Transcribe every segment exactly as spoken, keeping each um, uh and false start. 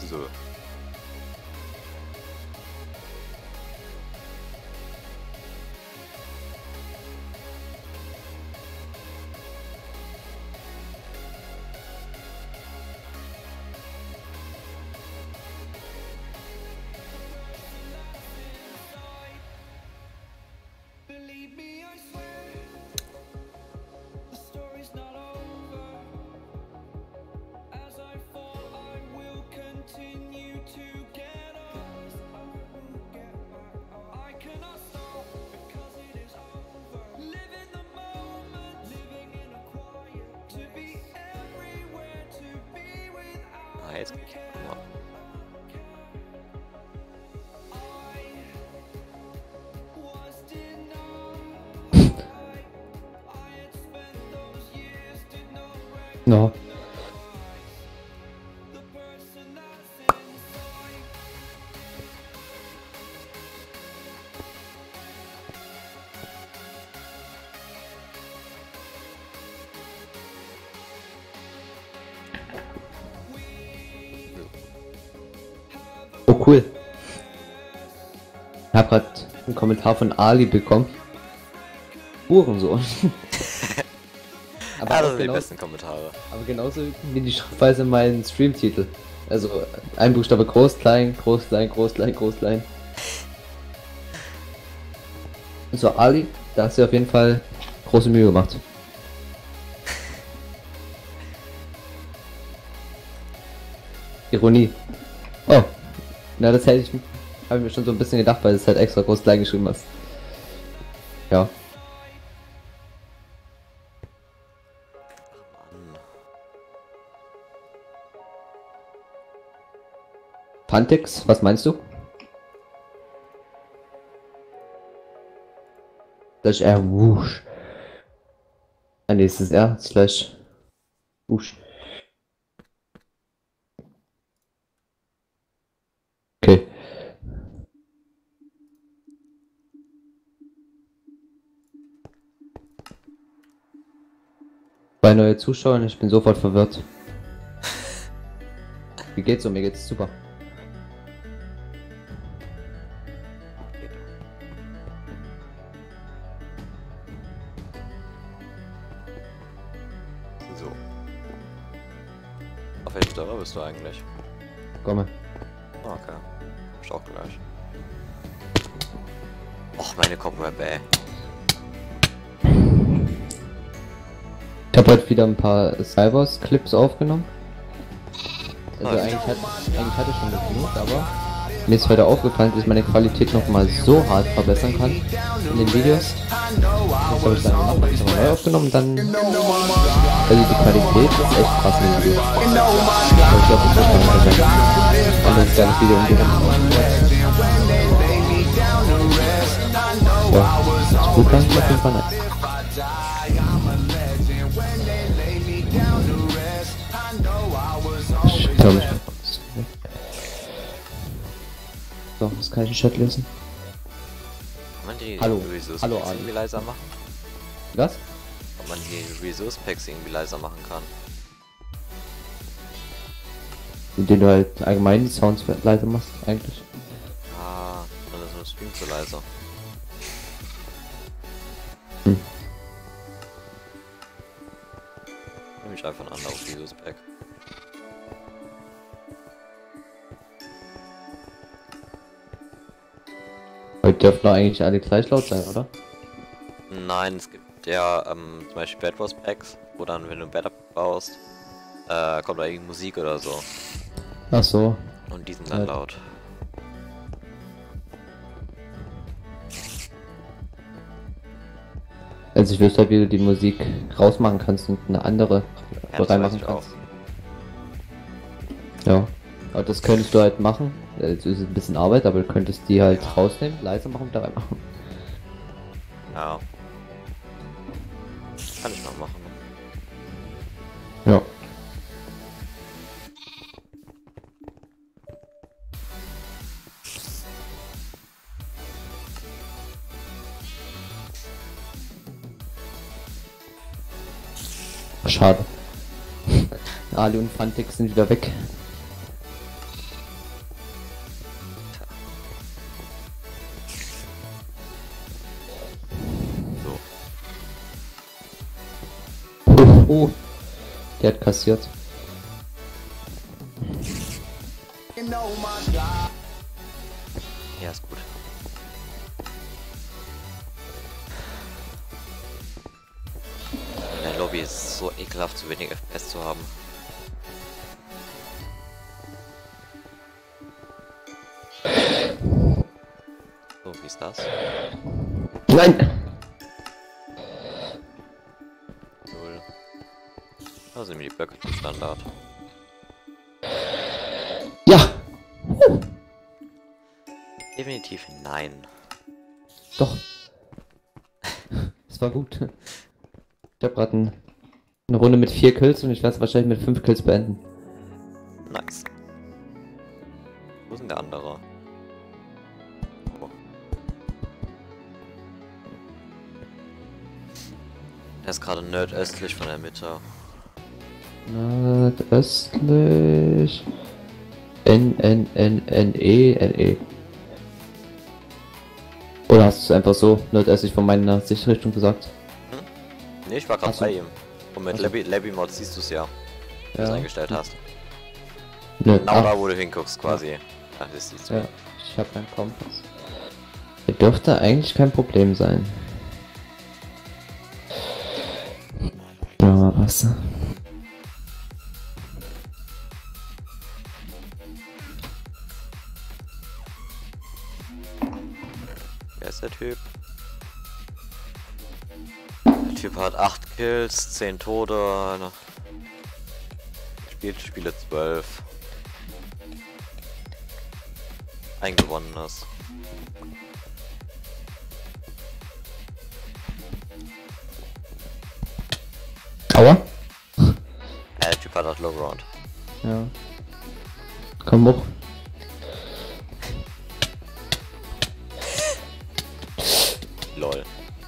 So. Ah, jetzt. Ja. No. Oh cool. Ich habe gerade einen Kommentar von Ali bekommen. Hurensohn. Aber Ah, das auch sind die genau, besten Kommentare. aber genauso wie die Schreibweise in meinem Streamtitel. Also ein Buchstabe groß, klein, groß, klein, groß, klein, groß, klein. So, Ali, da hast du auf jeden Fall große Mühe gemacht. Ironie. Oh. Na, das hätte ich, habe ich mir schon so ein bisschen gedacht, weil du es halt extra groß klein geschrieben hast. Ja. Pantex, was meinst du? Slash R, wusch. Ah, nächstes R, slash wusch. Okay. Bei neue Zuschauer, ich bin sofort verwirrt. Wie geht's so? Mir geht's super. So. Auf welchem Server bist du eigentlich? Komme. Oh, okay. Ich auch gleich. Och, meine Cobweb, ey. Ich habe heute wieder ein paar Cybers-Clips aufgenommen. Also Nice. eigentlich, hat, eigentlich hatte ich schon genug, aber mir ist heute aufgefallen, dass ich meine Qualität noch mal so hart verbessern kann in den Videos. Das habe ich dann gemacht, habe ich nochmal neu aufgenommen und dann... Also die Qualität ist echt krass in den Videos. Aber ich glaube, das wird schon mal sein. Anderes geiles Video umgehen. Ja, ist gut lang, auf jeden Fall nice. Ich glaube, ich... So, das kann ich im Chat lesen. Kann man die Hallo. Resource Hallo, Packs Ali. irgendwie leiser machen? Was? Ob man die Resource Packs irgendwie leiser machen kann? Indem du halt allgemein die Sounds leise machst, eigentlich. Ah, dann ist nur Stream zu leiser. Hm. Nehme ich einfach ein anderes Resource Pack. Heute dürften doch eigentlich alle gleich laut sein, oder? Nein, es gibt ja ähm, zum Beispiel Bed Wars Packs, wo dann, wenn du ein Bed baust, äh, kommt da irgendwie Musik oder so. Ach so. Und die sind dann Ja. laut. Also ich wüsste halt, wie du die Musik rausmachen kannst und eine andere Ja, das reinmachen weiß ich auch. kannst. Ja. Aber das könntest du halt machen. Es ist ein bisschen Arbeit, aber du könntest die halt Ja. rausnehmen, leise machen und da reinmachen. Ja. Kann ich mal machen. Ja. Schade. Ali und Fantik sind wieder weg. Oh, der hat kassiert. Ja, ist gut. In der Lobby ist es so ekelhaft, zu wenig F P S zu haben. So, wie ist das? Nein! Null. Da sind mir die Blöcke zum Standard. Ja! Definitiv nein. Doch. Das war gut. Ich habe gerade ein, eine Runde mit vier Kills und ich werde es wahrscheinlich mit fünf Kills beenden. Nice. Wo ist denn der andere? Oh. Der ist gerade nordöstlich von der Mitte. Nordöstlich. N, N, N, N, E, N, E. Oder hast du es einfach so nordöstlich von meiner Sichtrichtung gesagt? Hm? Ne, ich war gerade bei ihm. Und mit Labby, Labby Mod siehst du es ja, wie du es eingestellt hast. Nö, Genau ach, da, wo du hinguckst, quasi. Ja, das siehst du. ja, ich habe keinen Kompass. Der dürfte eigentlich kein Problem sein. Ja, was? Wer ist der Typ? Der Typ hat acht Kills, zehn Tode. Spielt Spiele zwölf. Ein gewonnenes. Aua? Ja, der Typ hat das Low Ground. Ja. Komm hoch. Lol.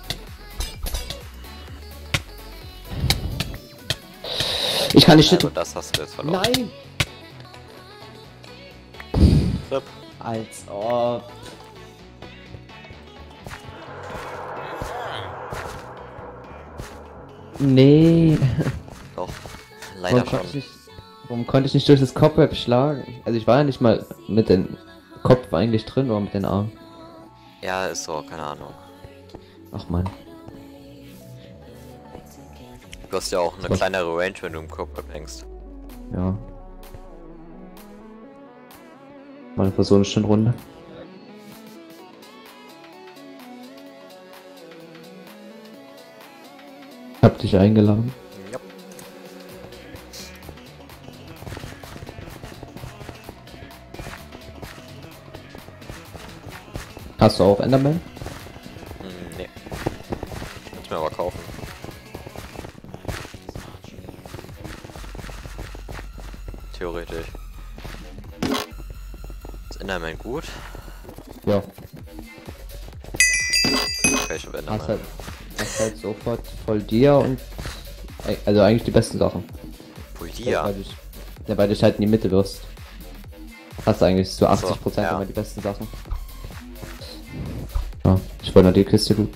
Ich kann nicht Also schütteln. das hast du jetzt verloren. Nein! Trip. Als ob. Nee. Doch. Leider Warum konnte, ich schon. nicht, warum konnte ich nicht durch das Kopfweb schlagen? Also ich war ja nicht mal mit dem Kopf eigentlich drin oder mit den Armen. Ja, ist so, keine Ahnung. Ach man. Du hast ja auch eine Was? kleinere Range, wenn du im Kopf hängst. Ja. Mal für so eine schöne Runde. Hab dich eingeladen. Ja. Hast du auch Enderman? Hm, nee. Kannst mir aber kaufen. Theoretisch. Ist Enderman gut? Ja. Okay, ich hab Hast Enderman. halt, hast halt sofort voll dir und also eigentlich die besten Sachen. Poldia. Weil du, ja, weil du halt in die Mitte wirst. Hast du eigentlich zu achtzig Prozent ja. immer die besten Sachen. Ja, ich wollte noch die Kiste gut.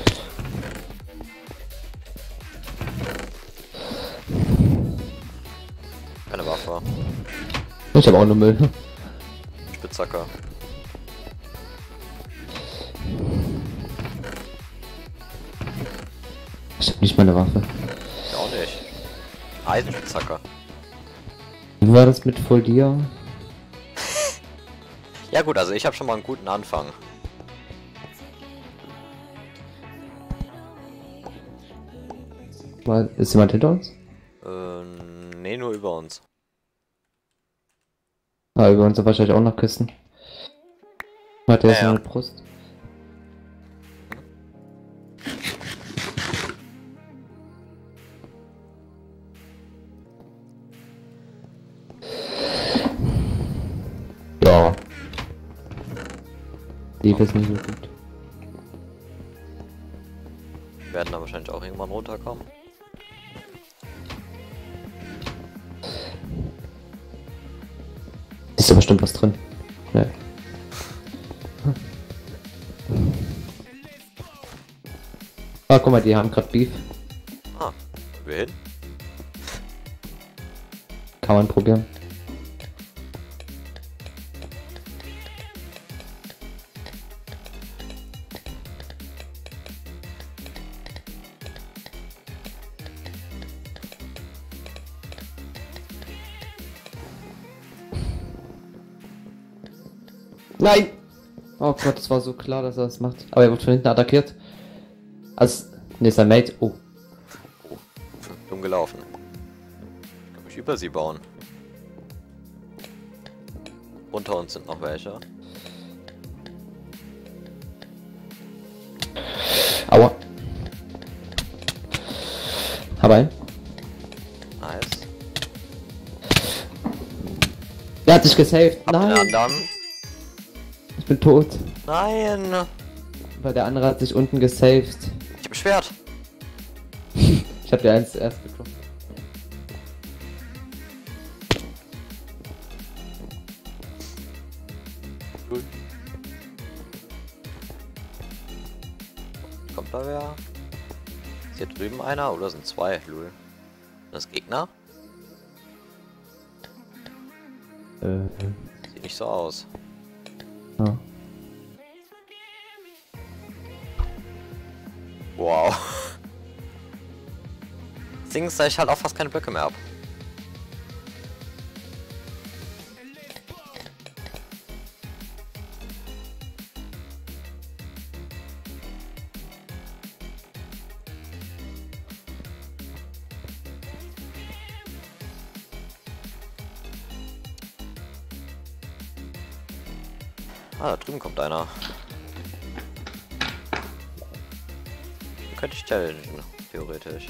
Keine Waffe. Ich habe auch nur Müll. Spitzhacke. Ich hab nicht mal eine Waffe. Ich auch nicht. Eisenspitzhacke. Wie war das mit voll dir? Ja gut, also ich habe schon mal einen guten Anfang. Mal, ist jemand hinter uns? Äh, nee, nur über uns. Ah, über uns sind wahrscheinlich auch noch Kisten. Hat der Ja, jetzt ja. eine Brust? Ja. Lief ist nicht so gut. Wir werden da wahrscheinlich auch irgendwann runterkommen. Ist da bestimmt was drin. Ne. Ah, guck mal, die haben gerade Beef. Ah, wir hin? Kann man probieren. Nein! Oh Gott, es war so klar, dass er das macht. Aber er wird von hinten attackiert. Also, ne, sein Mate. Oh. Oh, dumm gelaufen. Ich kann mich über sie bauen. Unter uns sind noch welche. Aua. Hab einen. Nice. Er hat sich gesaved. Hab den Nein. anderen. Ich bin tot. Nein. Weil der andere hat sich unten gesaved. Ich hab ein Schwert. Ich hab dir eins zuerst getroffen. Cool. Kommt da wer? Ist hier drüben einer oder sind zwei? Lul. Das Gegner? Äh. Sieht nicht so aus. Ja. Wow. Das Ding ist, dass ich halt auch fast keine Blöcke mehr hab. Ah, da drüben kommt einer. Den könnte ich challengen, theoretisch.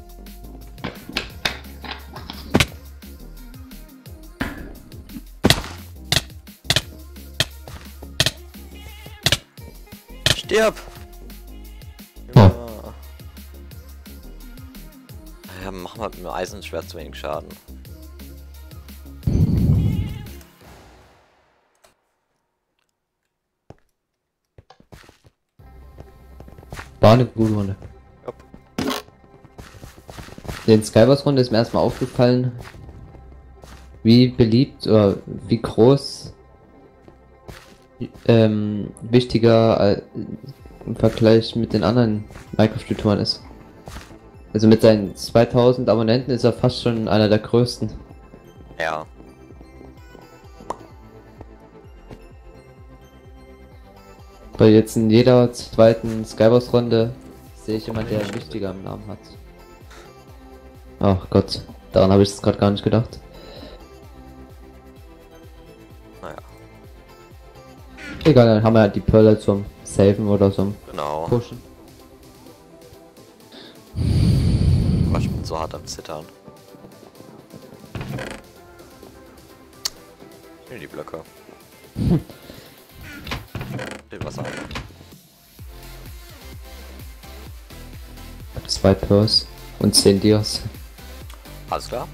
Stirb! Ja. Ja, mach mal mit dem Eisenschwert zu wenig Schaden. War eine gute Runde. Jupp. In Skywars Runde ist mir erstmal aufgefallen, wie beliebt oder wie groß ähm, wichtiger äh, im Vergleich mit den anderen Minecraft-Strukturen ist. Also mit seinen zweitausend Abonnenten ist er fast schon einer der größten. Ja. Weil jetzt in jeder zweiten Skywars Runde sehe ich jemanden, der wichtiger im Namen hat. Ach Gott, daran habe ich jetzt gerade gar nicht gedacht. Naja. Egal, dann haben wir halt die Perle zum Saven oder zum Genau. Pushen. Oh, ich bin so hart am Zittern. Ich will die Blöcke. Den Wasser. Zwei Pearls und zehn Dias. Alles klar.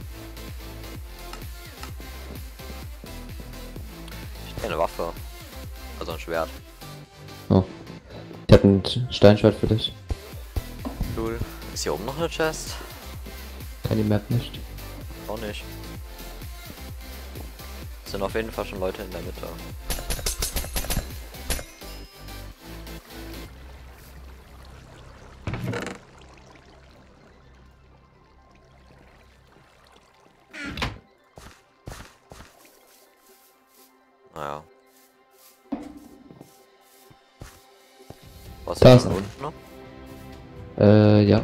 Ich hätte eine Waffe. Also ein Schwert. Oh. Ich hab ein Steinschwert für dich. Cool. Ist hier oben noch eine Chest? Kann die Map nicht. Auch nicht. Es sind auf jeden Fall schon Leute in der Mitte. Naja. Was Da ist ist da er. unten noch? Äh, ja.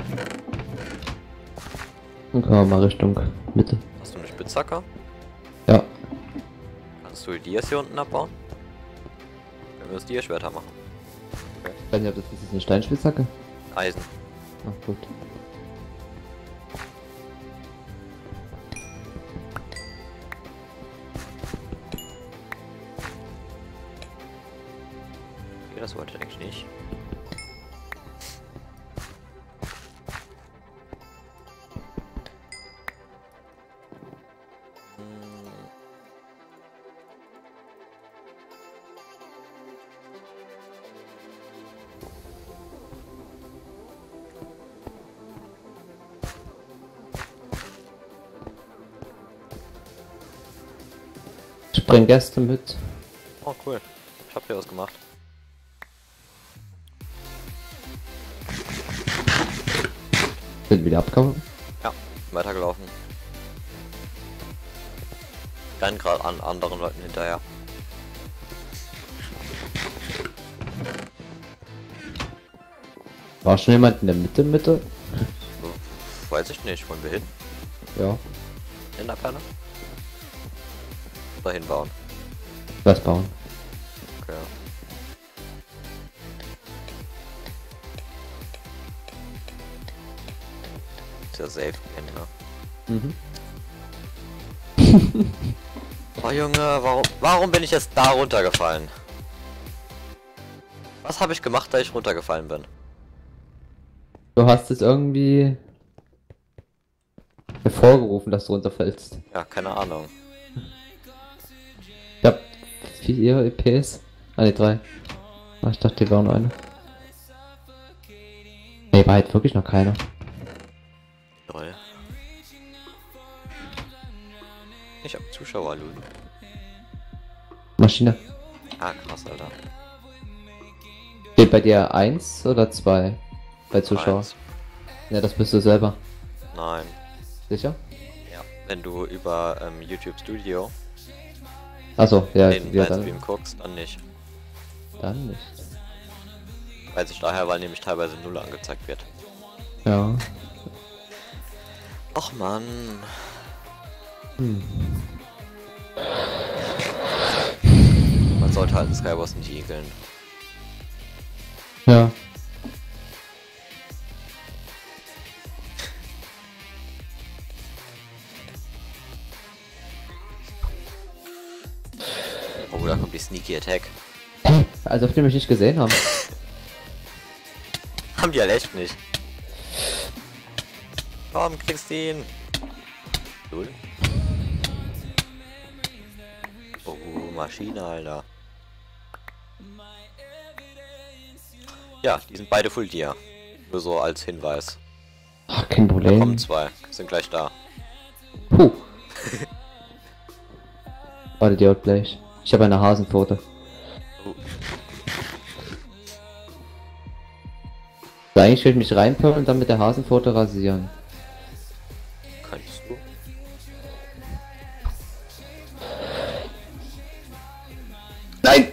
Dann kommen wir mal Richtung Mitte. Hast du eine Spitzhacke? Ja. Kannst du die Dias hier unten abbauen? Wenn wir das Dia-Schwerter machen. Ich weiß nicht, ob das ist eine Steinspitzhacke. Eisen. Ach gut. Okay, das wollte ich eigentlich nicht. bring Gäste mit. Oh cool. Ich hab hier was gemacht. Sind wieder abgehauen? Ja, weitergelaufen. Rennen gerade an anderen Leuten hinterher. War schon jemand in der Mitte, Mitte? Weiß ich nicht, wollen wir hin? Ja. In der Pfanne? Oder hinbauen? Was bauen? Okay. Ist ja safe gehen, ne? Mhm. Oh Junge, warum, warum bin ich jetzt da runtergefallen? Was habe ich gemacht, da ich runtergefallen bin? Du hast es irgendwie hervorgerufen, dass du runterfällst. Ja, keine Ahnung. Ich hab vier E Ps. Ah ne, drei. Ah, ich dachte, die waren nur eine. Ne, war halt wirklich noch keiner. Toll. Ich hab Zuschauer, Lul. Maschine. Ah, krass, Alter. Steht bei dir eins oder zwei? Bei Zuschauern? Eins. Ja, das bist du selber. Nein. Sicher? Ja. Wenn du über ähm, YouTube Studio Achso, ja, den ja deinen dann, Stream guckst, dann nicht. dann nicht. Weiß ich daher, weil nämlich teilweise null angezeigt wird. Ja. Och Mann. Hm. Man sollte halt Skywars nicht igeln. Ja. Oh, da kommt die Sneaky Attack. Hey, als ob die mich nicht gesehen haben. Haben die halt echt nicht. Komm, kriegst ihn. Cool. Oh, Maschine, Alter. Ja, die sind beide Full Tier. Nur so als Hinweis. Ach, kein Da Problem. kommen zwei. Sind gleich da. Puh. Warte, die haut gleich. Ich habe eine Hasenpfote. Oh. So, eigentlich will ich mich reinpölen und dann mit der Hasenpfote rasieren. Kannst du? Nein!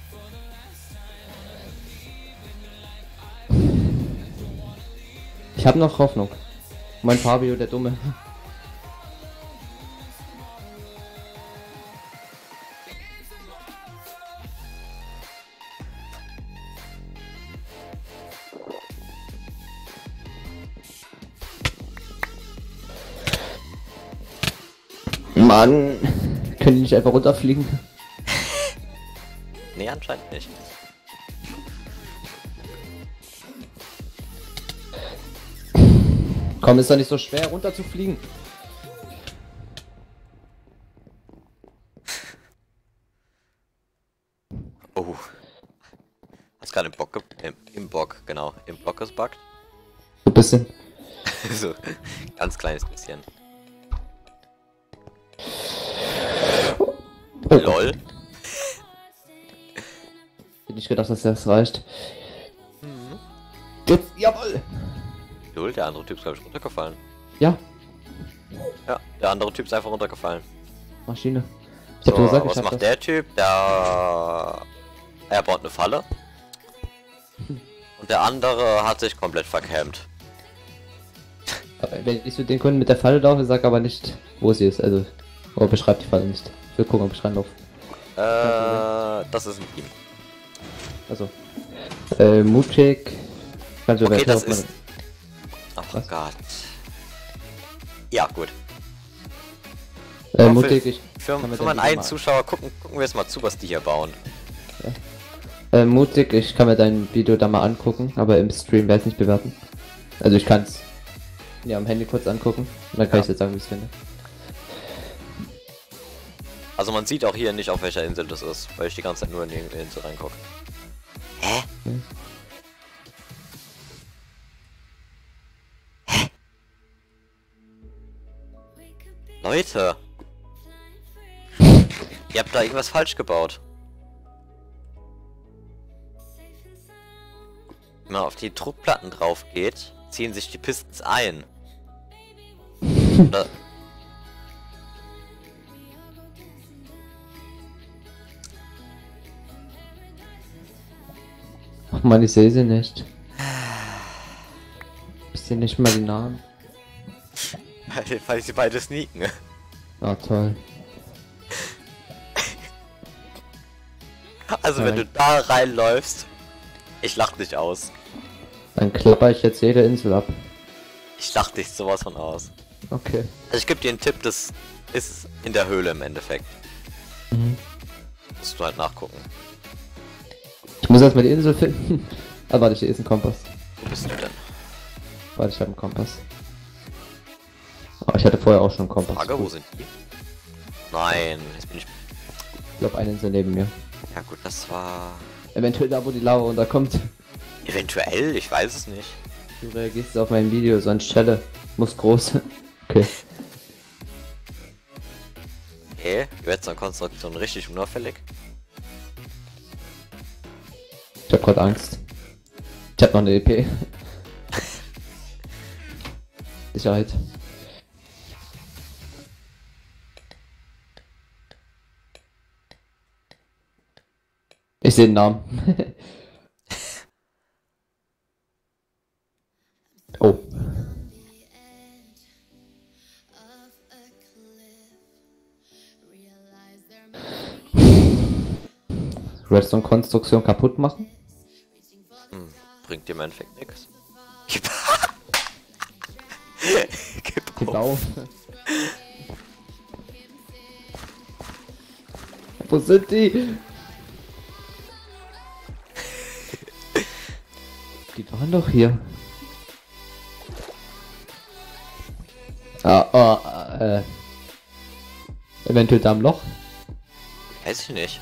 Ich habe noch Hoffnung. Mein Fabio, der Dumme. Mann! Können die nicht einfach runterfliegen? Nee, anscheinend nicht. Komm, ist doch nicht so schwer runterzufliegen. Oh. Hast gerade im Bock, ge im, im Bock, genau, im Block gesbuggt. So ein bisschen. So, ganz kleines bisschen. Oh. Lol. Hätte nicht gedacht, dass das reicht. Mhm. Jetzt, jawohl! Lol, der andere Typ ist glaube ich runtergefallen. Ja, Ja, der andere Typ ist einfach runtergefallen. Maschine. Ich hab So, dir gesagt, ich was hab macht das. der Typ? Der... Er baut eine Falle. Und der andere hat sich komplett verkämmt. Aber wenn ich zu den Kunden mit der Falle laufe, sag aber nicht, wo sie ist. Also, oder beschreib die Falle nicht. Ich will gucken, ob ich reinlaufe. Äh, das ist ein Team. Also, äh, mutig. Kannst du Okay, weiter das auf ist... meine- Oh Was? Gott. Ja, gut. Äh, Aber mutig, ich Für, kann mir für dein meinen Video einen mal- Zuschauer gucken, gucken wir jetzt mal zu, was die hier bauen. Äh, mutig, ich kann mir dein Video da mal angucken, aber im Stream werde ich nicht bewerten. Also ich kann's ja am Handy kurz angucken und dann kann Ja. ich jetzt sagen, wie ich es finde. Also man sieht auch hier nicht, auf welcher Insel das ist, weil ich die ganze Zeit nur in die Insel reingucke. Hä? Hm. Hä? Leute! Ihr habt da irgendwas falsch gebaut. Wenn man auf die Druckplatten drauf geht, ziehen sich die Pistons ein. Oder Ach man, ich sehe sie nicht. Ich sehe nicht mal die Namen. weil, weil sie beide sneaken. Ah, toll. Also Nein. wenn du da reinläufst, ich lach dich aus. Dann klapper ich jetzt jede Insel ab. Ich lach dich sowas von aus. Okay. Also ich gebe dir einen Tipp, das ist in der Höhle im Endeffekt. Mhm. Musst du halt nachgucken. Ich muss erstmal die Insel finden. Ah, warte, hier ist ein Kompass. Wo bist du denn? Warte, ich habe einen Kompass. Oh, ich hatte vorher auch schon einen Kompass. Frage, wo sind die? Nein, jetzt bin ich... Ich glaube, eine Insel neben mir. Ja gut, das war... Eventuell da, wo die Lava runterkommt. Eventuell, ich weiß es nicht. Du reagierst auf mein Video, so ein Stelle. Muss groß. Okay. Okay, jetzt eine Konstruktion richtig unauffällig. Ich hab grad Angst. Ich hab noch eine E P. Sicherheit. Ich sehe den Namen. Oh. Redstone-Konstruktion kaputt machen? Hm, bringt dir im Endeffekt nichts. Gib, Gib Gib auf. auf. Wo sind die? Die waren doch hier. Ah, oh, äh. Eventuell da im Loch? Weiß ich nicht.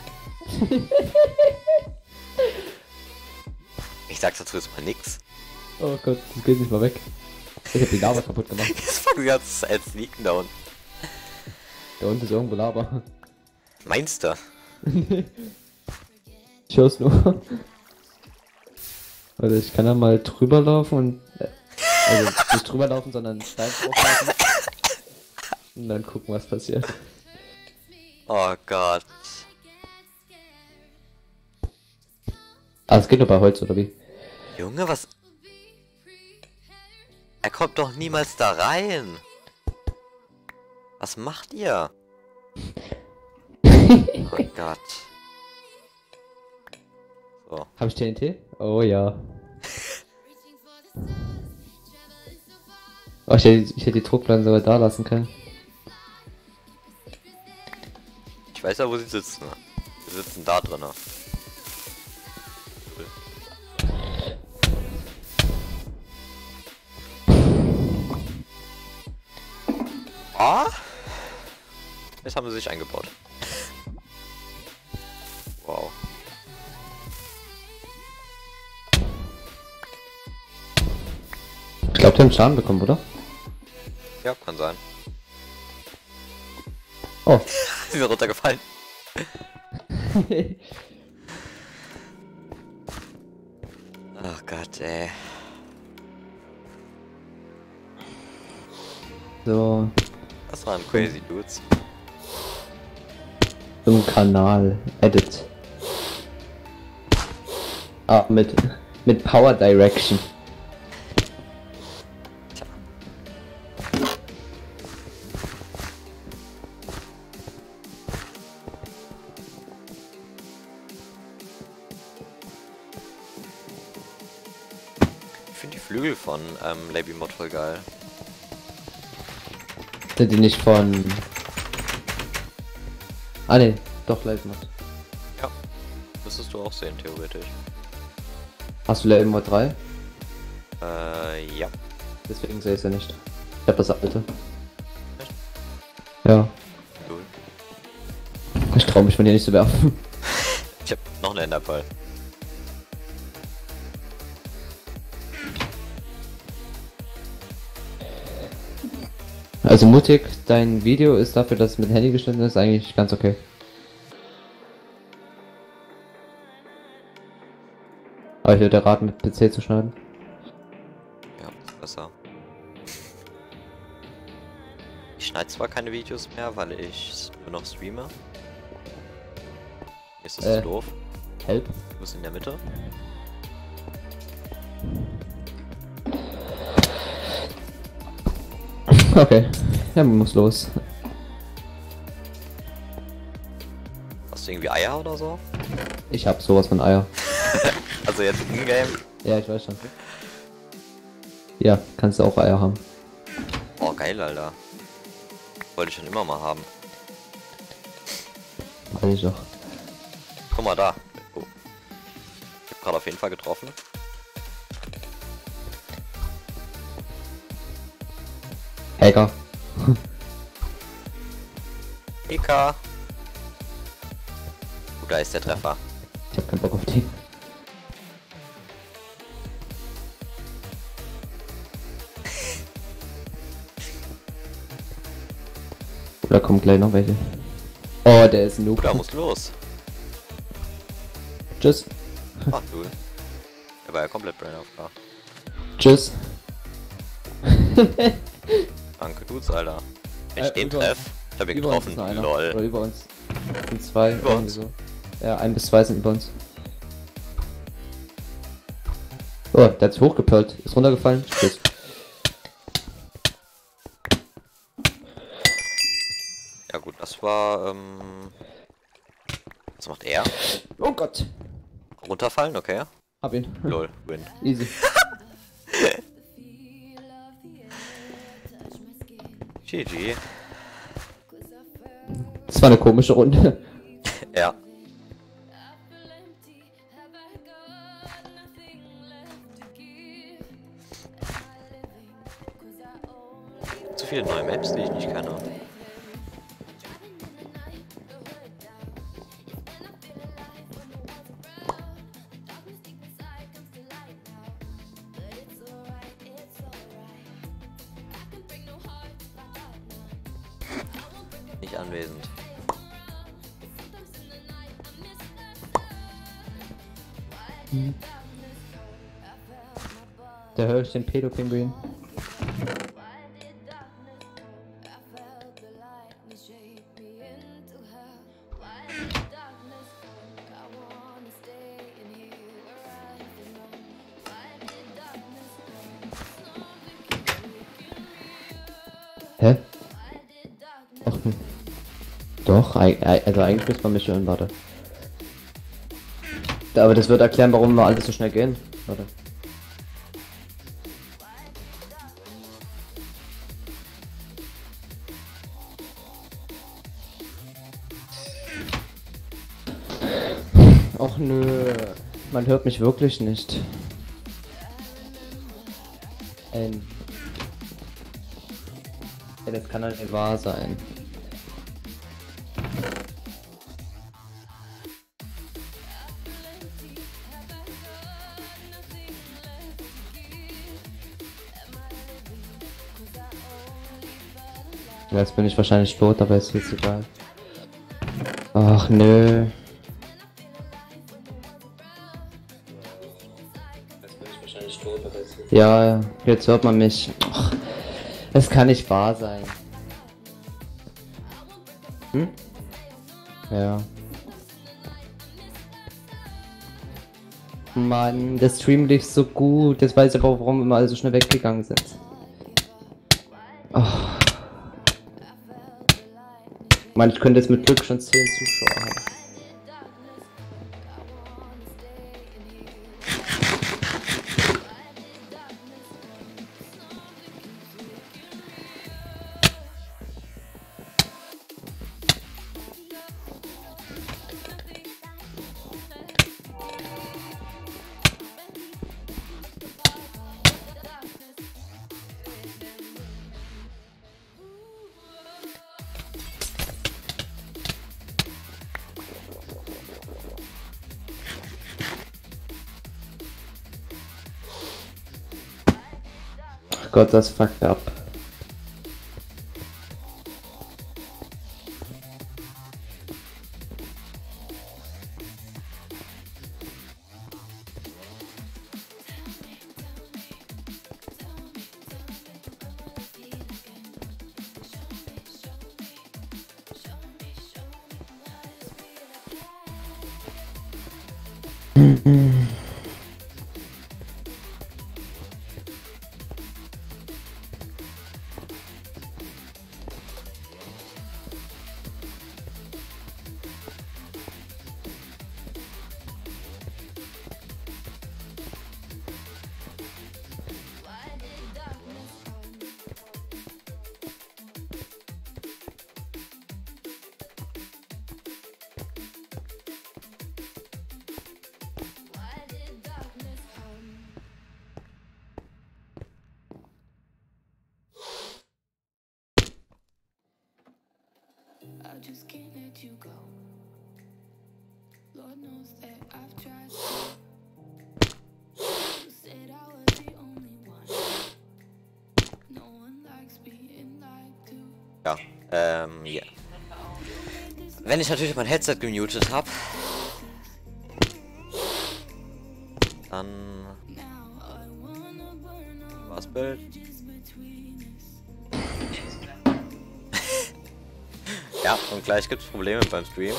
Ich sag's dazu jetzt mal nix. Oh Gott, das geht nicht mal weg. Ich hab die Lava kaputt gemacht. Jetzt fangen wir jetzt als Sneaken down. Da unten ist irgendwo Lava. Meinst du? Ich hör's nur. Also ich kann da mal drüber laufen und... Äh, also nicht drüber laufen, sondern Stein drauflaufen. Und dann gucken, was passiert. Oh Gott. Ah, es geht nur bei Holz, oder wie? Junge, was... Er kommt doch niemals da rein. Was macht ihr? Oh Gott. So. Hab ich T N T? Oh ja. Oh, ich hätte, ich hätte die Druckplatten sogar da lassen können. Ich weiß ja, wo sie sitzen. Sie sitzen da drin. Ah? Jetzt haben sie sich eingebaut. Wow. Ich glaube, die haben Schaden bekommen, oder? Ja, kann sein. Oh. Sie sind runtergefallen. Ach Gott, ey. So. Das waren crazy Dudes. Im Kanal. Edit. Ah, mit, mit Power Direction. Tja. Ich finde die Flügel von ähm, Laby Mod voll geil. Sind die nicht von... Ah ne, doch Live Mod. Ja, müsstest du auch sehen, theoretisch. Hast du Live Mod drei? Äh, ja. Deswegen sehe ich es ja nicht. Ich hab das alte. Echt? Ja. Cool. Ich traue mich von dir nicht zu werfen. Ich hab noch einen Enderpearl. Also mutig, dein Video ist dafür, dass es mit Handy geschnitten ist, eigentlich ganz okay. Aber ich würde raten, mit P C zu schneiden. Ja, ist besser. Ich schneide zwar keine Videos mehr, weil ich nur noch streame. Ist das Äh. so doof? Help. Du bist in der Mitte. Okay. Ja, man muss los. Hast du irgendwie Eier oder so? Ich hab sowas von Eier. Also jetzt in-game? Ja, ich weiß schon. Ja, kannst du auch Eier haben. Oh, geil, Alter. Wollte ich schon immer mal haben. Kann ich doch. Guck mal da. Oh. Ich hab gerade auf jeden Fall getroffen. Hacker. Eka. Oh, da ist der Treffer. Ich hab keinen Bock auf die. Da kommen gleich noch welche. Oh, der ist ein Noob. Oh, da muss los. Tschüss. Ach, cool. Der war ja komplett brain auf da. Tschüss. Danke, du's, Alter. Wenn ich Äh, den über treff, ich hab ihn Über uns getroffen. ist noch einer. Lol. Oder über uns. Das sind zwei. Über irgendwie uns? so. Ja, ein bis zwei sind über uns. Oh, der hat sich hochgepölt. Ist runtergefallen. Tschüss. Ja gut, das war, ähm... Was macht er? Oh Gott. Runterfallen, okay. Hab ihn. Lol, win. Easy. G G. Das war eine komische Runde. Ja. Zu viele neue Maps, die ich nicht kenne. Nicht anwesend. Da höre ich den Pädopinguin. Hä? Ach, hm. Doch, ei- ei- also eigentlich müsste man mich hören, warte. Aber das wird erklären, warum wir alles so schnell gehen. Warte. Och nö, man hört mich wirklich nicht. Ähm. Ja, das kann halt nicht wahr sein. Jetzt bin ich wahrscheinlich tot, aber ist jetzt egal. Ach nö. Ja, jetzt hört man mich. Ach, das kann nicht wahr sein. Hm? Ja. Mann, der Stream lief so gut. Jetzt weiß ich aber, warum wir immer alle so schnell weggegangen sind. Oh. Mann, ich könnte jetzt mit Glück schon zehn Zuschauer haben. Gott, das fuckt ab. I just can't let you go. Lord knows that I've tried. You said I was the only one. No one likes being lied to. Ja, ähm, ja. Wenn ich natürlich mein Headset gemutet habe, dann war's Bild. Ja, und gleich gibt's Probleme beim Stream.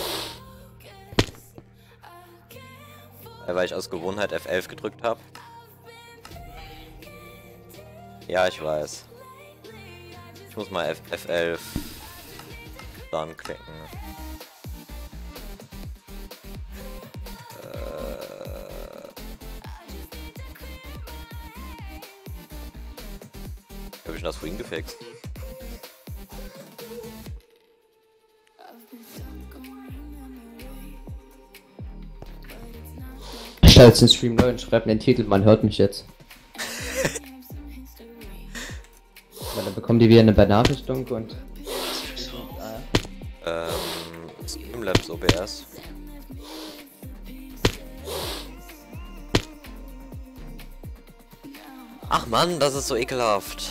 Weil ich aus Gewohnheit F elf gedrückt habe. Ja, ich weiß. Ich muss mal F F elf dann klicken. Äh... Wie hab ich das vorhin gefixt? Ich stelle jetzt den Stream neu und schreibe mir den Titel, man hört mich jetzt. Weil dann bekommen die wieder eine Benachrichtigung und... Ähm, Streamlabs O B S. Ach Mann, das ist so ekelhaft.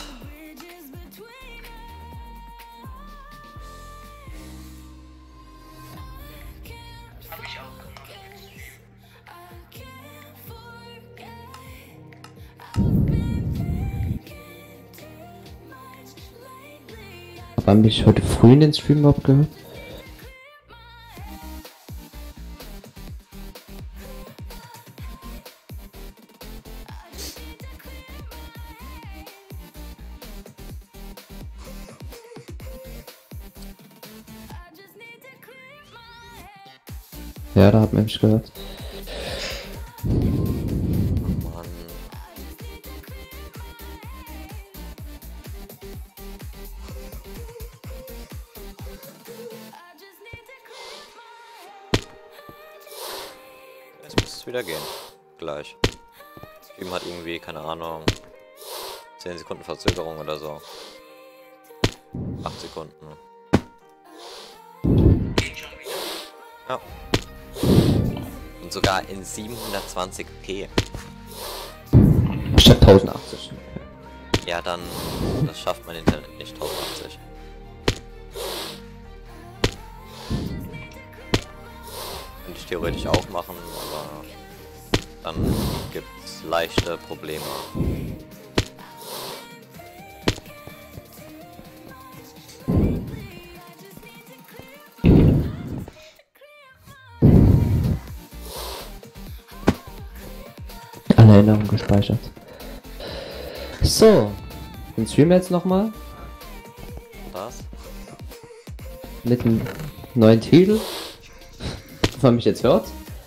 Haben mich heute früh in den Stream überhaupt gehört? Ja, da hat man mich gehört. Mann. Jetzt muss es wieder gehen. Gleich. Stream hat irgendwie, keine Ahnung, zehn Sekunden Verzögerung oder so. acht Sekunden. Ja. Und sogar in siebenhundertzwanzig p. Statt tausendachtzig. Ja, dann, das schafft mein Internet nicht, tausendachtzig. Könnte ich theoretisch auch machen, aber dann gibt's leichte Probleme. Alle Erinnerungen gespeichert. So, den Stream jetzt nochmal. Was? Mit einem neuen Titel. Ob man mich jetzt hört.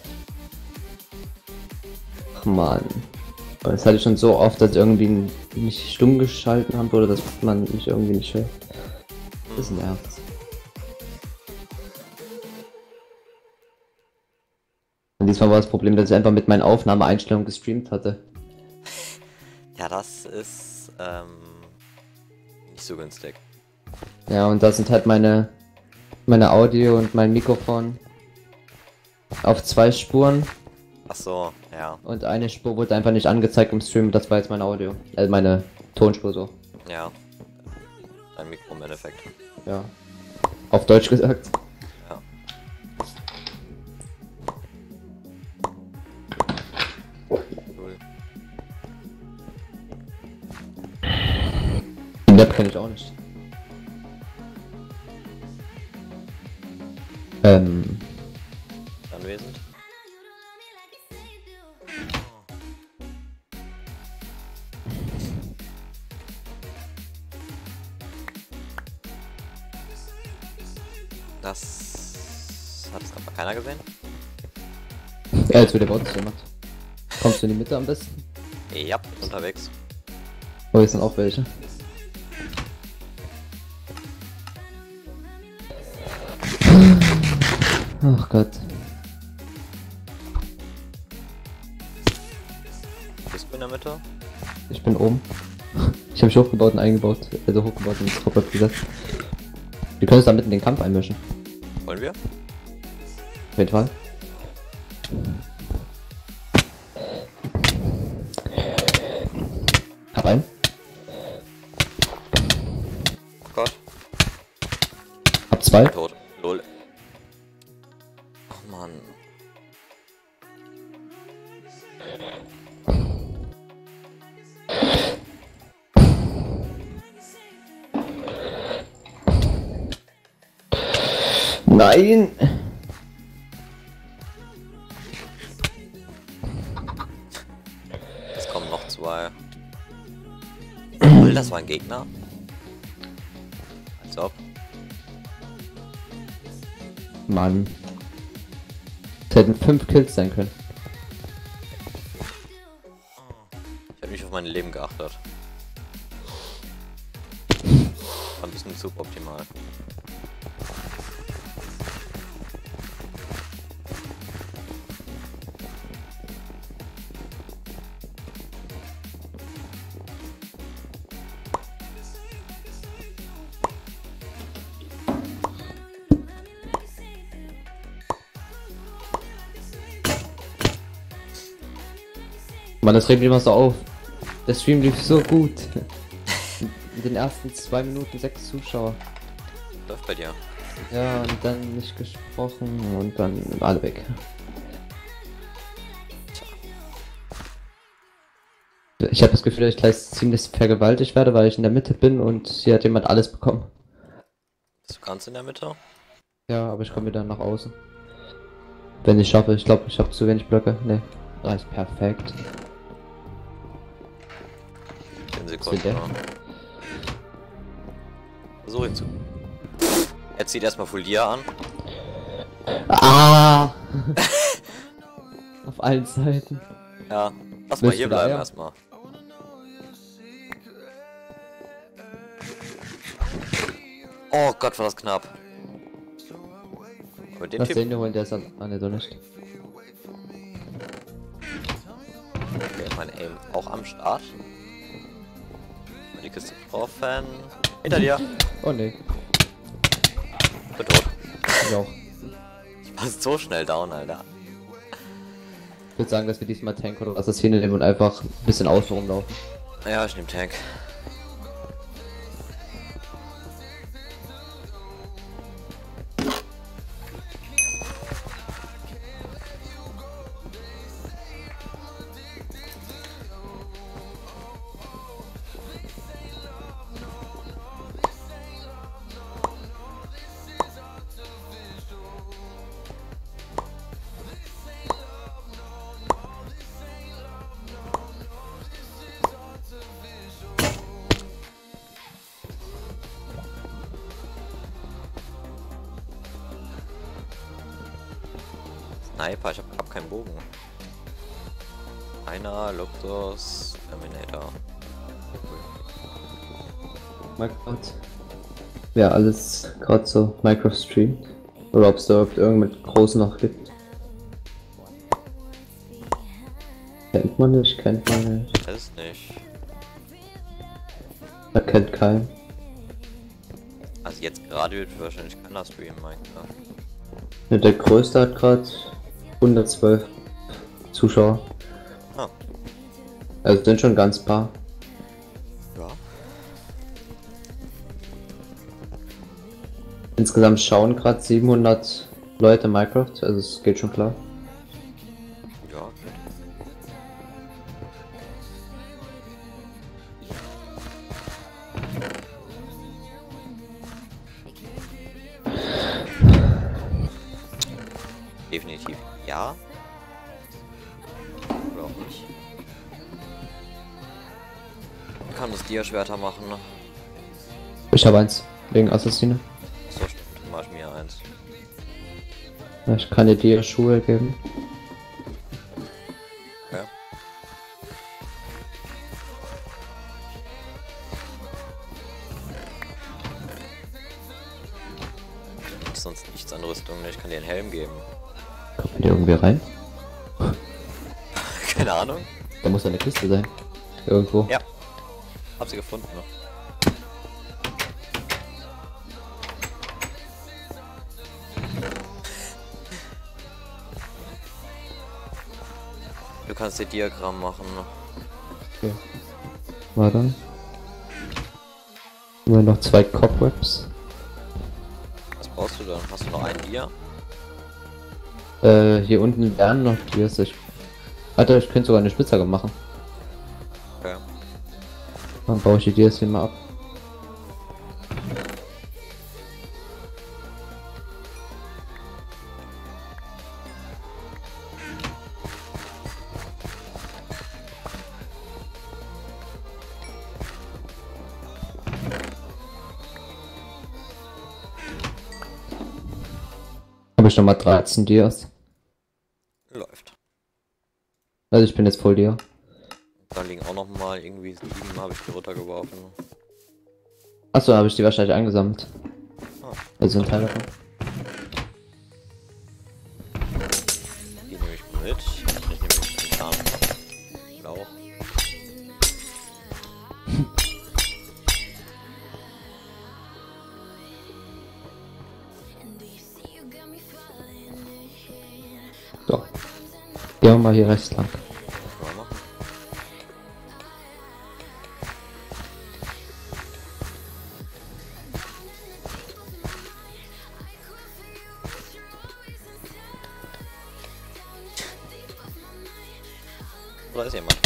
Ach man. Das hatte ich schon so oft, dass irgendwie mich stumm geschalten haben oder dass man mich irgendwie nicht hört. Das nervt. Und diesmal war das Problem, dass ich einfach mit meinen Aufnahmeeinstellungen gestreamt hatte. Ja, das ist ähm, nicht so günstig. Ja, und da sind halt meine meine Audio und mein Mikrofon auf zwei Spuren. Ach so, ja. Und eine Spur wurde einfach nicht angezeigt im Stream, das war jetzt mein Audio. Also meine Tonspur so. Ja. Dein Mikro im Endeffekt. Ja. Auf Deutsch gesagt. Ja. Cool. Den Lab kenne ich auch nicht. Ähm. Anwesend? Hat es aber keiner gesehen? Ja, jetzt wird der Bot jemand. Kommst du in die Mitte am besten? Ja, unterwegs. Oh, hier sind auch welche. Ach Gott. Bist du in der Mitte? Ich bin oben. Ich habe mich hochgebaut und eingebaut. Also hochgebaut und ins Top gesetzt. Wir können uns da mitten in den Kampf einmischen. Wollen wir? Auf jeden Fall. Hab einen. Oh Gott. Hab zwei. Tot. Lol. Oh Mann. Nein! Es kommen noch zwei. Lol, das war ein Gegner. Als ob. Mann. Es hätten fünf Kills sein können. Ich habe nicht auf mein Leben geachtet. War ein bisschen suboptimal. Mann, das regt mich immer so auf. Der Stream lief so gut. In den ersten zwei Minuten sechs Zuschauer. Läuft bei dir. Ja, und dann nicht gesprochen und dann alle weg. Ich habe das Gefühl, dass ich gleich ziemlich vergewaltigt werde, weil ich in der Mitte bin und hier hat jemand alles bekommen. Bist du ganz in der Mitte? Ja, aber ich komme wieder nach außen. Wenn ich schaffe, ich glaube, ich habe zu wenig Blöcke. Ne, reicht perfekt. zehn Sekunden. der? noch. Versuch ihn zu. Er zieht erstmal Fulia an. Ah! Auf allen Seiten. Ja. Lass Willst mal du hier da, bleiben ja? erstmal. Oh Gott, war das knapp. Aber den Was Typ. den wir holen, der ist an. Ah, ne, doch nicht. Okay, mein Aim auch am Start. Die Kiste getroffen. Hinter dir. Oh ne, Bin tot. ich auch. Ich war so schnell down, Alter. Ich würde sagen, dass wir diesmal Tank oder Assassine nehmen und einfach ein bisschen außen rumlaufen. Ja, ich nehm Tank. Sniper, ich hab, hab keinen Bogen. Einer, Luxus, Terminator. Minecraft. Ja, alles gerade so Minecraft streamt. Oder ob es da irgend großen noch gibt. Kennt man nicht, kennt man nicht. Weiß nicht. Er kennt keinen. Also jetzt gerade wird wahrscheinlich keiner streamen, Minecraft. Ja, der größte hat gerade hundertzwölf Zuschauer. Ah. Also sind schon ganz paar. Ja. Insgesamt schauen gerade siebenhundert Leute Minecraft, also es geht schon klar. Ja. Definitiv ja. Oder auch nicht. Man kann das Dia-Schwerter machen. Ich habe eins, wegen Assassine. So stimmt, mach ich mir eins. Ja, ich kann dir die Schuhe geben. Ja. Sonst nichts an Rüstung, ne? Ich kann dir einen Helm geben. Kommt man hier irgendwie rein? Keine Ahnung. Da muss eine Kiste sein. Irgendwo. Ja. Hab sie gefunden, ne? Du kannst dir Diagramm machen, ne? Okay. Warte. Haben wir noch zwei Cobwebs. Was brauchst du dann? Hast du noch einen Dia? Äh, hier unten wären noch die ist ich. Alter, ich könnte sogar eine Spitzhacke machen. Okay. Dann baue ich die jetzt hier mal ab. Habe ich noch mal dreizehn Dias. Läuft. Also ich bin jetzt voll Dia. Da liegen auch noch mal irgendwie sieben, habe ich die runtergeworfen. Achso, habe ich die wahrscheinlich eingesammelt. Ah. Also ein Teil davon. Die nehme ich mit. Ich nehme den Kran. Lauch. So. Gehen wir mal hier rechts lang. Können wir machen. Da ist jemand.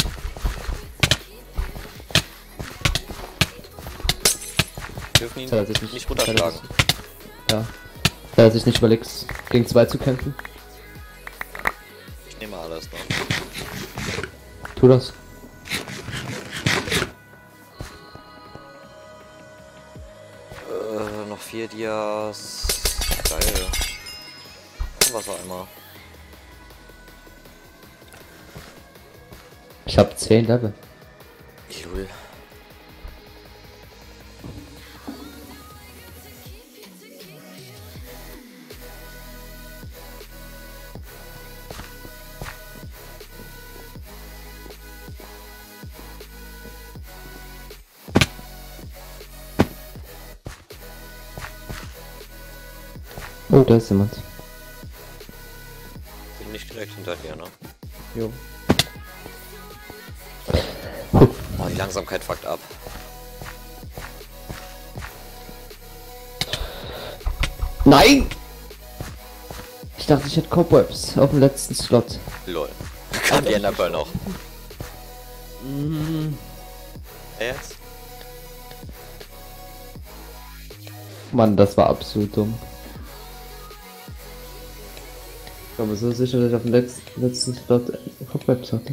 Wir dürfen ihn Hat er sich nicht, nicht- runterschlagen. hat er sich- Ja. Da er sich nicht überlegt, gegen zwei zu kämpfen. Ich nehme alles, ne? Tu das. Äh, noch vier Dias. Geil. Und was auch immer. Ich habe zehn Level. Lul. Oh, da ist jemand. Bin nicht direkt hinter dir, ne? Jo. Oh, die Langsamkeit fuckt ab. Nein! Ich dachte, ich hätte Cobwebs auf dem letzten Slot. Lol. Kann die Enderpearl noch. Mhm. Jetzt? Mann, das war absolut dumm. Ich war mir so sicher, dass ich auf dem letzten, letzten Slot Cobwebs hatte.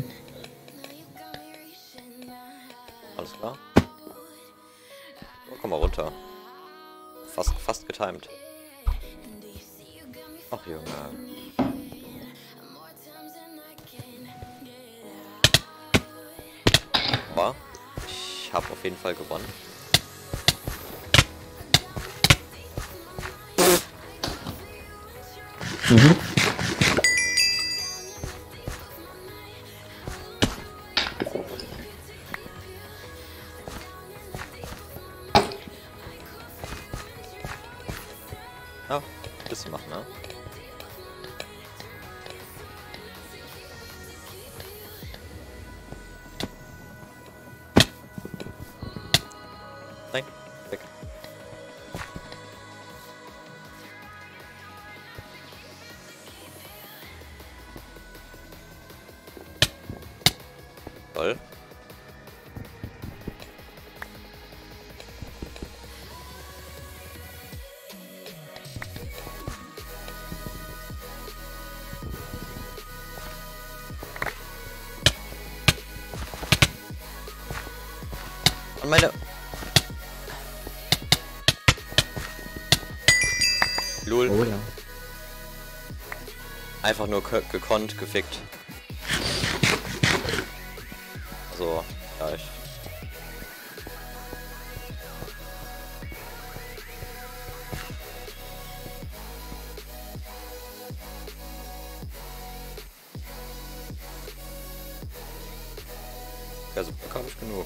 Alles klar? Oh, komm mal runter. Fast, fast getimed. Ach Junge. Aber ich habe auf jeden Fall gewonnen. Mhm. Ja, bisschen machen, ne? Nein, weg. Toll. Und meine... Lul. Oh ja. einfach nur gekonnt, gefickt. Also, ja, ich... Ja, so Glück habe ich genug.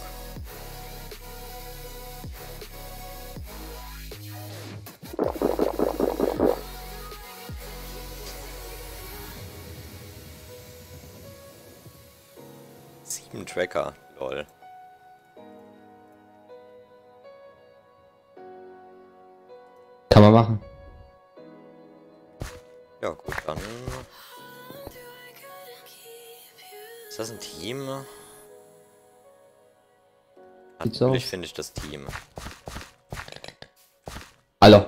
Sieben Tracker, lol. Kann man machen. Ja gut, dann... Ist das ein Team? Sieht so Natürlich aus. finde ich das Team. Hallo.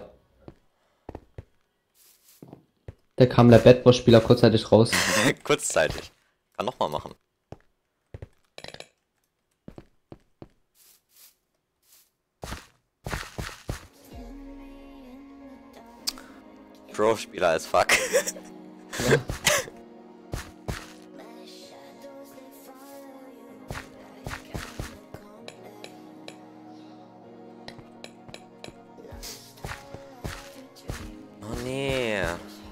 Da kam der Bad Boy Spieler kurzzeitig raus. Kurzzeitig. Kann nochmal machen. Pro-Spieler als fuck. Ja. Oh nee.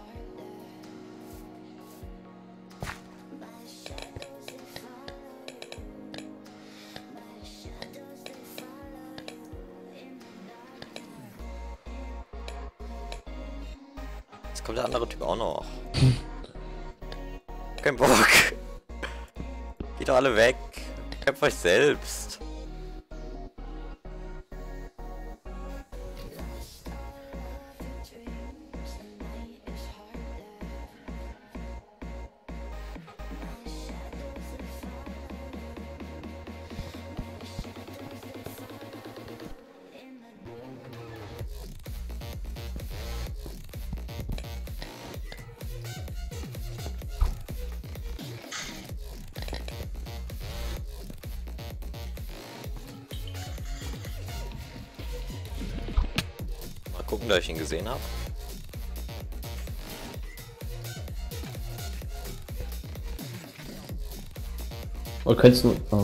Jetzt kommt der andere Typ auch noch. Kein Bock. Geht doch alle weg. Kämpft euch selbst. Mal gucken, da ich ihn gesehen habe. Und könntest du... Oh.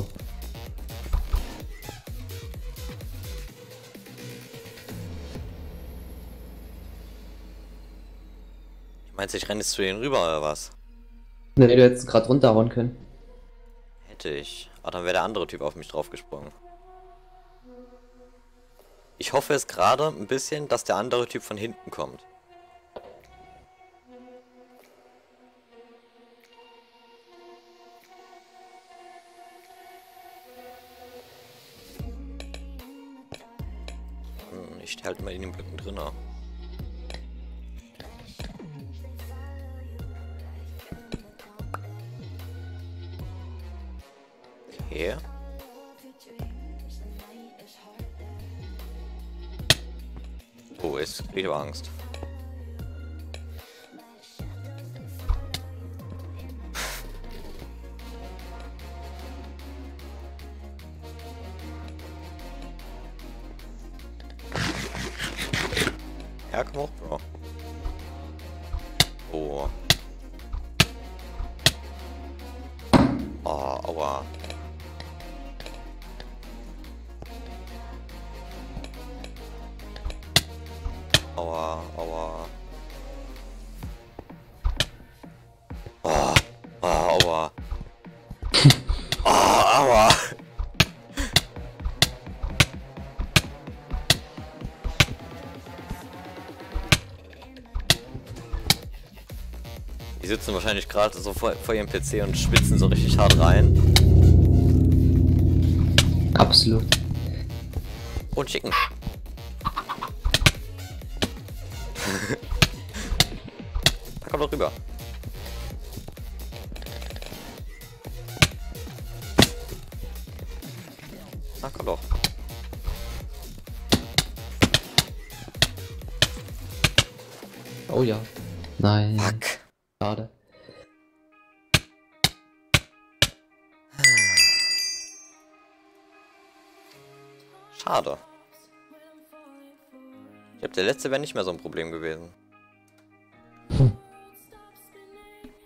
Meinst du, ich renne jetzt zu denen rüber oder was? Ne, du hättest gerade runterhauen können. Hätte ich. Aber dann wäre der andere Typ auf mich draufgesprungen. Ich hoffe es gerade ein bisschen, dass der andere Typ von hinten kommt. Hm, ich stehe halt immer in den Blöcken drin. Okay. Oh, jetzt krieg ich aber Angst. Ja, komm hoch, Bro. Oh. Oh, aua. Aua, aua. Oh, oh, aua. Oh, aua. Die sitzen wahrscheinlich gerade so vor, vor ihrem P C und schwitzen so richtig hart rein. Absolut. Und Chicken. Da kommt doch rüber. Na, komm doch. Oh ja. Nein. Fuck. Schade. Schade. Ich glaube, der letzte wäre nicht mehr so ein Problem gewesen.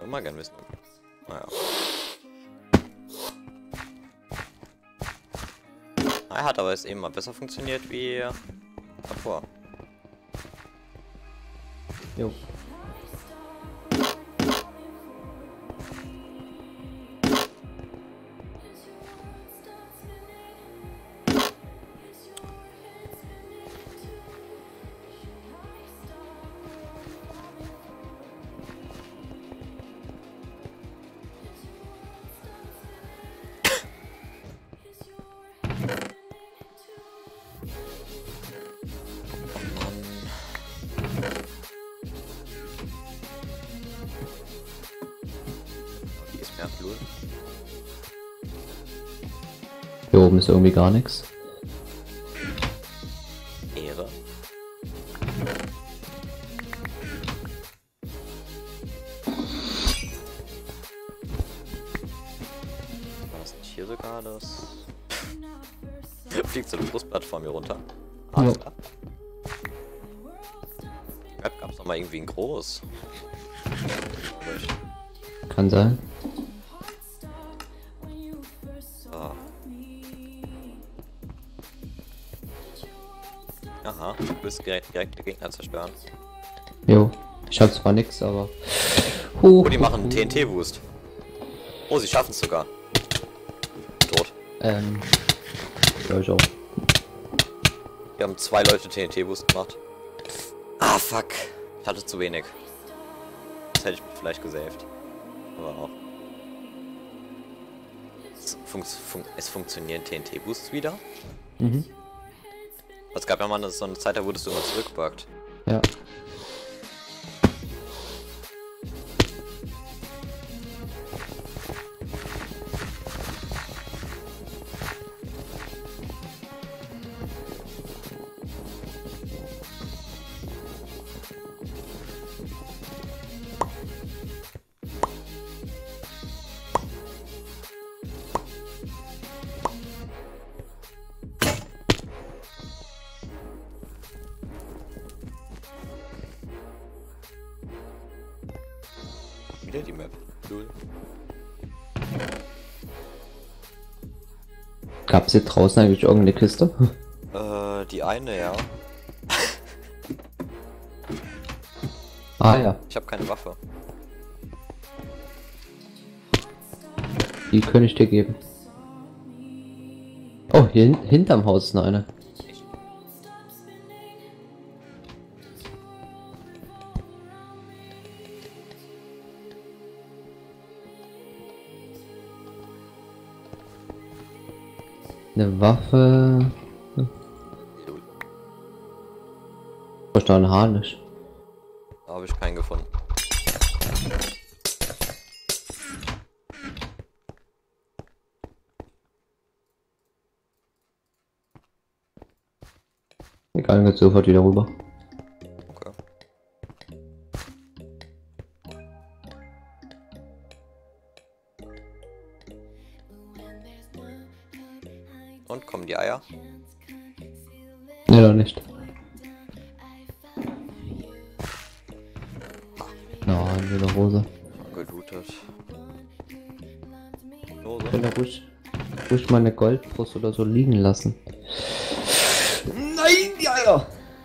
immer gern wissen. Naja. Er hat aber jetzt eben mal besser funktioniert wie davor. Jo. Die ist mehr cool. Hier oben ist irgendwie gar nichts. Ehre. Was ist hier sogar das? Fliegt so eine Brustplattform hier runter. Alles Ja. klar. Ja, gab's noch mal irgendwie ein groß. Kann sein. So. Aha, du willst direkt, direkt die Gegner zerstören. Jo. Ich hab zwar nix, aber. Huh, Oh, die machen einen T N T-Boost. Oh, sie schaffen es sogar. Tot. Ähm. Ja, ich auch. Wir haben zwei Leute T N T-Boost gemacht. Ah, fuck. Ich hatte zu wenig. Das hätte ich mich vielleicht gesaved. Aber auch. Es, funkt, fun es funktionieren T N T-Boosts wieder. Mhm. Es gab ja mal so eine Zeit, da wurdest du immer zurückgebackt. Ja. Wieder die Map. Cool. Gab's hier draußen eigentlich irgendeine Kiste? Äh, die eine, ja. Ah ja. Ich habe keine Waffe. Die könnte ich dir geben. Oh, hier hin hinterm Haus ist noch eine. Eine Waffe. Ich da einen Harnisch. Da habe ich keinen gefunden. Egal, geht sofort wieder rüber. Okay. Und kommen die Eier? Ne, doch nicht. Nein, nur eine Hose. Gelootet. Ich Hose. könnte ruhig, ruhig mal eine Goldbrust oder so liegen lassen. Nein, die Eier!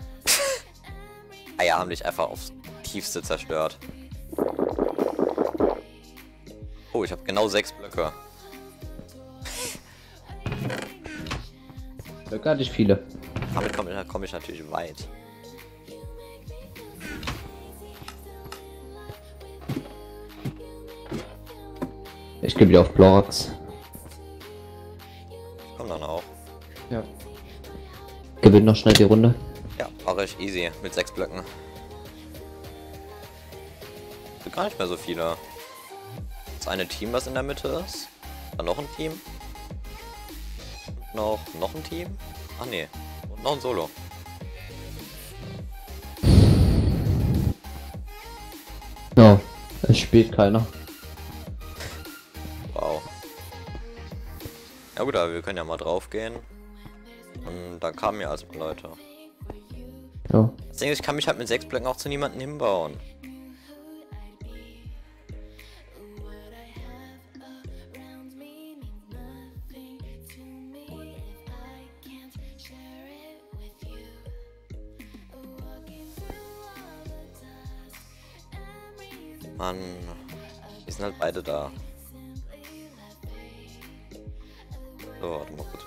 Eier haben dich einfach aufs Tiefste zerstört. Oh, ich habe genau sechs Blöcke. Blöcke hatte ich viele. Damit komme komm ich natürlich weit. Ich gebe wieder auf Blorax. Komm dann auch. Ja. Gewinn noch schnell die Runde. Ja, mache ich easy mit sechs Blöcken. Sind gar nicht mehr so viele. Das eine Team, was in der Mitte ist. Dann noch ein Team. Und noch, noch ein Team. Ach nee. Und noch ein Solo. Ja, es spielt keiner. Wow. Ja gut, aber wir können ja mal drauf gehen. Und dann kamen ja erstmal Leute. Ja. Das Ding ist, ich kann mich halt mit sechs Blöcken auch zu niemandem hinbauen. Mann. Die sind halt beide da. So, warte mal kurz.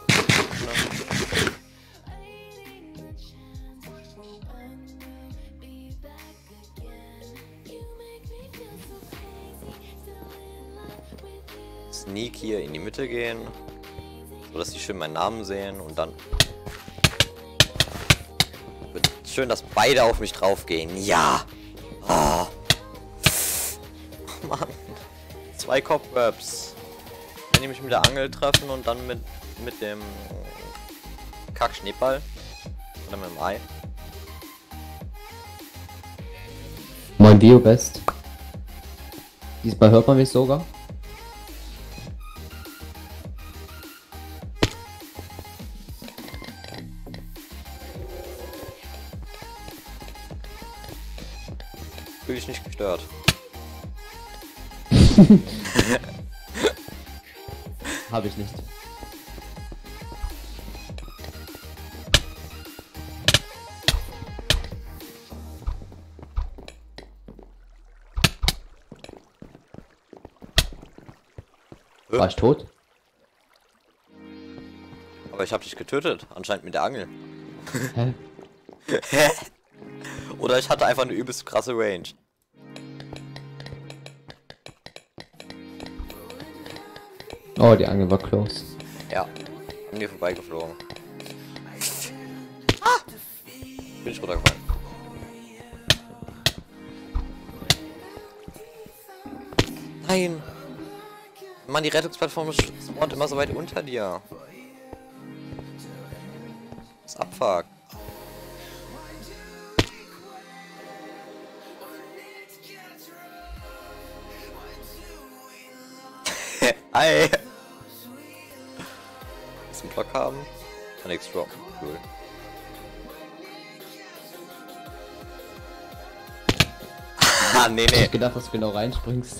Sneak hier in die Mitte gehen, so dass sie schön meinen Namen sehen und dann wird schön, dass beide auf mich drauf gehen. Ja! Oh. Oh Mann. Zwei Cobwebs. Wenn die mich mit der Angel treffen und dann mit mit dem Kack-Schneeball oder mit dem Ei. Moin Biobest. Diesmal hört man mich sogar. Fühl dich nicht gestört. Habe ich nicht. Hä? War ich tot? Aber ich habe dich getötet, anscheinend mit der Angel. Hä? Hä? Oder ich hatte einfach eine übelst krasse Range. Oh, die Angel war close. Ja, an mir vorbeigeflogen. Ah! Bin ich runtergefallen. Nein! Mann, die Rettungsplattform spawnt immer so weit unter dir. Das ist Abfuck. Ei! Willst du einen Block haben? Kann nichts droppen. Cool. Ah, nee, Ich nee. hab gedacht, dass du genau reinspringst.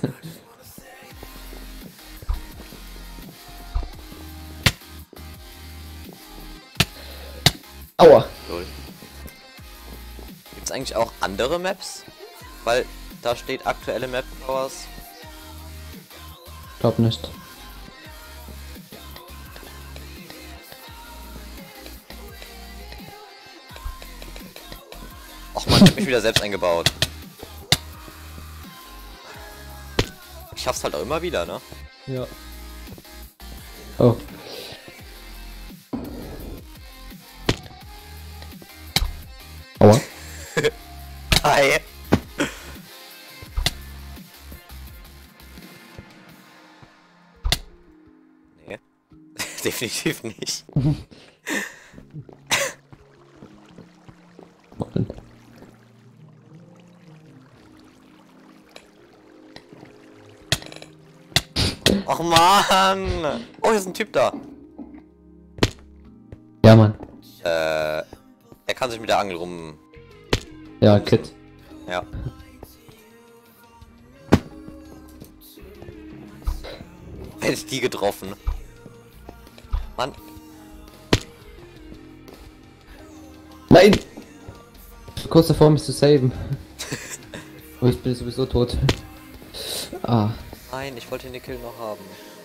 Aua! Lol. Gibt's eigentlich auch andere Maps? Weil da steht aktuelle Map Powers. Glaub nicht. Och man, ich hab mich wieder selbst eingebaut. Ich schaff's halt auch immer wieder, ne? Ja. Oh. Aua. Hi. Nee. Definitiv nicht. Och man! Oh, hier ist ein Typ da. Ja, Mann. Äh, er kann sich mit der Angel rum. Ja, Kit. Ja. Hätte ich die getroffen. Mann. Nein! Kurz davor, mich zu saven. Oh, ich bin sowieso tot. Ah. Nein, ich wollte den Kill noch haben.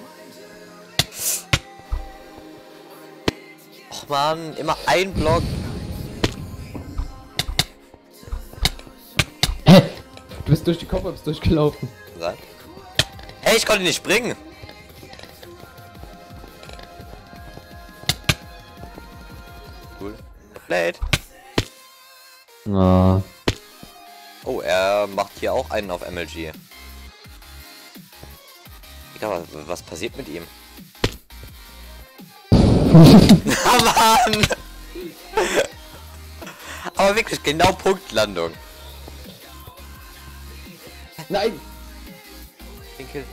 Och man, immer ein Block. Hä? Du bist durch die Cobwebs durchgelaufen. Sein. Hey, ich konnte nicht springen. Cool. Blade. Ah. Oh, er macht hier auch einen auf M L G. Egal, was, was passiert mit ihm? Oh Mann! Aber wirklich, genau Punktlandung. Nein! Den Kill.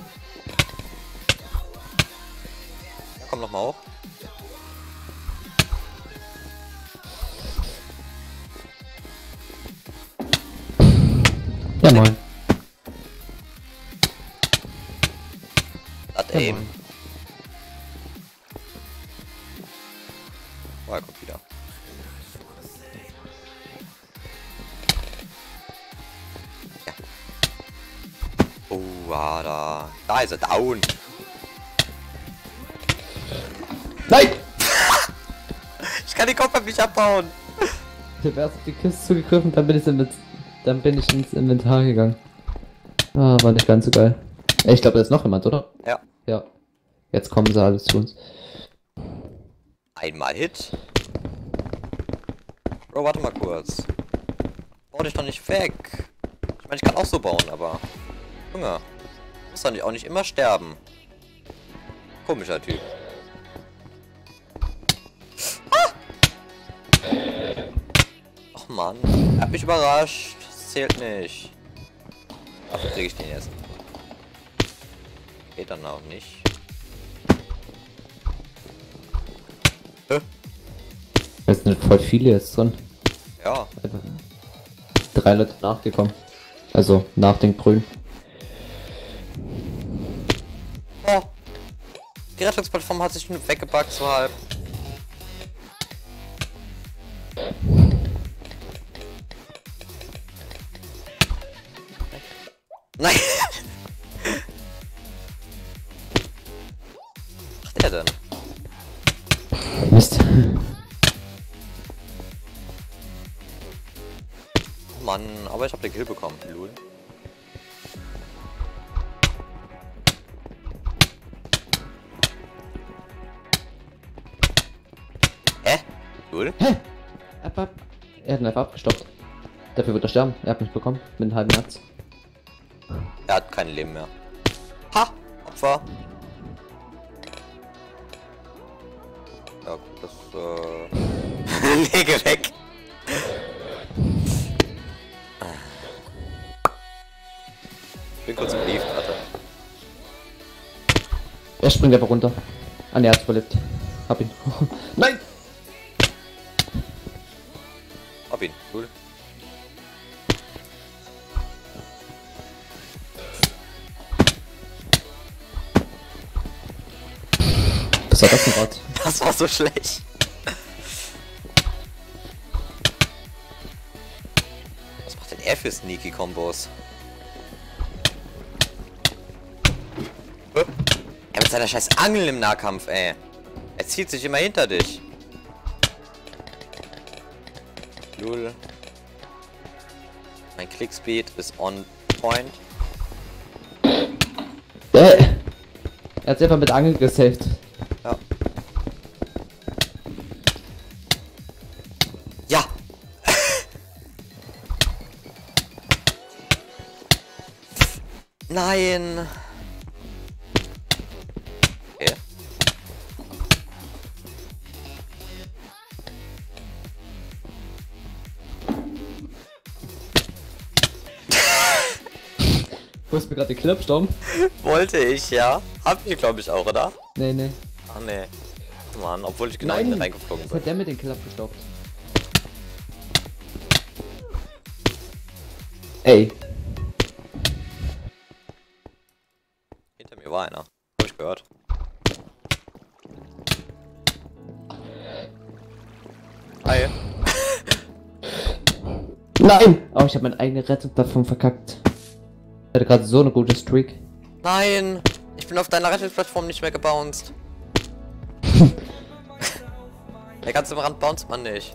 Ja, komm noch mal hoch. Ja, moin. Das Ja, Aim. moin. Oh, er kommt wieder. Ja. Uah, da. Da ist er down. Nein! Ich kann die Kopf nicht abbauen. Ich hab erst auf die Kiste zugegriffen, dann bin ich, in, dann bin ich ins Inventar gegangen. Ah, war nicht ganz so geil. Ey, ich glaube, da ist noch jemand, oder? Ja. Ja. Jetzt kommen sie alles zu uns. Einmal Hit. Bro, warte mal kurz. Bau dich doch nicht weg. Ich meine, ich kann auch so bauen, aber... Junge. Muss doch nicht, auch nicht immer sterben. Komischer Typ. Ah! Och Mann. Er hat mich überrascht. Das zählt nicht. Dafür kriege ich den jetzt. Geht dann auch nicht. Hä? Es sind voll viele jetzt drin. Ja. Drei Leute nachgekommen. Also nach den Grünen. Oh. Die Rettungsplattform hat sich nur weggebackt, so halb. Nein! Was macht er denn? Mist. Oh Mann, aber ich hab den Kill bekommen, Lul. Hä? Lul? Hä? Ab, ab. Er hat ihn einfach abgestoppt. Dafür wird er sterben. Er hat mich bekommen. Mit einem halben Herz. Er hat kein Leben mehr. Ha! Opfer! Ja, gut, das, äh... Lege weg! Ich bin kurz im Lief, warte. Er springt einfach runter. Ah, ne, er hat's überlebt. Hab ihn. Nein! Hab ihn, cool. Was war das denn gerade? Das war so schlecht. Was macht denn er für Sneaky-Kombos? Er mit seiner scheiß Angel im Nahkampf, ey. Er zieht sich immer hinter dich. Lul. Mein Clickspeed ist on point. Äh, er hat einfach mit Angel gesaved. Ja. Ja. Nein. Okay. Wo ist mir gerade die Klappsturm? Wollte ich, ja. Hab ich, glaube ich, auch, oder? Nee, nee. Ach nee. Mann, obwohl ich genau Nein. in den reingeflogen Was bin. hat der mit den Klapp gestoppt? Ey. Hinter mir war einer. Hab ich gehört. Hi. Nein! Oh, ich habe meine eigene Rettung davon verkackt. Ich hatte gerade so eine gute Streak. Nein! Ich bin auf deiner Rettungsplattform nicht mehr gebounced. Der ganz am Rand bounced man nicht.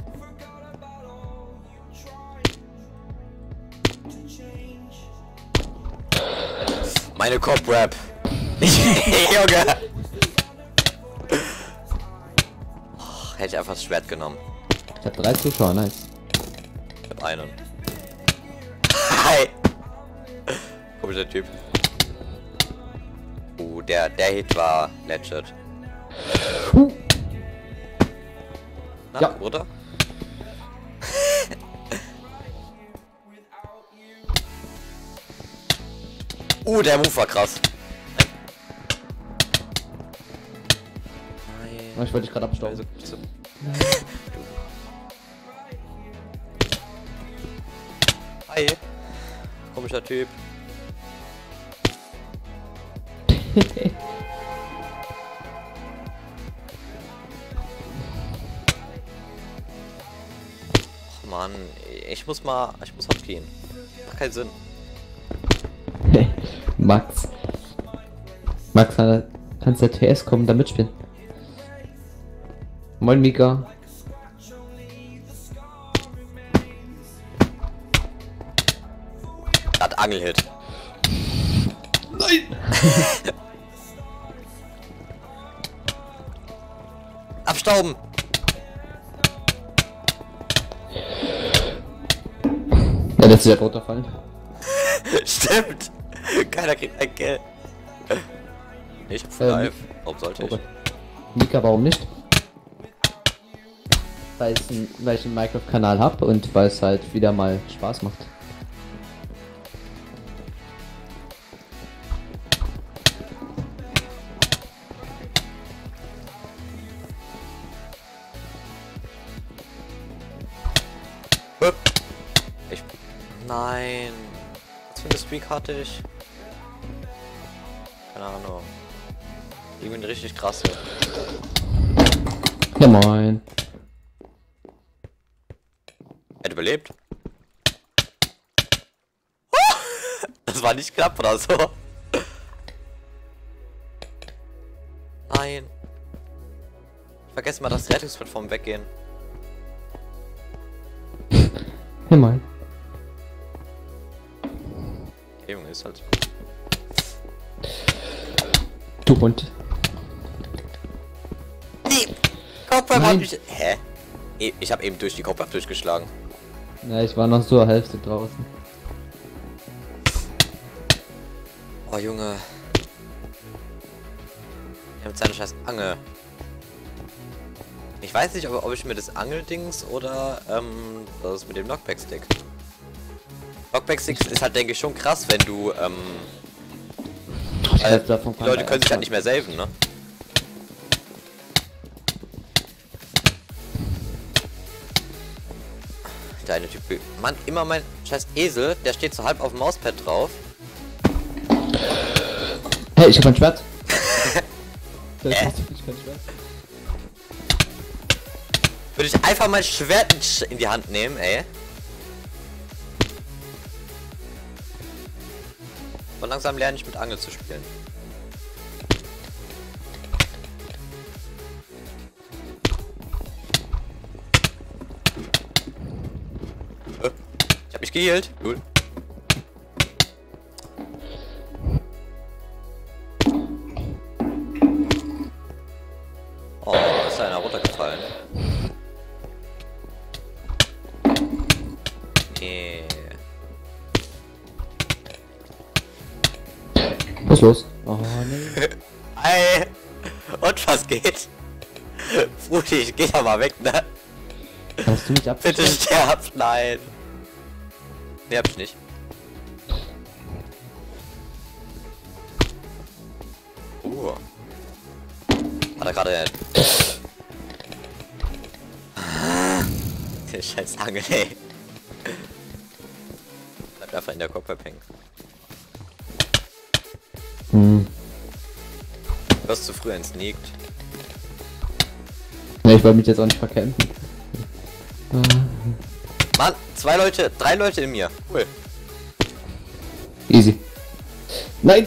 Meine Cop-Rap. Junge. Oh, hätte ich einfach das Schwert genommen. Ich habe drei Zuschauer, nice. Ich hab einen. Hi. Komischer Typ. Uh, der, der Hit war legit. Huh. Na, Ja. oder? uh, der Move war krass. Nein. Oh, ich wollte dich gerade abstauben. Also, so. Hi. Komischer Typ. Och Mann, ich muss mal, ich muss abgehen. Macht keinen Sinn. Max. Max, kannst der T S kommen, da mitspielen? Moin, Mika. Hat Angelhit. Nein! Abstauben! Ja, der ist ja runterfallen. Stimmt! Keiner kriegt ein Kill. Ich hab Ähm, live. Warum sollte ich? Okay. Mika, warum nicht? Weil, es ein, weil ich einen Minecraft-Kanal habe und weil es halt wieder mal Spaß macht. Ich... Nein. Was für eine Streak hatte ich? Keine Ahnung. Irgendwie eine richtig krasse. Ja, moin. Er hat überlebt. Das war nicht knapp oder so. Nein. Ich vergesse mal das Rettungsplattform weggehen. Ja, moin. Okay, Junge, ist halt. Du Hund. Nee! Kopfball Nein. hab ich. Hä? Ich, ich habe eben durch die Kopfball durchgeschlagen. Ja, ich war noch zur Hälfte draußen. Oh, Junge. Er mit seiner scheiß Angel. Ich weiß nicht, ob, ob ich mir das Angeldings oder ähm, das mit dem Knockback-Stick. Knockback-Stick ist halt, denke ich, schon krass, wenn du, ähm... Ich Äh, weiß, davon die kann Leute man können sich halt erst nicht mehr saven, ne? Der eine Typ... Mann, immer mein scheiß Esel, der steht so halb auf dem Mauspad drauf. Hey, ich hab ein Schwert. Das Äh? ist wirklich kein Schwert. Würde ich einfach mein Schwert in die Hand nehmen, ey. Und langsam lerne ich mit Angel zu spielen. Äh, Ich hab mich geheilt. Cool. Oh, da ist einer runtergefallen. Nee. Was ist los? Oh, nee. Ey! Und was geht? Frudi, geh doch mal weg, ne? Hast du mich Bitte abgestellt? sterb, nein. Nee, hab ich nicht. Uh. Hat er gerade... Der scheiß Angel, ey. Bleibt einfach in der Kopfhörer hängen. Hm. Du hast zu früh entsneakt. Ne, ich wollte mich jetzt auch nicht verkämpfen. Mann, zwei Leute, drei Leute in mir. Cool. Easy. Nein!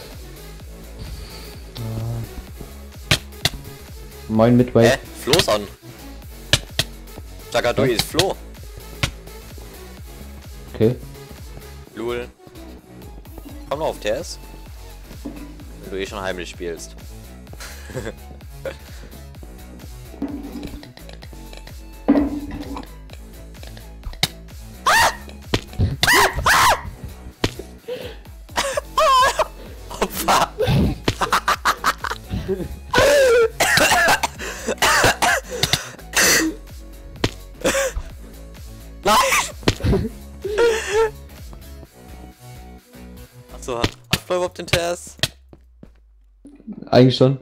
Moin Midway. Hä? Flo ist an. Jagadoi ist Flo. Okay. Lul. Komm noch auf T S. Wenn du eh schon heimlich spielst. Opfer! Nein! Achso, hast du überhaupt den T S? Eigentlich schon.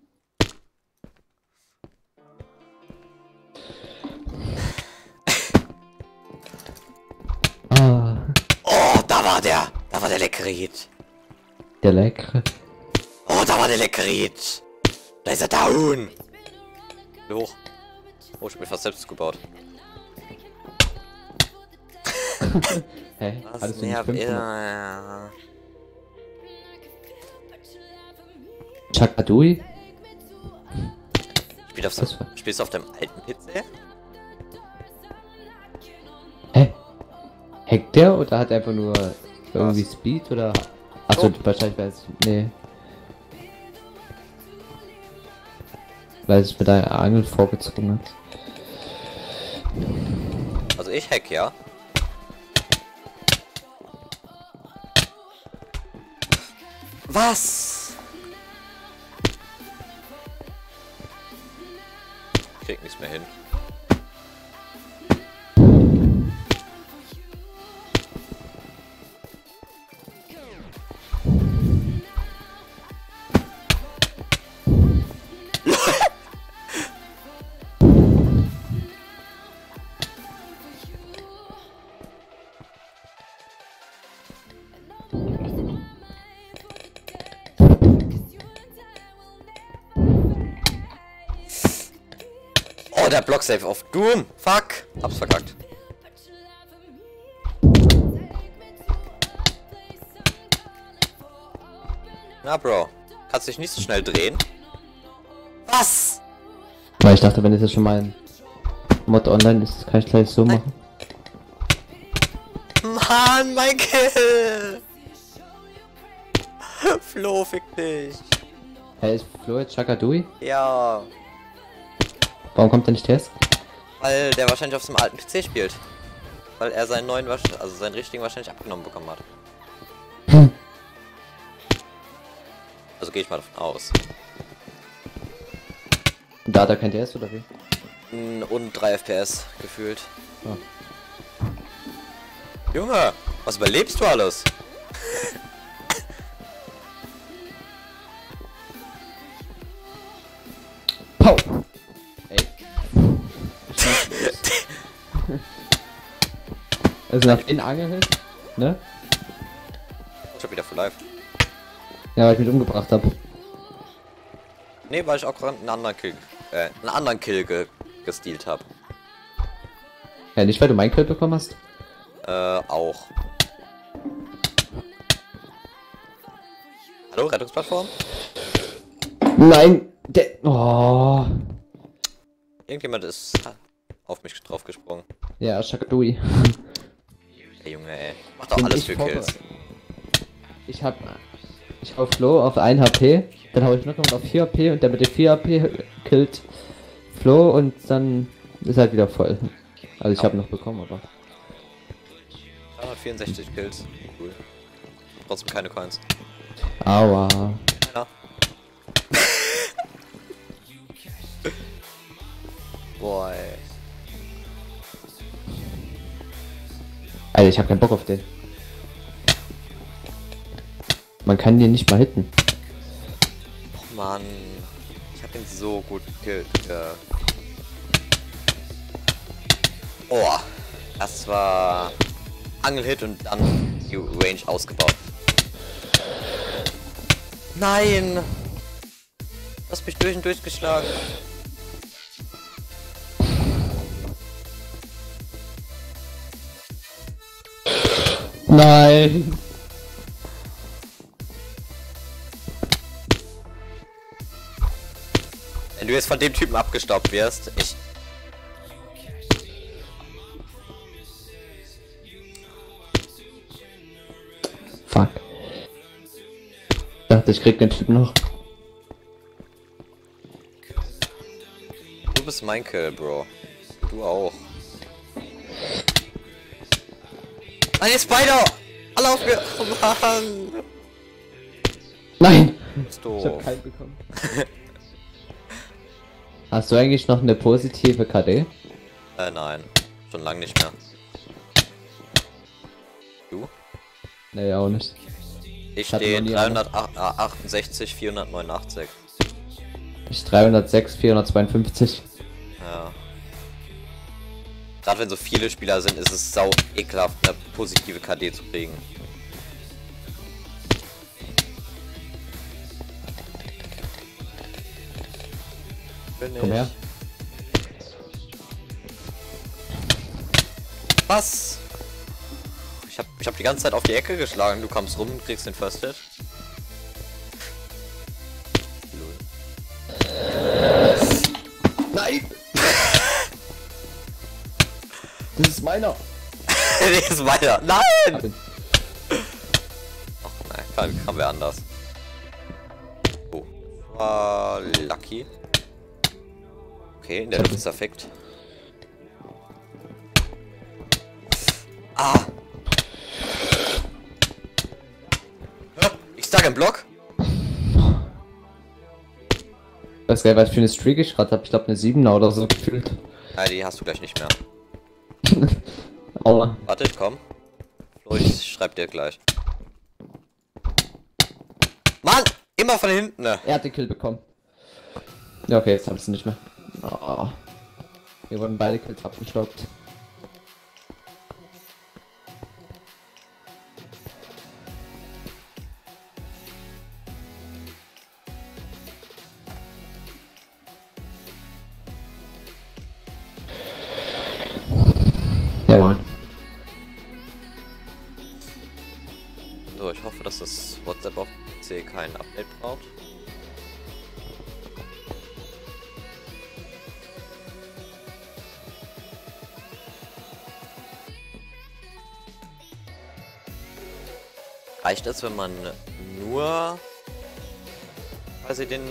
Ah, Oh, da war der! Da war der Leckerit! der leckere. Oh, da war der Leckerit! Da ist er down! Hoch. Oh, ich hab mir fast selbst gebaut. Hä? Was Hattest du nicht nervt fünfhundert? er? Chakadui? Spiel auf Was so, für- spielst du auf deinem alten P C? Hä? Hackt der oder hat er einfach nur irgendwie Was? Speed oder... Achso, Oh. wahrscheinlich weil es... Nee. Weil es mit einer Angel vorgezogen hat. Also ich hack, ja. Was? Ich krieg nichts mehr hin. Oh, der Block-Save auf Doom. Fuck. Hab's verkackt. Na, Bro. Kannst dich nicht so schnell drehen? Was? Weil ich dachte, wenn es jetzt schon mal ein Mod online ist, kann ich gleich so machen. Mann, mein Kill. Flo, fick dich. Hey, ist Flo jetzt Chakadui? Ja. Warum kommt der nicht erst? Weil der wahrscheinlich auf seinem alten P C spielt. Weil er seinen neuen, wahrsch- also seinen richtigen wahrscheinlich abgenommen bekommen hat. Also gehe ich mal davon aus. Da hat er kein D S oder wie? Mm, Und drei F P S gefühlt. Oh. Junge, was überlebst du alles? Pau! Ey. Also nach den Angel, ne? Ich hab wieder für live. Ja, weil ich mich umgebracht habe. Nee, weil ich auch gerade einen anderen Kill, äh, einen anderen Kill ge gestealt habe. Ja, nicht weil du mein Kill bekommen hast. Äh, auch. Hallo, Rettungsplattform? Nein! Der. Oh. Irgendjemand ist auf mich drauf gesprungen. Ja, Chakadui. Ey, Junge, ey. Mach doch Bin alles ich für vorbe- Kills. Ich hab. Ich hau Flo auf ein H P, dann hau ich noch auf vier H P und der mit den vier H P killt Flo und dann ist halt wieder voll. Also ich habe noch bekommen, aber. dreihundertvierundsechzig Kills. Cool. Trotzdem keine Coins. Aua. Ja. Boah, ey. Alter, ich hab keinen Bock auf den. Man kann den nicht mal hitten. Oh Mann. Ich hab ihn so gut gekillt. Ja. Oh. Das war Angelhit und dann die Range ausgebaut. Nein! Du hast mich durch und durch geschlagen. Nein! Wenn du jetzt von dem Typen abgestaubt wirst, ich... Fuck. Ich dachte, ich krieg den Typ noch. Du bist mein Kill, Bro. Du auch. Nein, jetzt Spider! Alle auf mir! Oh Mann! Nein! Bist Ich hab doof. keinen bekommen. Hast du eigentlich noch eine positive K D? Äh, nein. Schon lange nicht mehr. Du? Nee, auch nicht. Ich hatte stehe noch nie eine. dreihundertachtundsechzig, vierhundertneunundachtzig. Ich dreihundertsechs, vierhundertzweiundfünfzig. Ja. Gerade wenn so viele Spieler sind, ist es sau ekelhaft, eine positive K D zu kriegen. Bin Komm her. Was? Ich hab, ich hab die ganze Zeit auf die Ecke geschlagen. Du kommst rum und kriegst den First Hit. meiner. Der ist weiter. Hab Nein! ihn. Ach nein, kann, kann wer anders. Oh. War lucky. Okay, der Luft ist perfekt. Ah! Hä? Ich sag im Block? Das geil, was für eine Streak ich gerade habe. Ich glaube eine siebener oder so gefühlt. Ja, die hast du gleich nicht mehr. Aua. Warte, komm. Flo, ich schreib dir gleich. Mann! Immer von hinten, ne? Er hat den Kill bekommen. Ja, okay, jetzt hab ich nicht mehr. Oh. Wir wurden beide Kills abgestoppt. Ja, Mann. So, ich hoffe, dass das WhatsApp auf P C kein Update braucht. Reicht es, wenn man nur quasi den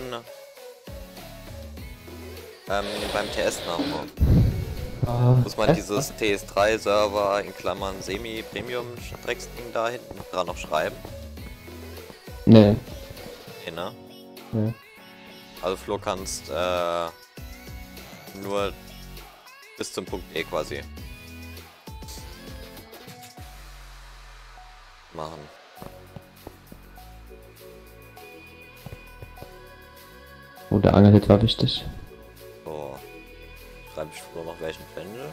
ähm, beim T S machen muss? Ah, Muss man hä? dieses T S drei Server in Klammern Semi-Premium Drecksding da hinten dran noch schreiben? Nee. Nee, ne? Nee. Also Flo kannst äh, nur bis zum Punkt E quasi machen. Oh, der Angelhit war wichtig. So. Schreibe ich Flo noch welchen Pendel?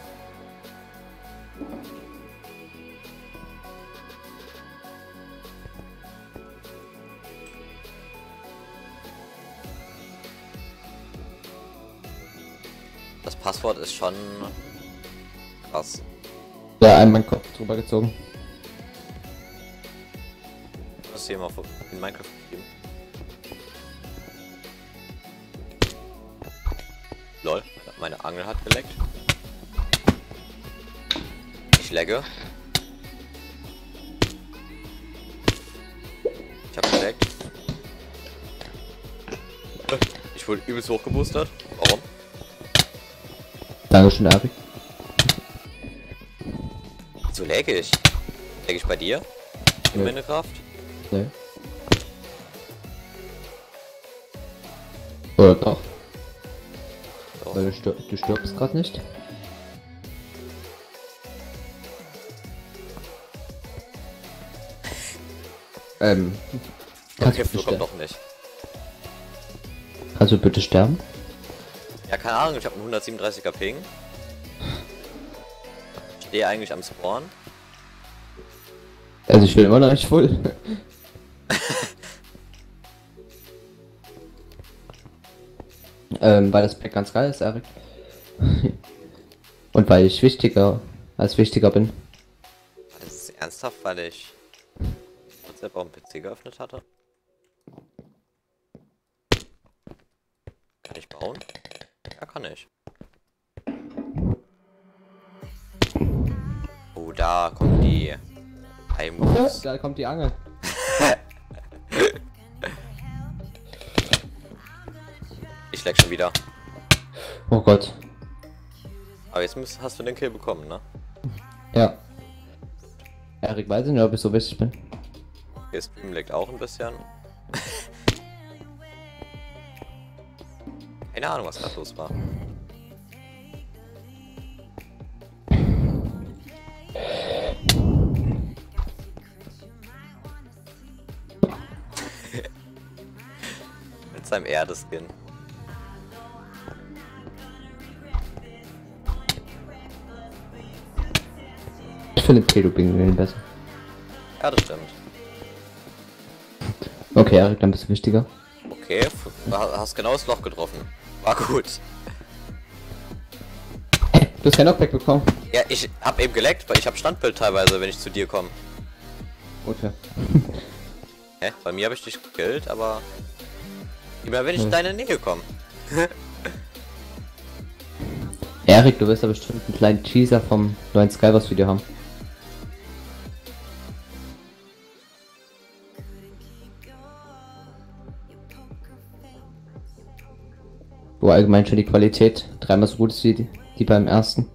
Das Passwort ist schon krass. Ja, einmal meinen Kopf drüber gezogen. Ich muss hier mal in Minecraft geben. Lol, meine Angel hat geleckt. Ich lagge. Ich hab geleckt. Ich wurde übelst hochgeboostert. Warum? Dankeschön, Erik. So lag ich. Lag ich bei dir? In Nee. Minecraft? Nee. Oder doch? Doch. Weil du, stir du stirbst gerade nicht. Ähm. Kannst, Okay, du Flo bitte kommt doch nicht. kannst du bitte sterben? Ja, keine Ahnung, ich habe einen hundertsiebenunddreißiger Ping. Ich stehe eigentlich am Spawn. Also ich will immer noch nicht voll. ähm, weil das Pack ganz geil ist, Erik. Und weil ich wichtiger als wichtiger bin. Das ist ernsthaft, weil ich WhatsApp auf dem P C geöffnet hatte. Kann ich bauen? Ja, kann ich. Oh, da kommen die Heimgus. Da kommt die Angel. Ich lag schon wieder. Oh Gott. Aber jetzt müsst, hast du den Kill bekommen, ne? Ja. Erik weiß nicht, ob ich so wichtig bin. Der Stream leckt auch ein bisschen. Keine Ahnung, was gerade los war. Mit seinem Erdeskin. Ich finde Pedo-Pinguin besser. Ja, das stimmt. Okay, Erik, dann bist du wichtiger. Okay, f- ha- hast genau das Loch getroffen. War gut. Hey, du hast kein Knockback bekommen. Ja, ich hab eben geleckt, weil ich hab Standbild teilweise, wenn ich zu dir komme. Okay. Hä? Bei mir habe ich dich gekillt, aber immer wenn ich in Hm. deine Nähe komme. Erik, du wirst ja bestimmt einen kleinen Teaser vom neuen Skywars Video haben. Wo allgemein schon die Qualität dreimal so gut ist wie die, die beim ersten.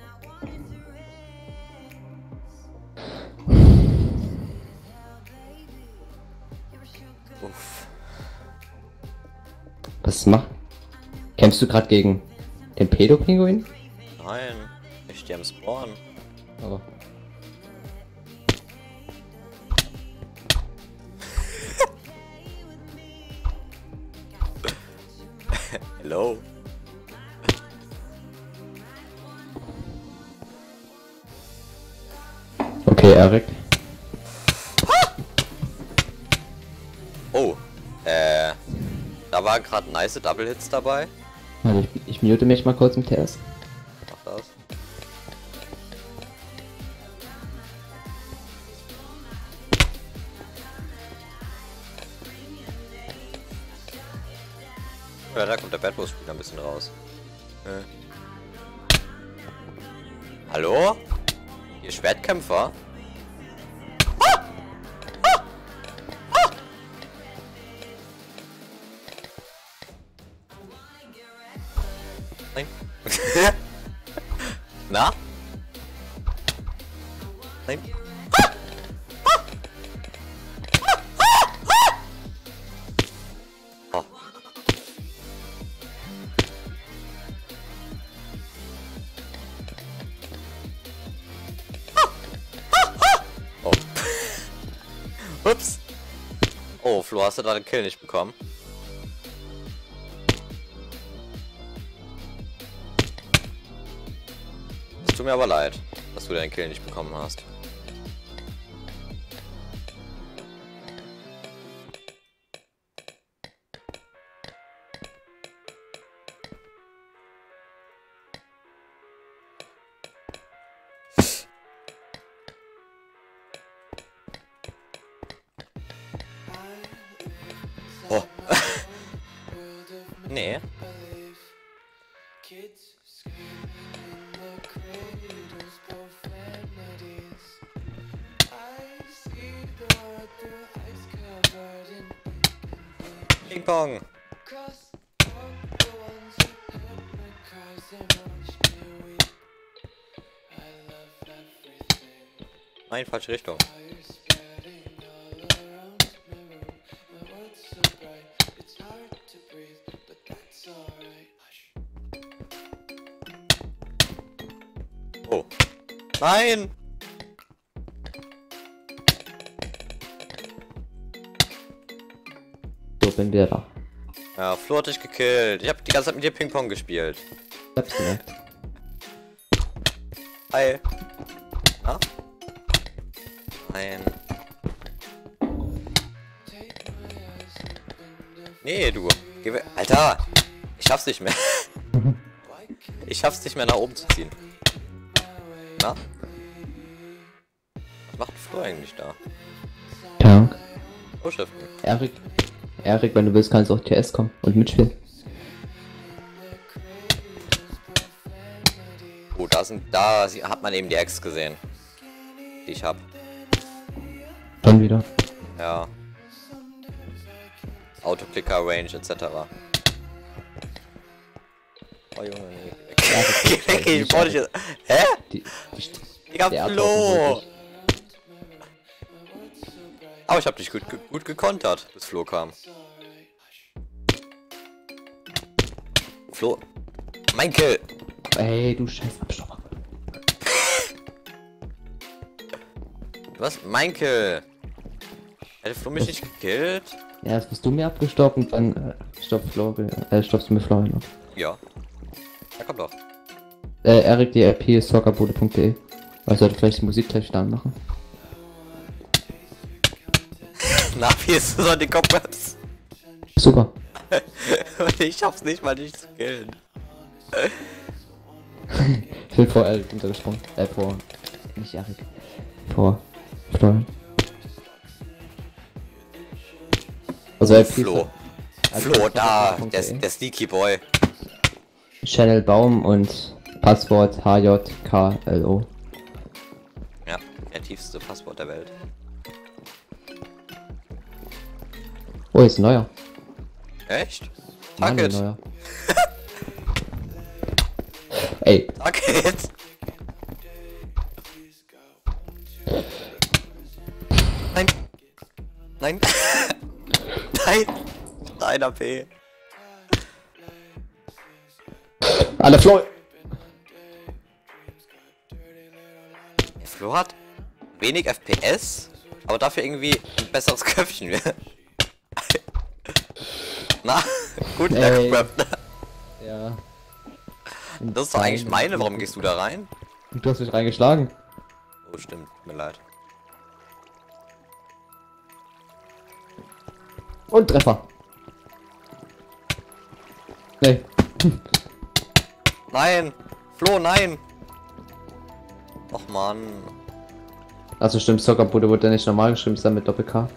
Uff. Was macht? Kämpfst du gerade gegen den Pedo-Pinguin? Nein, ich stehe am Spawn. Oh. Hello. Okay, Erik. Oh, äh, da waren gerade nice Double Hits dabei. Warte, ich, ich mute mich mal kurz im T S. Mach das. Ja, da kommt der Bad Boss Spieler ein bisschen raus. Äh. Hallo? Ihr Schwertkämpfer? Nein. Na? Nein. Oh. Oh. Ups. Oh, Flo, hast du da den Kill nicht bekommen? Es tut mir aber leid, dass du deinen Kill nicht bekommen hast. Oh. Nee. Ping Pong. Nein, falsche Richtung. Oh. Nein! So, bin wieder da. Ja, Flo hat dich gekillt. Ich hab die ganze Zeit mit dir Ping-Pong gespielt. Ich hab's gemerkt. Hi. Na? Nein. Nee, du. Geh weg. Alter! Ich schaff's nicht mehr. Ich schaff's nicht mehr nach oben zu ziehen. Na? Was macht Flo eigentlich da? Dank. Oh, Schriften. Erik, Erik, wenn du willst, kannst du auch T S kommen und mitspielen. Oh, da sind, da hat man eben die Ex gesehen. Die ich hab. Schon wieder. Ja. Autoclicker, Range, et cetera. Oh Junge, nee. Geh weg, ich brauch dich jetzt. Hä? Die, die, Digga, der Flo! Ablauf ist Aber ich hab dich gut, ge gut gekontert, bis Flo kam. Flo. Mein Kill! Ey, du scheiß Abstauber. Was? Mein Kill! Hätte Flo mich nicht gekillt? Ja, jetzt bist du mir abgestoppt und dann äh, stopp Flo, äh, stoppst du mir Florian noch. Ja. Ja, komm doch. Äh, Erik, die R P ist soccerbude punkt de. Also sollte vielleicht die Musik gleich da machen. Na, wie ist so die Kopfwärts? Super. Ich schaff's nicht mal, dich zu killen. Ich bin vor Erik untergesprungen. Äh, vor. Nicht Erik. Vor. Florian. Also R P Flo. Also Flo, da, Punkt der, de. der Sneaky Boy. Channel Baum und Passwort H J K L O. Ja, kreativste Passwort der Welt. Oh, ist ein neuer. Echt? Mann, ein Target. neuer. Ey, Target. Nein. Nein. Nein. Nein, A P. alle Flo. Der Flo hat wenig F P S, aber dafür irgendwie ein besseres Köpfchen. Na, gut Ey. weggerappt. Ja. Das ist doch eigentlich meine, warum gehst du da rein? Du hast mich reingeschlagen. Oh, stimmt, tut mir leid. Und Treffer. Nee. Nein! Flo, nein! Och Mann. Also stimmt, Soccerbude wurde ja nicht normal geschrieben, ist dann mit Doppel-K.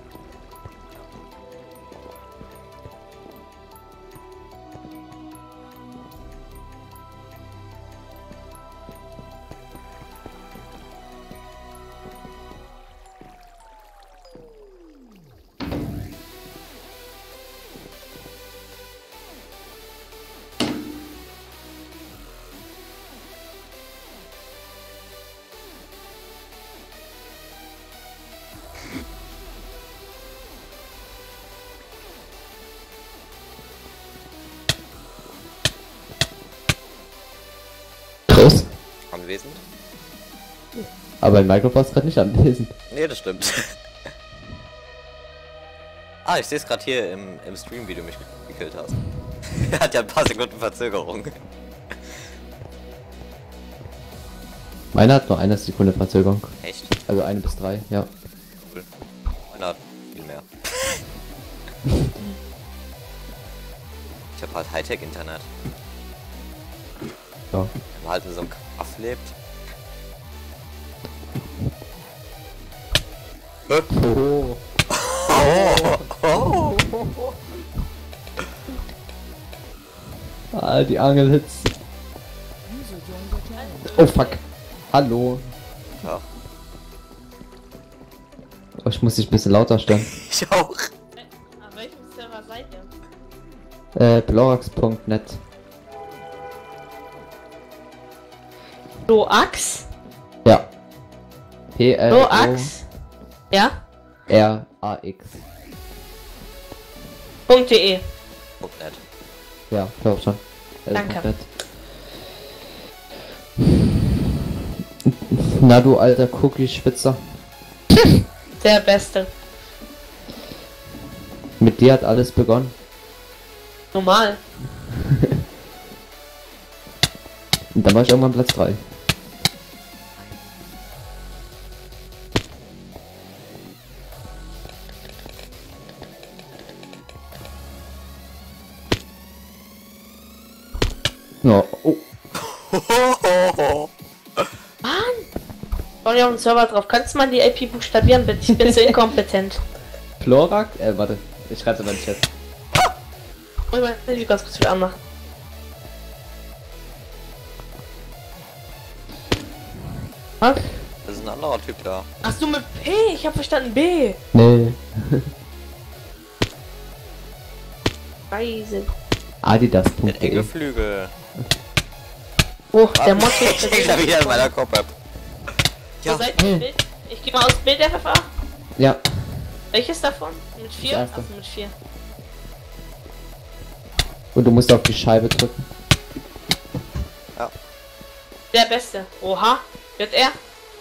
Chris? Anwesend? Aber in Minecraft ist gerade nicht anwesend. Nee, das stimmt. Ah, ich sehe es gerade hier im, im Stream, wie du mich gekillt hast. Er hat ja ein paar Sekunden Verzögerung. Meiner hat nur eine Sekunde Verzögerung. Echt? Also eine bis drei, ja. Cool. Meiner hat viel mehr. Ich habe halt Hightech-Internet. Ja. Wenn man halt in so einem Kaff lebt. Oh. Oh, oh. Ah, die Angelhits. Oh fuck. Hallo. Ja, Oh, ich muss dich ein bisschen lauter stellen. ich auch. Auf welchem Server seid ihr? äh, blorax punkt net. Loax? Ja. P L Loax? Ja? O R A X. .de. Guck nicht. Ja, glaub schon. Äh, Danke. .net. Na du alter Cookie-Spitzer. Der Beste. Mit dir hat alles begonnen. Normal. Und dann war ich irgendwann Platz drei. Ja, oh. Mann! Soll ja auf den Server drauf. Kannst du mal die I P buchstabieren, bitte? Ich bin so inkompetent. Florak? Äh, warte. Ich schreibe in den Chat. Ich muss mal ganz kurz wieder anmachen. Was? Das ist ein anderer Typ da. Ach du mit P? Ich hab verstanden B. Nee. Weise. Adidas Mit punkt enge de. Flügel. Oh, der Mod Ich ist krieg da wieder in meiner Kopf-App. Wo Ja, seid ihr? Bild? Ich geh mal aus Bild F F A. Ja. Welches davon? Mit vier? Das erste. Also mit vier. Und du musst auf die Scheibe drücken. Der Beste. Oha. Wird er?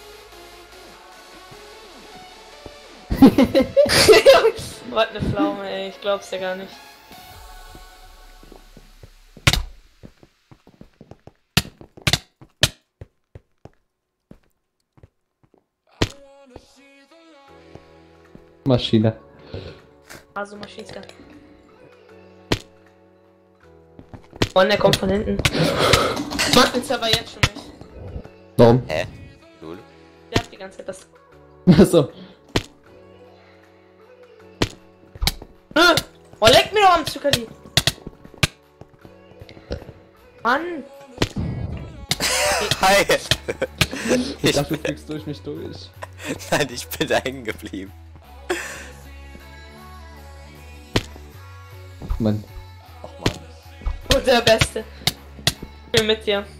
Was ne Pflaume, ey. Ich glaub's ja gar nicht. Maschine. Also Maschinenskern. Oh, der kommt von hinten. Ich mag den Server jetzt schon nicht. Warum? hä? Lul. Der hat die ganze Zeit das. Achso. Nö! Oh, leck mir doch am Zuckerli! Mann! Hi! Ich Ich dachte, du bin, kriegst durch mich durch. nein, ich bin da hängen geblieben. Mann. Ach man. Du der Beste. Ich bin mit dir.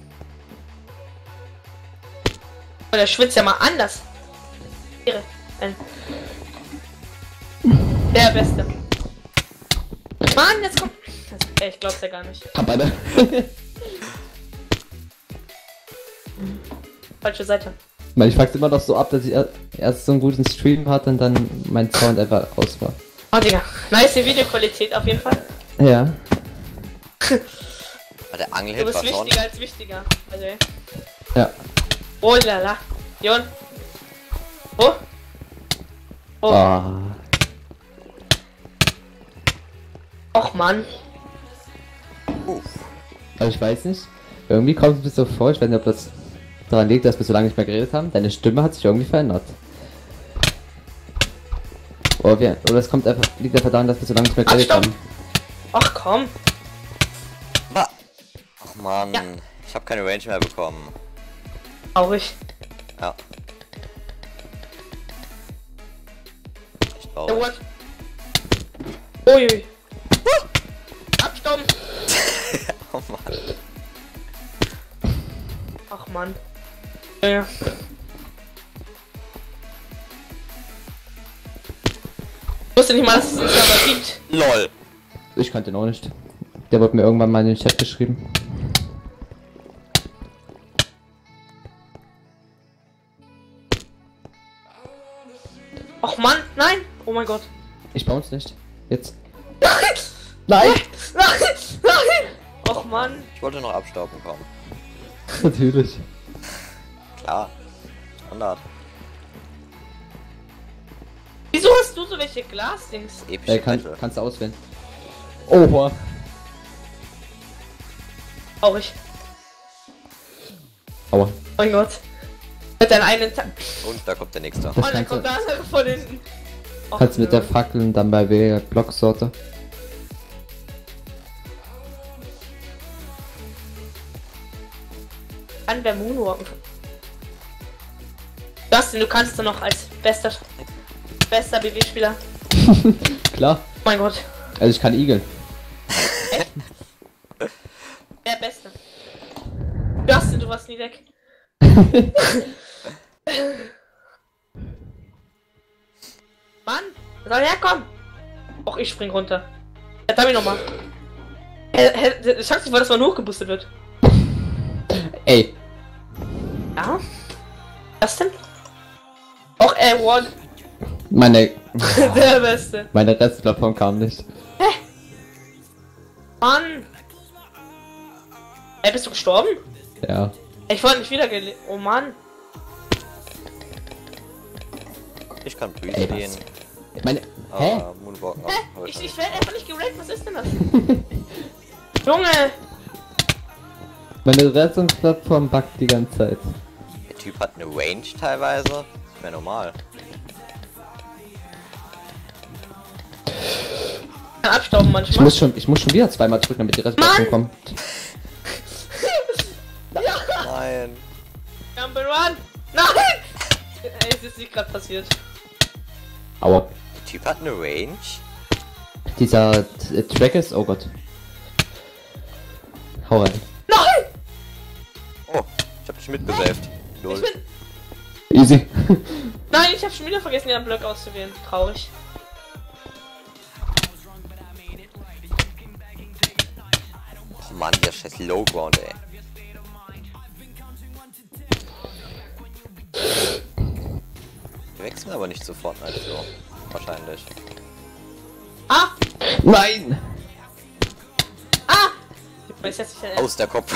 Oh, der schwitzt ja mal anders. Irre. Ein- Der Beste. Mann, jetzt kommt. Ey, ich glaub's ja gar nicht. Hab eine. Falsche Seite. Mann, ich fuck's immer noch so ab, dass ich er- erst so einen guten Stream hatte und dann mein Sound einfach aus war. Oh, Digga. Nice Videoqualität auf jeden Fall. Ja. Aber der Du Angelhit bist war schon. wichtiger als wichtiger. Also, ey. Ja. Oh lala. Jon. Oh. Oh. Ah. Och Mann. Uff. Aber ich weiß nicht. Irgendwie kommt es mir so vor, ich weiß nicht, ob das daran liegt, dass wir so lange nicht mehr geredet haben. Deine Stimme hat sich irgendwie verändert. Oder, wir, oder es kommt einfach, liegt einfach daran, dass wir so lange nicht mehr geredet stopp. haben. Ach komm. Wa- Ach man, Ja. ich habe keine Range mehr bekommen. Traurig. Ja. Ich Ja, traurig. what? Uiui. Abstommen. Oh Mann. Ach Mann. Ja. Ich wusste nicht mal, dass es einen Server gibt. LOL. Ich kannte ihn auch nicht. Der wurde mir irgendwann mal in den Chat geschrieben. Ach Mann, nein. Oh mein Gott. Ich bounce nicht. Jetzt. Nein. Nein! Nein. Nein. Ach Mann. Ich wollte noch abstauben kommen. Natürlich. Klar. Standard. Wieso hast du so welche Glasdings? Epische Äh, kann, Battle. kannst du auswählen. Oha. Traurig. Aua. Oh mein Gott. Mit deinem einen Tag. Und da kommt der nächste. Das Oh, dann kannst kommt du, da einer von hinten. Och, kannst du mit der nö. Fackel und dann bei der Blocksorte. Kann der Moonwalken. Justin, du kannst du noch als bester bester B W-Spieler. Klar. Oh mein Gott. Also ich kann igeln. Der Beste. Justin, du warst nie weg. Mann, soll herkommen. Och, ich spring runter. Jetzt hab ich nochmal. Ich sag's nicht, weil das mal hochgeboostet wird. Ey. Ja? Was denn? Och, ey, one. Meine. Der Beste. Meine Restplattform kam nicht. Mann. Ey, bist du gestorben? Ja. Ich wollte nicht wieder gele... Oh Mann. Ich kann Breeze Ey, gehen. was? Meine. Hä? Aber Moonwalken Hä? auch. Ich, ich werde einfach nicht gerankt. Was ist denn das? Junge. Meine Restplattform buggt die ganze Zeit. Der Typ hat eine Range teilweise. Ist mir normal. Kann abstauben Ich manchmal. muss schon, ich muss schon wieder zweimal drücken, damit die Restplattform Mann! kommt. Ja. Nein. Number one. Nein. Ey, es ist nicht gerade passiert. Aua. Der Typ hat eine Range. Dieser äh, Track ist. Oh Gott. Hau rein. Nein. Oh, ich hab dich mitgesaved. Ich Lol. bin... Easy. Nein, ich habe schon wieder vergessen, den Block auszuwählen. Traurig. Oh Mann, der scheiß Low Ground, ey. Wir wechseln aber nicht sofort, also wahrscheinlich. Ah. Nein! Ah. Ich weiß jetzt nicht, Aus der Kopf.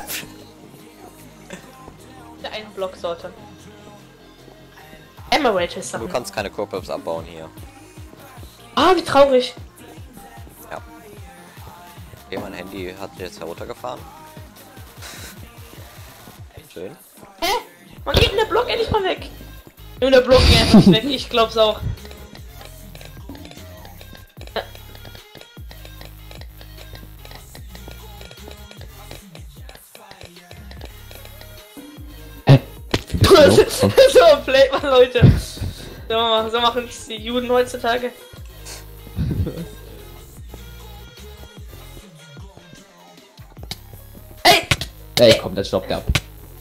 der einen Blocksorte. Emerald ist Du Sachen. kannst keine Corpus abbauen hier. Ah, wie traurig. Ja. Okay, mein Handy hat jetzt heruntergefahren. Schön. Hä? Man geht in der Block endlich mal weg. Nur der Block geht einfach weg. Ich glaub's auch. aufgekommen. So playt man, Leute. So, so machen es die Juden heutzutage. Ey! Ey, komm, das stoppt ab.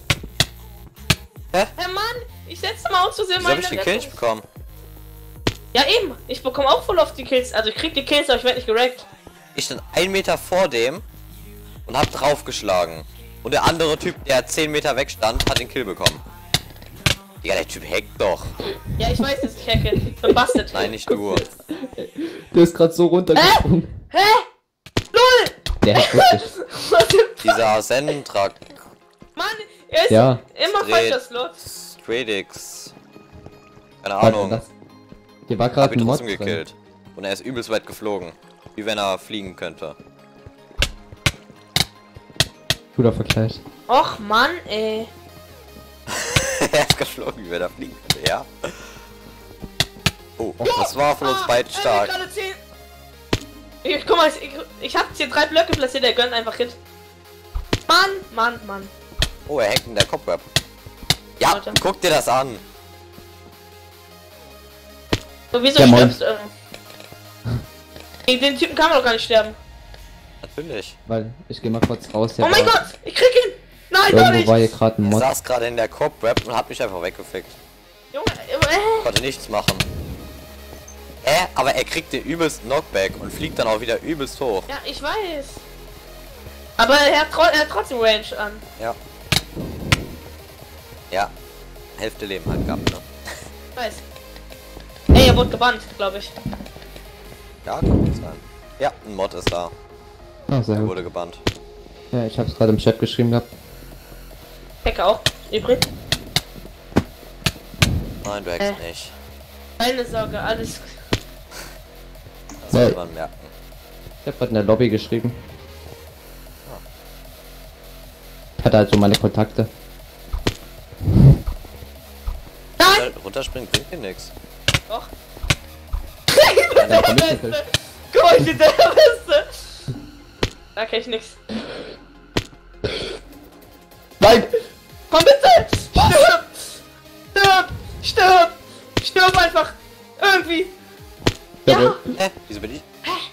Herr Mann! Ich setze mal aus Versehen Wieso hab meine ich den Kill nicht bekommen? Ja eben! Ich bekomme auch voll auf die Kills. Also ich krieg die Kills, aber ich werde nicht gerackt. Ich stand einen Meter vor dem und hab draufgeschlagen. Und der andere Typ, der zehn Meter weg stand, hat den Kill bekommen. Digga, der Typ hackt doch. Ja, ich weiß, dass ich hacke. Ich bin busted. Nein, nicht du. Der ist gerade so runtergesprungen. Hä? LOL! Der hackt wirklich. Was denn? Dieser Sentrak. Mann, er ist Ja. immer Dreht. falscher Slot. Stradix. Keine Warte, Ahnung. das- Hier war Hab gerade ihn ein Mod trotzdem drin. gekillt. Und er ist übelst weit geflogen. Wie wenn er fliegen könnte. Guter Vergleich. Och Mann, ey. Er ist geflogen, wie wenn er fliegen könnte, ja. Oh, das war von uns Ah, beiden er hat stark. gerade zehn. Ich, guck mal, ich, ich hab hier drei Blöcke platziert, der gönnt einfach Hit. Mann, Mann, Mann. Oh, er hackt in der Cobweb. Ja, Warte. guck dir das an. So, wieso Ja, moin. stirbst du? Ähm, Gegen den Typen kann man doch gar nicht sterben. Natürlich. Weil, ich gehe mal kurz raus. Der Oh mein war- Gott, ich krieg ihn! Nein, doch Irgendwo nicht! war hier gerade ein Er Mod. saß gerade in der Cobweb und hat mich einfach weggefickt. Junge, äh, Konnte nichts machen. Äh, aber er kriegt den übelsten Knockback und fliegt dann auch wieder übelst hoch. ja, ich weiß. Aber er hat, tro er hat trotzdem Range an. Ja. Ja. Hälfte Leben halt gehabt, ne? Ich weiß. Ey, er wurde gebannt, glaube ich. Ja, kann gut sein. Ja, ein Mod ist da. Ah, sehr Er gut. wurde gebannt. Ja, ich hab's gerade im Chat geschrieben gehabt. Hacker auch, übrigens. Nein, du hackst Äh. nicht. Keine Sorge, alles. Das Ja. sollte man merken. Ich hab gerade in der Lobby geschrieben. Ich hatte halt so meine Kontakte. Nein! Runter- Runterspringen bringt dir nichts. Doch. Ja, Der dann Beste! vermittelt. Guck mal, ich bin der Beste! Da kenn ich nix. Nein! Komm bitte! Stirb! Stirb! Stirb! Stirb einfach! Irgendwie! Ja! Jawohl. Hä? Wieso bin ich?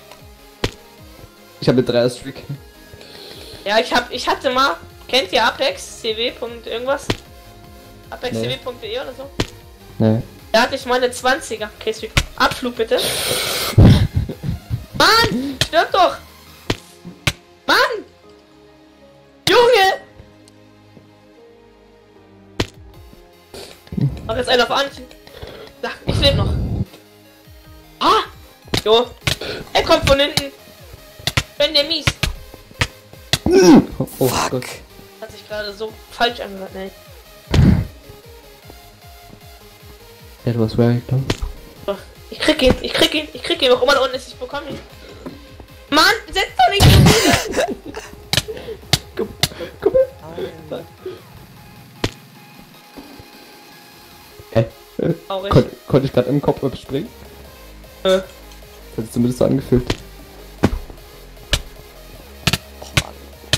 Ich habe eine Dreier-Streak. Ja, ich hab, ich hatte mal, kennt ihr Apex, cw. irgendwas? Apex Nee. c w punkt d e oder so? Ne. Da hatte ich meine zwanziger. Okay, Streak. Abflug bitte. Mann! Stirb doch! Mann! Junge! Mach jetzt einen auf Anti. Sag, ich lebe noch. Ah! Jo. Er kommt von hinten. Wenn der mies. Oh, oh Fuck. Gott. Hat sich gerade so falsch angehört, ne? That was very close. So, ich krieg ihn, ich krieg ihn, ich krieg ihn, auch immer da unten ist, ich bekomme ihn. Mann, setz doch nicht so viele! Komm, komm her. Hä? Äh, Traurig. kon konnte ich gerade im Kopf überspringen? Äh, Das hat sich zumindest so angefühlt. Och Mann.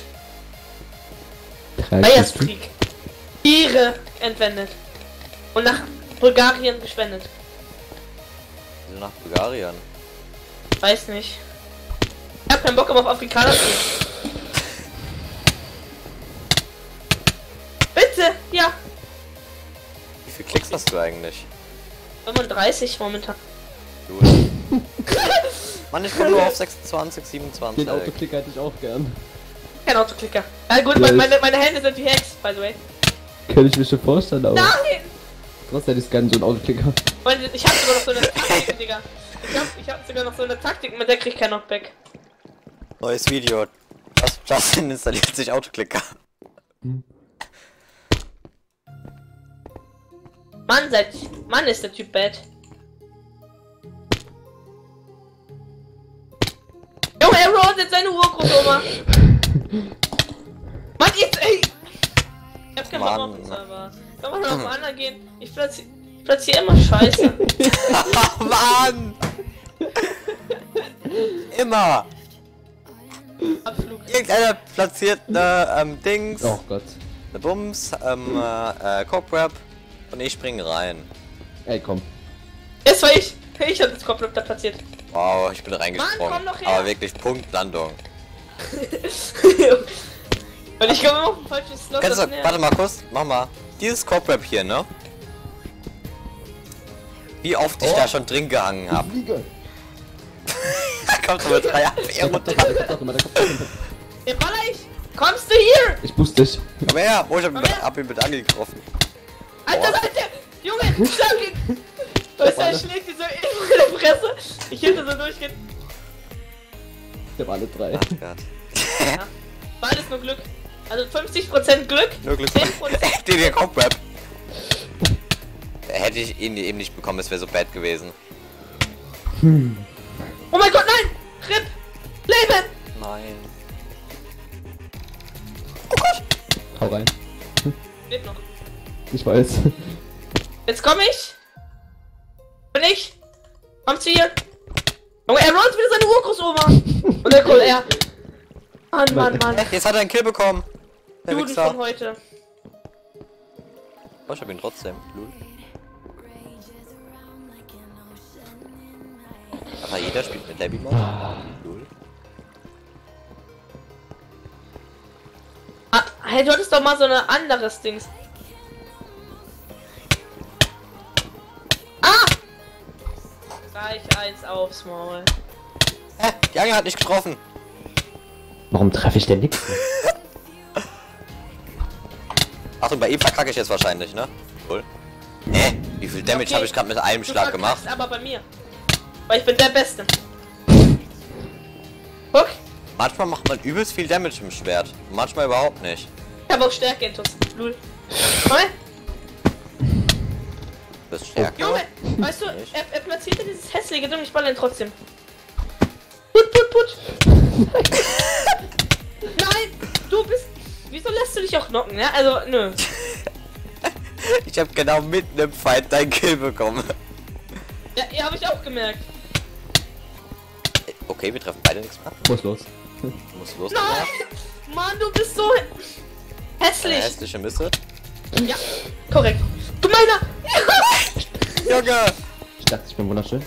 Drei Eierskrieg. Tiere entwendet. Und nach Bulgarien gespendet. Wieso nach Bulgarien? Weiß nicht. Ich hab keinen Bock auf Afrikaner zu gehen. Bitte! Ja! Wie viel Klicks hast du eigentlich? fünfunddreißig momentan. Gut. Mann, ich komm nur auf sechsundzwanzig, siebenundzwanzig. Den Autoklick hätte ich auch gern. Kein Autoklicker. Ja gut, Ja, meine, ich- meine, meine Hände sind wie Hacks, by the way. Könnte ich mir schon vorstellen, aber Nein! trotzdem hätte ich gerne so einen Autoklicker. Und ich hab sogar noch so eine Taktik, Digga. Ich hab, ich hab sogar noch so eine Taktik, mit der krieg ich kein Knockback. Neues Video. Just- Justin installiert sich Autoklicker. Mann, seid, Mann ist der Typ bad. Junge, er rollt jetzt seine Urgroßoma. Mann, jetzt, ey! Ich hab keinen Bock auf Mann. den Server. Kann man noch auf anderen gehen? Ich platziere platzier immer Scheiße. Ach Mann! Immer! Abflug. Irgendeiner platziert ne ähm, Dings, Oh Gott. ne Bums, ähm, äh, äh, Cobweb Und ich springe rein. Ey, komm. Das war ich. Ich hab das Kopfloch da platziert. Wow, ich bin reingesprungen. Mann, komm doch her. Aber wirklich Punktlandung. Und ich komme immer auf ein falsches Slot. Kannst das du, nervt. warte mal kurz, mach mal. Dieses Cobweb hier, ne? Wie oft ich Oh. da schon drin gehangen hab. Fliege. Da kommt so mit drei A P Der kommt runter. doch mal, der kommt doch mal, der kommt doch mal. Den baller ich. Kommst du hier? Ich boost dich. Komm her, wo ich hab, Komm her. hab ihn mit Angel getroffen. Alter, Boah. Alter! Junge, schlag ihn! Was er schlägt dir so in meine Fresse. Ich hätte so durchgehen. Ich hab alle drei. Ach Gott. Ja. Beides nur Glück. Also fünfzig Prozent Glück. Nur Glück. zehn Prozent. Den hier Cobweb. Hätte ich ihn eben nicht bekommen, es wäre so bad gewesen. Oh mein Gott, nein! Rip! Leben! Nein. Hau rein. Lebt noch. Ich weiß. Jetzt komm ich! Bin ich! Kommst du hier? Junge, er rollt wieder seine Urgroßoma! Und dann kommt er. Mann, Mann, Mann. Jetzt hat er einen Kill bekommen. Der Juden Wichser. von heute. Oh, ich hab ihn trotzdem. Lul. Aber jeder spielt mit Labby Mod. Lul. Ah, hey, du hattest doch mal so ein anderes Dings. Ah! Gleich eins aufs Maul. Hä? Die Angel hat nicht getroffen. Warum treffe ich denn nichts? Achtung, bei ihm verkacke ich jetzt wahrscheinlich, ne? Cool. Hä? Wie viel Damage Okay. habe ich gerade mit einem Du Schlag gemacht? verkackst aber bei mir. Weil ich bin der Beste. Guck, Manchmal macht man übelst viel Damage im Schwert. Und manchmal überhaupt nicht. ich habe auch Stärke intus. Lul. Junge, Du bist stärker. Junge, weißt du, Nicht. er, er platzierte dieses hässliche Ding, ich baller ihn trotzdem. Put, put, put. Nein, du bist... Wieso lässt du dich auch knocken, ja? Also, nö. Ich habe genau mitten im Fight deinen Kill bekommen. Ja, ja, habe ich auch gemerkt. Okay, wir treffen beide nichts mehr. Muss los. Du musst los. Nein! Mann, du bist so Eine hässlich. hässliche Misse. Ja, korrekt. Du meiner! Junge! Ich dachte, ich bin wunderschön.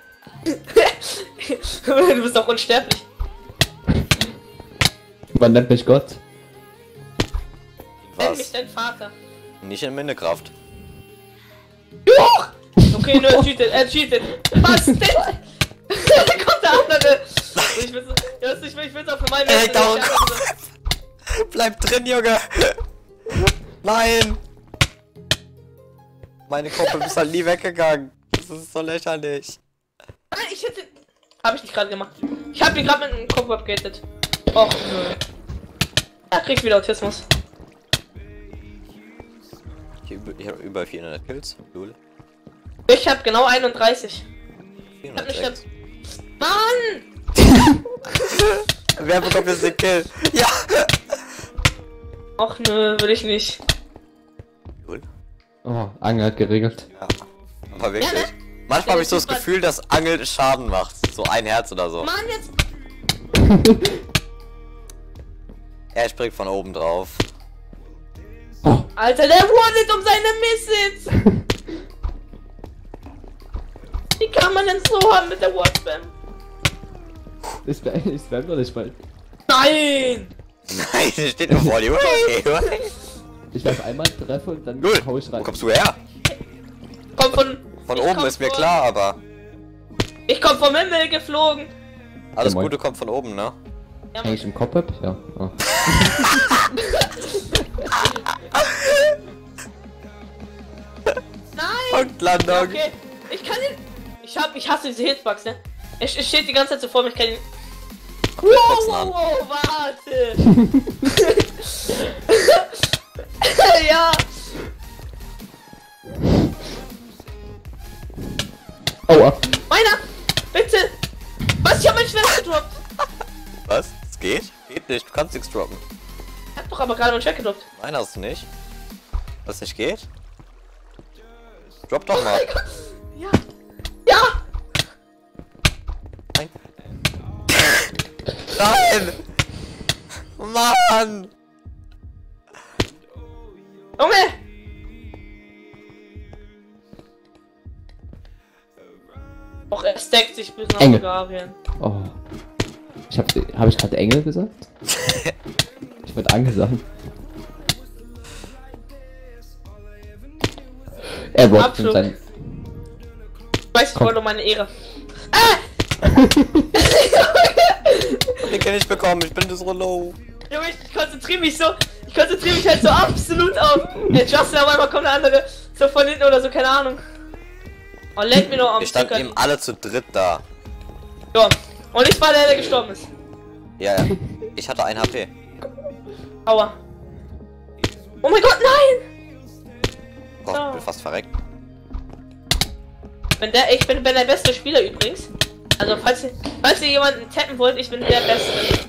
Du bist auch unsterblich. Man nennt mich Gott. Nenn mich Was? dein Vater. Nicht in Minecraft. Juch! Okay, nö, er cheatet, er cheatet. Was denn? Da kommt der andere. Ich will ja, ich will, ich will auf meinem Ey, dauert. Nein, Bleib drin, Junge! Nein! Meine Gruppe ist halt nie weggegangen. Das ist so lächerlich. ich hätte... Hab ich nicht gerade gemacht. Ich hab ihn gerade mit einem Kopf abgehatet. Och, nö. Er kriegt wieder Autismus. Ich habe über, über vierhundert Kills. Lul. Ich hab genau einunddreißig. Ich hab nicht... vierhundertsechs. Mann! Wer bekommt jetzt den Kill? Ja! Och, nö, will ich nicht. Lul. Oh, Angel hat geregelt. Ja. Aber wirklich. Ja, ne? Manchmal habe ich so das Super. Gefühl, dass Angel Schaden macht. So ein Herz oder so. Mann, jetzt... Er springt von oben drauf. Oh, Alter, der wartet um seine Misses! Wie kann man denn so haben mit der Wordspam? ich spam, ich spam doch nicht mal. Nein! Nein, der steht nur vor dir. Okay, okay. Ich werfe einmal, treffe und dann Lul, hau ich rein. wo kommst du her? Komm von... Von ich oben komm ist mir von- klar, aber Ich komm vom Himmel geflogen. alles Ja, moin. Gute kommt von oben, ne? Ja, Häng ich im Kopf ab? Ja. Oh. nein! Punktlandung. Ja, okay. Ich kann ihn... Ich hab... Ich hasse diese Hitbox, ne? Er er steht die ganze Zeit so vor mir, ich kann ihn... Wow, Hitboxen an. wow, wow, warte! Ja! Aua. Meiner! Bitte! Was? Ich hab mein Schwert gedroppt! Was? Es geht? Geht nicht, du kannst nichts droppen. Ich hab doch aber gerade mein Schwert gedroppt. Nein, hast du nicht. Was nicht geht? Drop doch Oh mal. mein Gott! Ja! Ja! Nein. Nein! Mann! Junge! Och, er stackt sich bis nach Engel. Bulgarien. Oh. Ich hab, hab ich gerade Engel gesagt? Ich wollte angesagt. Er rockt Abflug. mit seinen... Ich weiß, ich Komm. wollte um meine Ehre. Ah! Den kann ich bekommen, ich bin das so low. Junge, ich konzentriere mich so, ich konzentriere mich halt so absolut auf. Der Justin, aber einmal kommt der andere so von hinten oder so, keine Ahnung. Oh, leck mir noch am Wir standen Sticker. eben alle zu dritt da. Ja. Und ich war der, der gestorben ist. Ja, ja. Ich hatte ein H P. Aua. Oh mein Gott, nein! Gott, Oh. ich bin fast verreckt. Wenn der, ich bin, bin der beste Spieler übrigens. Also falls ihr, falls ihr jemanden tappen wollt, ich bin der Beste.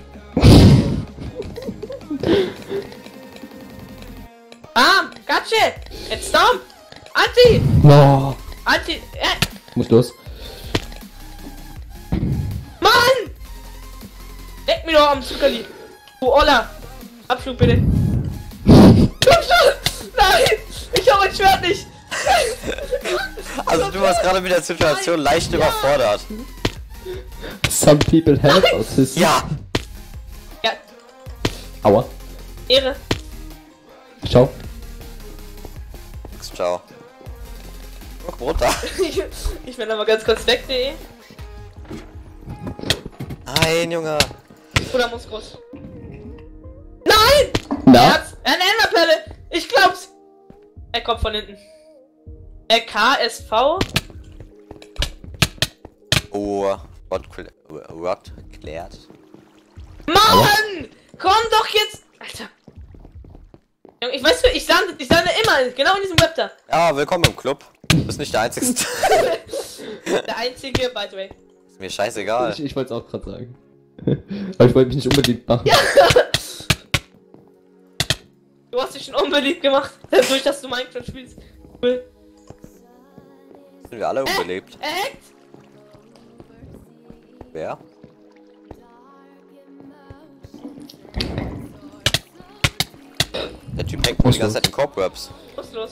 Bam! Gatsche! Jetzt Storm! Anti! No. Anti! Äh, Muss los. Mann! Leck mir doch am Zuckerli! Du Olla! Abflug bitte! Komm schon! Nein! Ich hab mein Schwert nicht! Also du warst gerade mit der Situation leicht überfordert. Some people have autism. Ja! Ja, Aua. Ehre! Ciao. Ciao. Guck runter. Ich, ich bin aber ganz kurz weg, de. Nein, Junge. Oder muss groß. Nein! Er Na? hat's! Er hat eine Enderperle! Ich glaub's! Er kommt von hinten. Äh, K S V? Oh, Gott, Gott, klärt. Mann! Komm doch jetzt! Alter! Junge, ich weiß, ich sage ich sage immer, genau in diesem Web da. Ja, willkommen im Club. Du bist nicht der Einzige. Der einzige, by the way. Ist mir scheißegal. Ich, ich wollte es auch gerade sagen. Aber ich wollte mich nicht unbedingt machen. Du hast dich schon unbeliebt gemacht, dadurch, dass du Minecraft spielst. Cool. Sind wir alle unbelebt. Er hackt! Wer? Der Typ hängt nur die ganze Zeit in Cobwebs. Was ist los?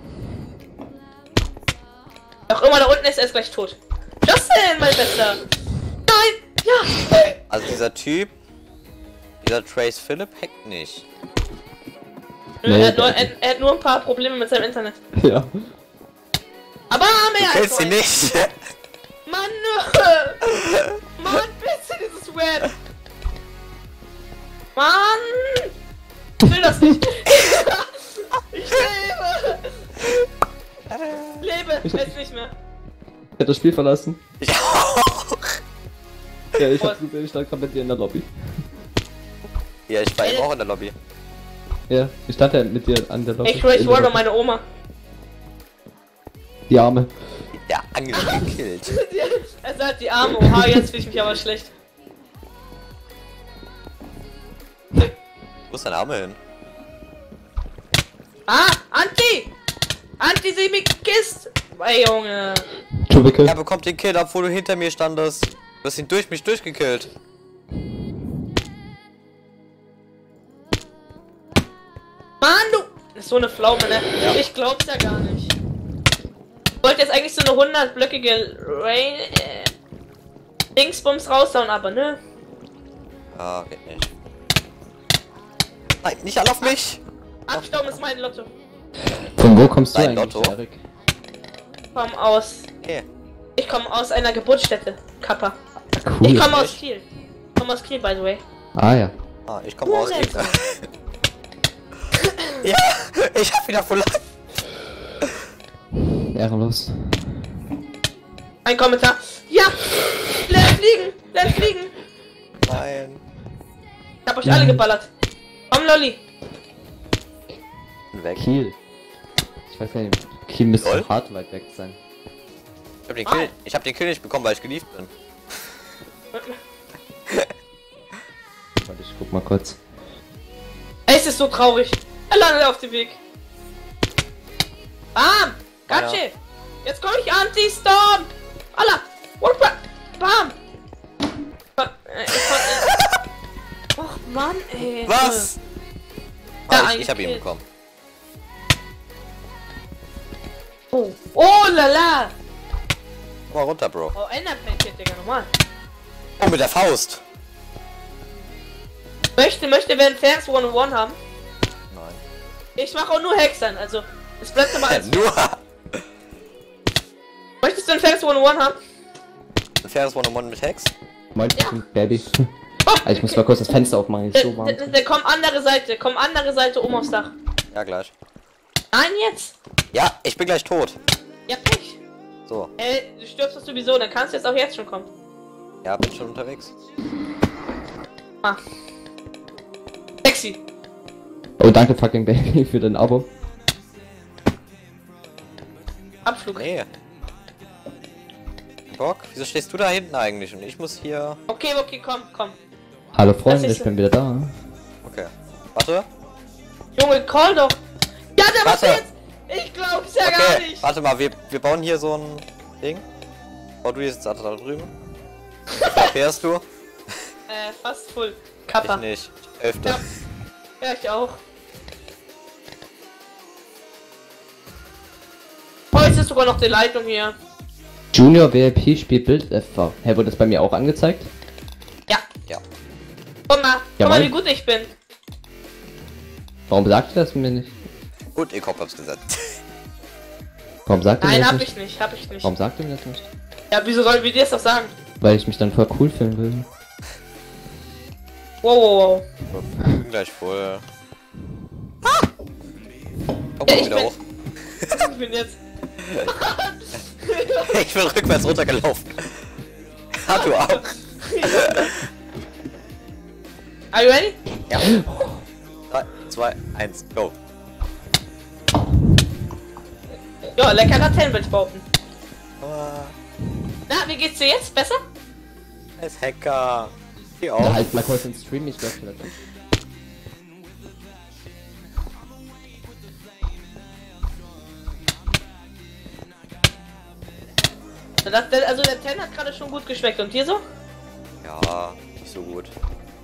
Auch immer da unten ist, er ist gleich tot. Justin, mein Bester! Nein! Ja! Also dieser Typ, dieser Trace Phillip hackt nicht. Nö, Nee, er, hat nur, der- er, er hat nur ein paar Probleme mit seinem Internet. Ja. Aber mehr Du killst ihn nicht. Mann, nö. Mann, bitte, dieses Web! Mann! Ich will das nicht! Ich lebe! Lebe! Jetzt nicht mehr! Ich hab das Spiel verlassen. Ich auch. Ja, ich, hab, Was? ich stand gerade mit dir in der Lobby. Ja, ich war eben auch in der Lobby. Ja, ich stand ja mit dir an der Lobby. Ich Race In der Warrior, Lobby. meine Oma. Die Arme. Der Angel gekillt. Er sagt die Arme, oha, jetzt fühle ich mich aber schlecht. Wo ist dein Arme hin? Ah, Anti! Antisemikist! Ey, Junge. Tschubicke. Er bekommt den Kill, obwohl du hinter mir standest. Du hast ihn durch mich durchgekillt. Mann, du! Das ist so eine Pflaume, ne? Ja. Ich glaub's ja gar nicht. Ich wollte jetzt eigentlich so eine hundertblöckige Rain... Äh, Dingsbums raushauen, aber ne? Ah, geht nicht. Nein, nicht alle auf mich! Abstauben ist mein Lotto. Von wo kommst du Dein eigentlich, Lotto? Erik? Ich komm aus... Okay. Ich komme aus einer Geburtsstätte. Kappa. Cool. Ich komme aus Kiel. Ich komme aus Kiel, by the way. Ah ja. Ah, ich komme aus Hurensohn. Ebner. Ja, ich hab wieder voll. Ehrenlos. Ein Kommentar. Ja! Lern fliegen! Lern fliegen! Nein. Ich hab euch alle geballert. Komm, Lolli! Weg. Kiel. Ich weiß gar nicht. Kiel müsste Lol. hart weit weg sein. Ich hab den Kill, ich hab den Kill nicht bekommen, weil ich geliebt bin. Warte, ich guck mal kurz. Ey, es ist so traurig. Er landet auf dem Weg. Bam! Gatsche! Ja. Jetzt komme ich Anti-Storm! Allah! Whoppa! Bam! Äh, ich kon- äh, Och Mann, ey. Was? Ja, Ah, ich, ich hab ihn eingekillt. bekommen. Oh, oh la la! Komm mal runter, Bro. Oh, Enderpancake, Digga, normal. Oh, mit der Faust. Möchte, möchte wer ein Fairs one on one haben? Nein. Ich mache auch nur Hexern, also es bleibt immer als. Nur Möchtest du ein Fairs one on one haben? ein faires One-on-One mit Hex? Moin, Ja. Baby. Oh, Also ich muss mal kurz das Fenster aufmachen, ist so warm. der, der, der komm andere Seite, komm andere Seite oben aufs Dach. Ja, gleich. Nein, jetzt! Ja, ich bin gleich tot. Ja, Pech. So, Ey, du stirbst doch sowieso, dann kannst du jetzt auch jetzt schon kommen. ja, bin schon unterwegs. Ah. Sexy. Oh, danke fucking Baby für dein Abo. Abflug. Nee. Bock, wieso stehst du da hinten eigentlich? Und ich muss hier... Okay, okay, komm, komm. Hallo Freunde, Das ist ich bin wieder da. Okay. Warte. Junge, call doch. Ja, der macht Warte. jetzt. Ich glaub's ja gar Okay, nicht. warte mal, wir, wir bauen hier so ein Ding. Bau du jetzt da drüben. Wie fährst du? Äh, fast full. Ich Kappa. nicht. Hälfte. Ja. Ja, ich auch. Heute ist sogar noch die Leitung hier. Junior W I P spielt Bild F V. Hä, wurde das bei mir auch angezeigt? Ja. Ja. Guck mal, Ja, guck mal, Mann. wie gut ich bin. Warum sagt ihr das mir nicht? Gut, ich hab's gesetzt. Warum sagt ihr mir Nein, das hab nicht? ich nicht, hab ich nicht. Warum sagt ihr mir das nicht? Ja, wieso sollen wir dir das doch sagen? Weil ich mich dann voll cool fühlen will. Wow, wow, wow. Ich bin gleich voll. Komm Ja, mal ich wieder bin- hoch. Ich bin jetzt. Ich bin rückwärts runtergelaufen. Ha, du auch. Are you ready? Ja. drei, zwei, eins, go. Ja, leckerer Ten-Bit-Bauten. Ah, Na, wie geht's dir jetzt? Besser? als Hacker. Geh Ja, auf. halt mal kurz ins Stream, ich glaube vielleicht. Das, der, also der Ten hat gerade schon gut geschmeckt. Und dir so? Ja, nicht so gut.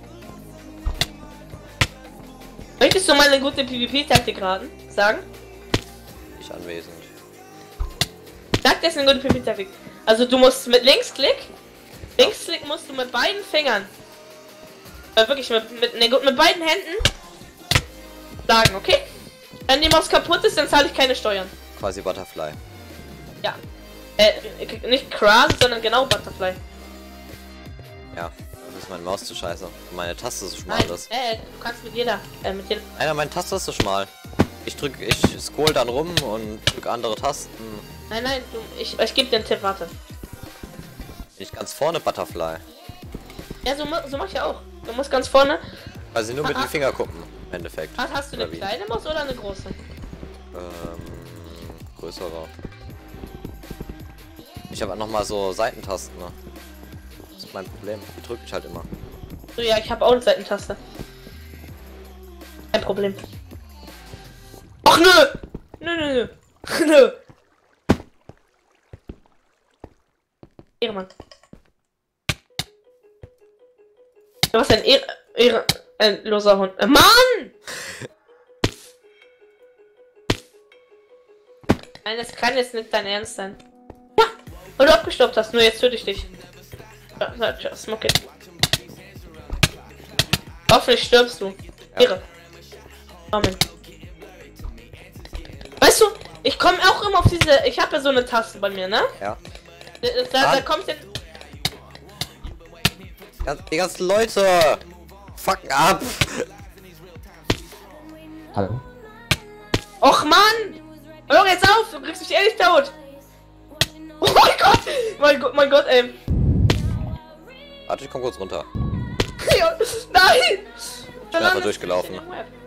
Möchtest du mal eine gute PvP-Taktik raten? Sagen? Nicht anwesend. Sag das ist eine gute PvP-Taktik. Also du musst mit Linksklick, Linksklick musst du mit beiden Fingern, äh, wirklich mit, mit, ne, gut, mit beiden Händen sagen, okay? Wenn die Maus kaputt ist, dann zahle ich keine Steuern. Quasi Butterfly. Ja. Äh, nicht Kran, sondern genau Butterfly. Ja, das ist meine Maus zu scheiße. Und meine Taste so schmal Nein, ist. äh, du kannst mit jeder, äh, mit jeder. Einer, meine Taste ist so schmal. Ich drück, ich scroll dann rum und drück andere Tasten. Nein, nein, du, ich, ich gebe dir einen Tipp, warte. Bin ich ganz vorne Butterfly. Ja, so, mu- so mach ich ja auch. Du musst ganz vorne. Also nur mit Ah, den Finger gucken, im Endeffekt. Hast, hast du eine Oder wie? kleine Maus oder eine große? Ähm, größere. Ich habe noch mal so Seitentasten. Ne? Das ist mein Problem. Die drücke ich halt immer. So, ja, ich habe auch eine Seitentaste. Kein Problem. Ach nö! Nö, nö, nö. Nö. Ehrenmann. Ja, was ein Ehre... Ehre... Ein loser Hund. Äh, Mann! Nein, das kann jetzt nicht dein Ernst sein. Ja! Weil du abgestoppt hast. Nur jetzt töte ich dich. Ja, ja, tja, smoke it. Hoffentlich stirbst du. Ehre. Amen. Weißt du, ich komme auch immer auf diese... Ich habe ja so eine Taste bei mir, ne? Ja. Da, da, da Ah. kommt jetzt... Ganz- Die ganzen Leute! Fucken ab! Hallo? Och Mann! Hör jetzt auf, du kriegst mich ehrlich tot! Oh mein Gott! Mein Gott, mein Gott, ey! Warte, ich komm kurz runter. Ja, nein! Ich bin einfach durchgelaufen.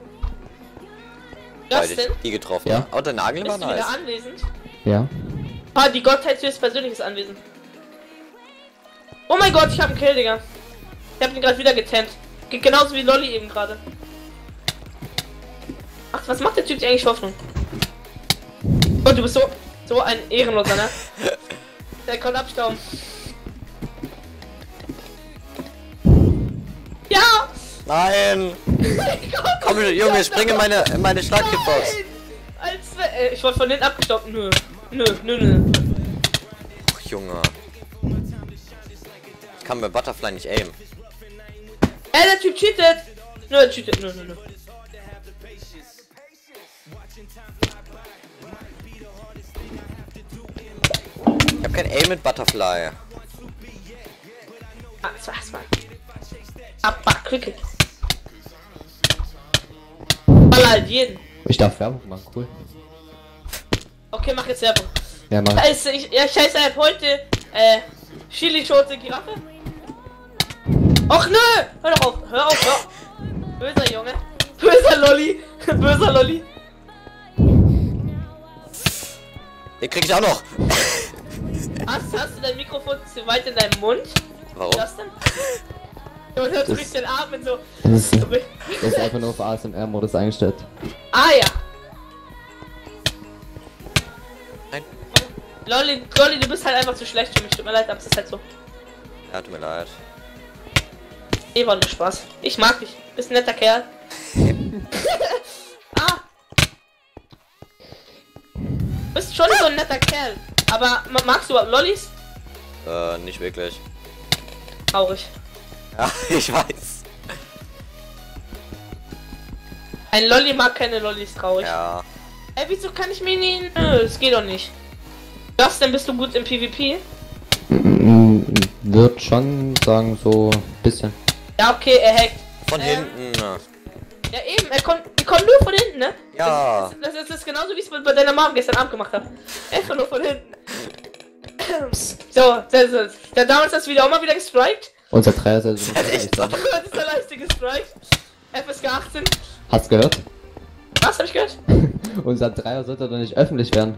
Weil ich Justin, die getroffen Ja. habe. Oh, der Nagel war bist du wieder nice. anwesend? Ja? Ah, die Gottheit fürs persönliches Anwesen. Oh mein Gott, ich hab einen Kill, Digga. Ich hab ihn gerade wieder getannt. Geht genauso wie Lolly eben gerade. Ach, was macht der Typ dir eigentlich Hoffnung? Oh, du bist so, so ein Ehrenloser, ne? Der kann abstauben. Ja! Nein! Komm, Junge, spring in meine, in meine Schlagkitbox. Nein! Als wär- äh, ich wollte von denen abgestaubt. Nö. Nö, nö, nö. Junge. Ich kann mit Butterfly nicht aimen. Ey, der Typ cheatet! Nö, der cheatet, nö, nö, nö. Ich hab kein Aim mit Butterfly. Ah, das war's mal. Abba, Cricket. Ball halt jeden. Ich darf Werbung machen, cool. Okay, mach jetzt Werbung. Ja, mach. Scheiße, ich, ja, scheiße, ich hab heute, äh, Chili-Schote Giraffe. Och nö! Hör doch auf, hör auf, hör auf. Böser Junge. Böser Lolli. Böser Lolli. Den krieg ich auch noch. Hast, hast du dein Mikrofon zu weit in deinem Mund? Warum? Was denn? Du hörst richtig den Atmen so. Das ist, das ist einfach nur auf A S M R-Modus eingestellt. Ah ja. Nein. Lolli, Lolli, du bist halt einfach zu schlecht für mich. Tut mir leid, aber es ist halt so. Ja, tut mir leid. Eh, war nur Spaß. Ich mag dich. Bist ein netter Kerl. Ah. Bist schon so ein netter Kerl. Aber ma- magst du überhaupt Lollis? Äh, nicht wirklich. Traurig. Ja, ich weiß. Ein Lolli mag keine Lollis, traurig. Ja. Ey, wieso kann ich mir nicht... Nö, das geht doch nicht. Was denn, bist du gut im PvP? Mm, Wird schon sagen, so ein bisschen. Ja, okay, er hackt. Von Ähm. hinten. Ja eben, er kommt, er kommt nur von hinten, ne? Ja. Das, das, das, das ist genauso, wie ich es bei deiner Mom gestern Abend gemacht habe. Einfach nur von hinten. So, das ist der damals das Video auch mal wieder gestrikt. Unser Dreier ist also Das ist echt so. Das ist der leichte gestrikt. F S K achtzehn. Hast gehört? Was hab ich gehört? Unser Dreier sollte doch nicht öffentlich werden.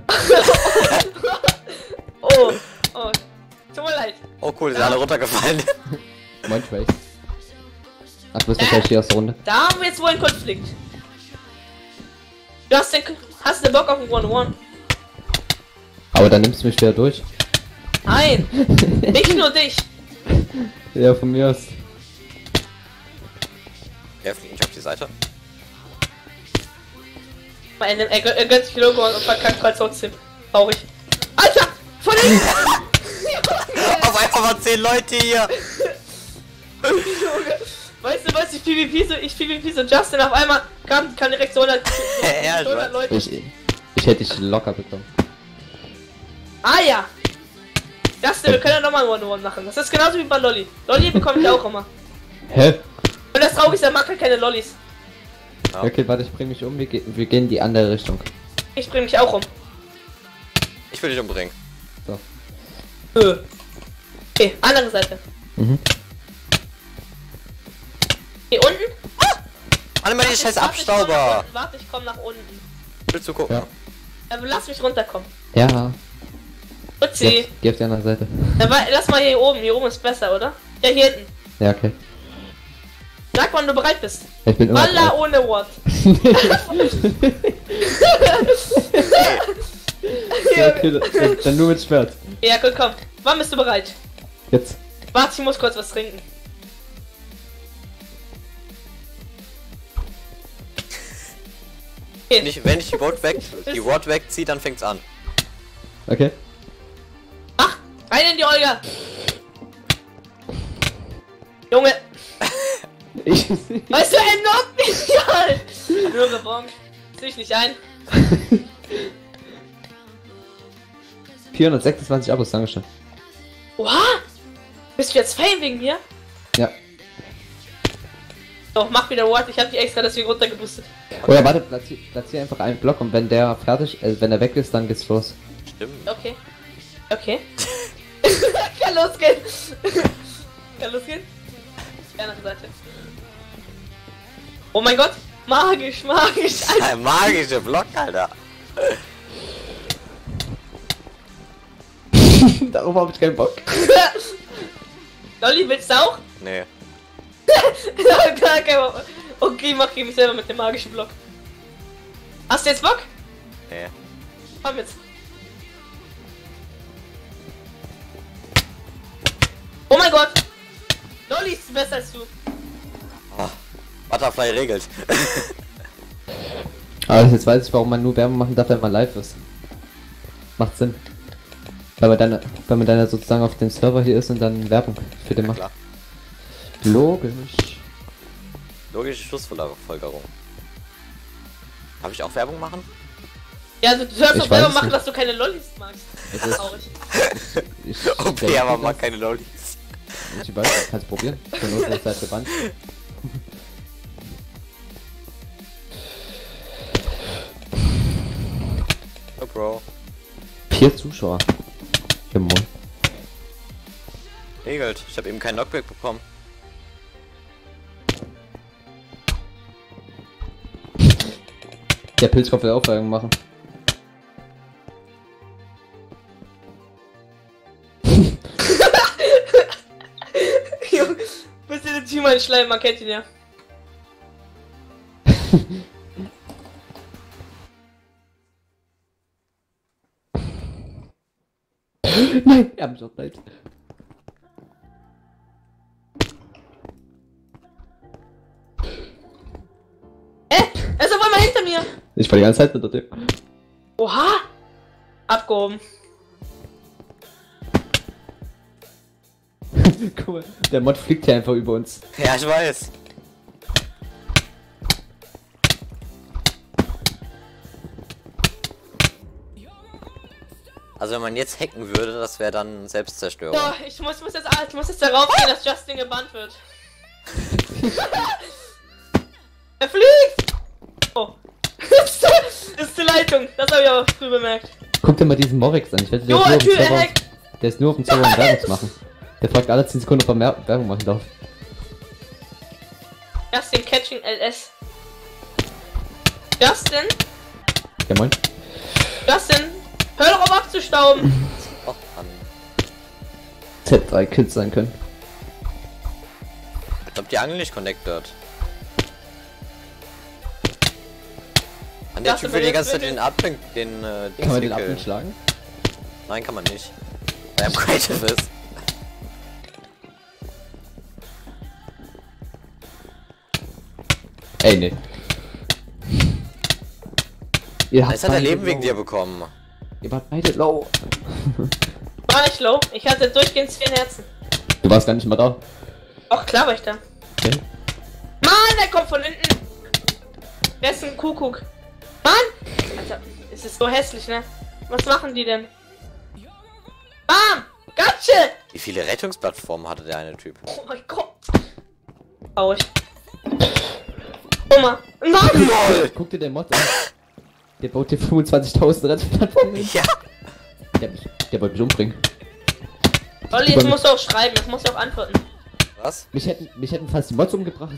Oh, oh. Tut mir leid. Oh cool, die sind alle runtergefallen. Moin, Trace. Ach, du bist wahrscheinlich hier aus der Runde. Da haben wir jetzt wohl einen Konflikt. Du hast den, hast du Bock auf ein One-One? Aber dann nimmst du mich wieder durch. Nein, nicht nur dich. Ja, von mir aus. Er fliegt nicht auf die Seite. Er, er, gö- er gönnt sich Logo und verkackt halt trotzdem. Traurig. Alter! Von hinten! Auf einmal waren zehn Leute hier. Junge. Weißt du, weißt du, ich PvP so, ich PvP so Justin, auf einmal kam, kam direkt so hundert, Ja, ich hundert weiß. Leute. Ich, ich hätte dich locker bekommen. Ah ja! Justin, wir können ja nochmal ein One-One machen. Das ist genauso wie bei Lolli. Lolli bekomme ich auch immer. Hä? Und das Traurige ist, er mag halt keine Lollis. Ja. Okay, warte, ich bring mich um. Wir, ge wir gehen in die andere Richtung. Ich bring mich auch um. Ich will dich umbringen. So. Nö. Okay, andere Seite. Mhm. Hier unten? Alle mal die scheiß Warte, ich komm nach Abstauber. unten. Warte, ich komm nach unten. Willst du gucken? Ja. Aber lass mich runterkommen. Ja. Utzi. Geh, geh auf die andere Seite. Dann wa- lass mal hier oben. Hier oben ist besser, oder? Ja, hier hinten. Ja, okay. Sag, wann du bereit bist. Ich bin immer Walla bereit. ohne Wort. Ja, okay, dann, dann nur mit Schwert. Ja, gut, komm. Wann bist du bereit? Jetzt. Warte, ich muss kurz was trinken. Okay. Nicht, wenn ich die Wort weg, die Wort wegziehe, dann fängt's an. Okay. Ach, rein in die Olga. Junge, Ich. weißt du, er knockt mich halt. Nur gebongt. Zieh ich nicht ein. vierhundertsechsundzwanzig Abos, Dankeschön. Oha! Bist du jetzt Fame wegen mir? Ja. Doch, mach wieder Wort. Ich hab die extra deswegen runtergeboostet. Oder warte, platzier, platzier einfach einen Block und wenn der fertig, äh, wenn er weg ist, dann geht's los. Stimmt. Okay. Okay. Kann losgehen. Kann losgehen. Andere Seite. Oh mein Gott. Magisch, magisch. Alter. Ein magischer Block, Alter. Darauf habe ich keinen Bock. Lolli, willst du auch? Nee. Okay, mach ich mich selber mit dem magischen Block. Hast du jetzt Bock? Nee. Komm jetzt. Oh mein Gott! Lolli ist besser als du. Oh, Butterfly regelt. Aber jetzt weiß ich, warum man nur Werbung machen darf, wenn man live ist. Macht Sinn. Weil man dann, weil man dann ja sozusagen auf dem Server hier ist und dann Werbung für den macht. Klar. Logisch. Logische Schlussfolgerung. Darf ich auch Werbung machen? Ja, also du sollst Ich doch weiß selber es machen, nicht. dass du keine Lollis magst. Es ist- Traurig. Ich, Okay, aber mag keine Lollis. Ich weiß, kannst probieren. Zur Not ist halt gebannt. Oh, Bro. Vier Zuschauer. Im Mund. Regelt. Ich habe eben keinen Knockback bekommen. Der Pilzkopf will Aufwerbung machen. Junge, bist du der Team ein Schleim, man kennt ihn ja. Nein, er hat mich auch bald. Hä? Er ist auf einmal hinter mir. Ich war die ganze Zeit hinter dir. Oha! Abgehoben. Guck mal, der Mod fliegt hier einfach über uns. Ja, ich weiß. Also wenn man jetzt hacken würde, das wäre dann Selbstzerstörung. So, ich muss, muss jetzt, ah, ich muss jetzt darauf gehen, dass Justin gebannt wird. Er fliegt! Oh. Das ist die Leitung, das habe ich aber früh bemerkt. Guck dir mal diesen Morix an. Ich wette, der, Jo, ist nur auf dem Tür, er Server, hackt. der ist nur auf dem Server, um Werbung zu machen. Der fragt alle zehn Sekunden, ob er mehr Werbung machen darf. Justin Catching L S. Justin? Ja, moin. Justin? Hör doch auf abzustauben! Och, Mann. Z drei Kills sein können. Ich glaub, die Angel nicht connected. An der Das Typ aber will die jetzt ganze Zeit wirklich- den Adblink, den äh, Kann man den Dings Abwind schlagen? Nein, kann man nicht. Weil er am Creative ist. Ey, nee. Ihr habt Jetzt hat er beide Leben wegen low. dir bekommen. Ihr wart beide low. War ich low? Ich hatte durchgehend zehn Herzen. Du warst gar nicht mal da. Ach klar war ich da. Okay. Mann, der kommt von hinten! Der ist ein Kuckuck. Mann! Alter, es ist so hässlich, ne? Was machen die denn? Bam! Gatsche! Wie viele Rettungsplattformen hatte der eine Typ? Oh mein Gott! Traurig. Guck mal. Nein! Guck dir den Mod an. Der baut dir fünfundzwanzigtausend Rettungsplattformen. Ja! Der, mich- der wollte mich umbringen. Olli, jetzt musst du auch schreiben, jetzt musst du auch antworten. Was? Mich hätten, mich hätten fast die Mods umgebracht.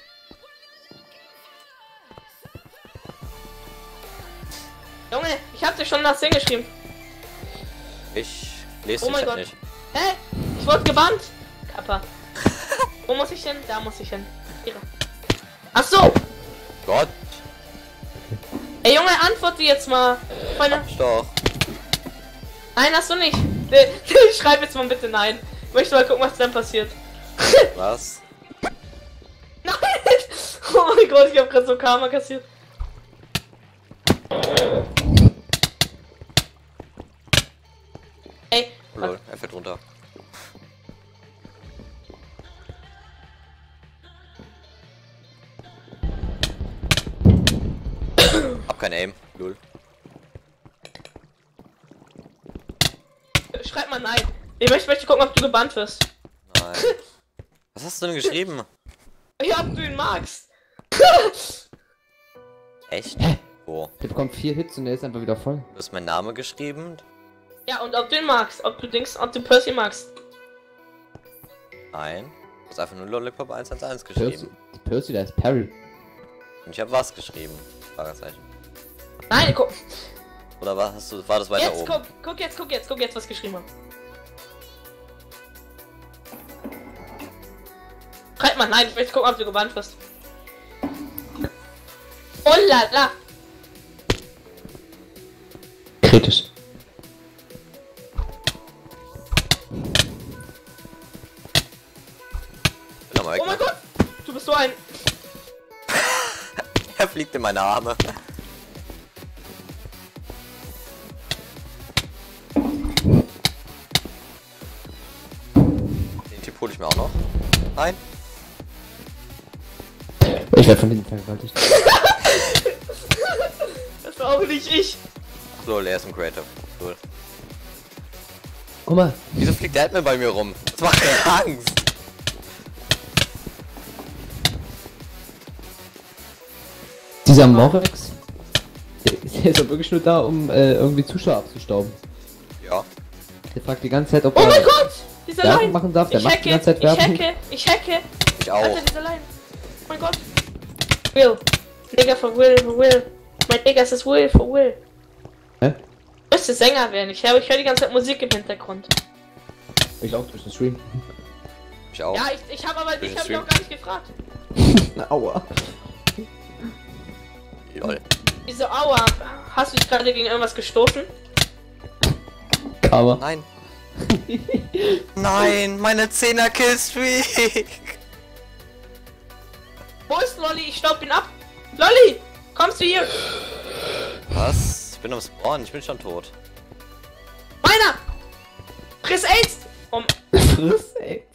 Junge, ich hab dir schon das Ding geschrieben. Ich lese Oh den mein Chat Gott. nicht. Hä? Ich wurde gebannt. Kappa. Wo muss ich hin? Da muss ich hin. Hier. Ach so. Gott, Ey Junge, antworte jetzt mal. Meine... ich doch. Nein, hast du nicht. Schreib jetzt mal bitte nein. Ich möchte mal gucken, was dann passiert. Was? Nein! Oh mein Gott, ich hab grad so Karma kassiert. Ey, Lol, er fällt runter. Hab kein Aim. Lol. schreib mal nein. Ich möchte, möchte gucken, ob du gebannt wirst. Nein. Was hast du denn geschrieben? Ja, ob du ihn magst. Echt? Wo? Der bekommt vier Hits und der ist einfach wieder voll. Du hast mein Name geschrieben? Ja, und ob du ihn magst. Ob du denkst, ob du Percy magst. Nein. Du hast einfach nur Lollipop eins eins eins Percy, geschrieben. Percy, der ist Perry. Und ich habe was geschrieben. Fragezeichen. Nein, guck. Oder was hast du? War das weiter Jetzt oben? guck, guck jetzt, guck jetzt, guck jetzt, was ich geschrieben habe. Schreib mal nein, ich möchte gucken, ob du gebannt wirst. Oh la la. Kritisch. Bin am Oh mein Gott, du bist so ein... Er fliegt in meine Arme. ich mir auch noch. Nein. Ich werde von hinten vergewaltigt. Das war auch nicht ich. So, er ist ein Creative. Cool. Guck mal. Wieso fliegt der Admin bei mir rum? Das macht mir Angst. Dieser Morex, der, der ist doch wirklich nur da, um äh, irgendwie Zuschauer abzustauben. Ja. Der fragt die ganze Zeit, ob Oh er mein Gott! Dieser Werbung Line! machen darf. Der Ich macht hacke, die ganze Zeit ich Werbung. hacke, ich hacke! Ich auch. Alter, dieser Line! Oh mein Gott! Will! Nigga for Will, for Will! Mein Nigga ist das Will, for Will! Hä? Ich müsste Sänger werden, ich höre ich hör die ganze Zeit Musik im Hintergrund. Ich auch durch den Stream. Ich auch. Ja, ich, ich habe aber Durch ich den habe dich Stream. auch gar nicht gefragt. Na, aua. Lol. Wieso, aua, hast du dich gerade gegen irgendwas gestoßen? Aber. Nein. Nein, meine zehner Killstreak. Wo ist Lolli? Ich staub ihn ab! Lolli! Kommst du hier? Was? Ich bin am Spawn, ich bin schon tot. Meiner! Chris AIDS! Um. Friss, ey.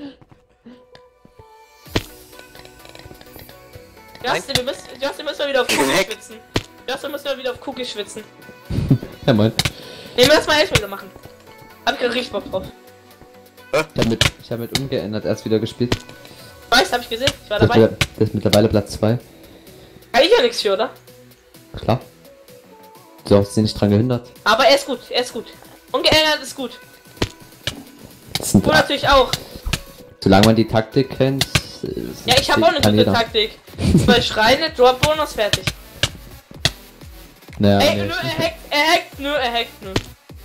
Justin, wir müssen, Justin, wir müssen mal wieder auf Cookie Korrekt. schwitzen. Justin, wir müssen mal wieder auf Cookie schwitzen. Ja, moin. Nee, wir müssen mal echt wieder machen. Hab ich gerade richtig Bock drauf. Ich habe mit, ich hab mit ungeändert erst wieder gespielt. Weißt, hab ich gesehen, ich war Das, dabei. wär- das ist mittlerweile Platz zwei. Kann ich ja nichts für, oder? Klar. Du hast sie nicht dran gehindert. Aber er ist gut, er ist gut. Ungeändert ist gut. Das sind, Du natürlich auch. solange man die Taktik kennt. äh, Ja, ich habe auch eine kann gute jeder. Taktik. Zwei Schreine, Drop Bonus, fertig. Naja, Ey, nee, nur ich er nicht. hackt, er hackt, nur er hackt, nur.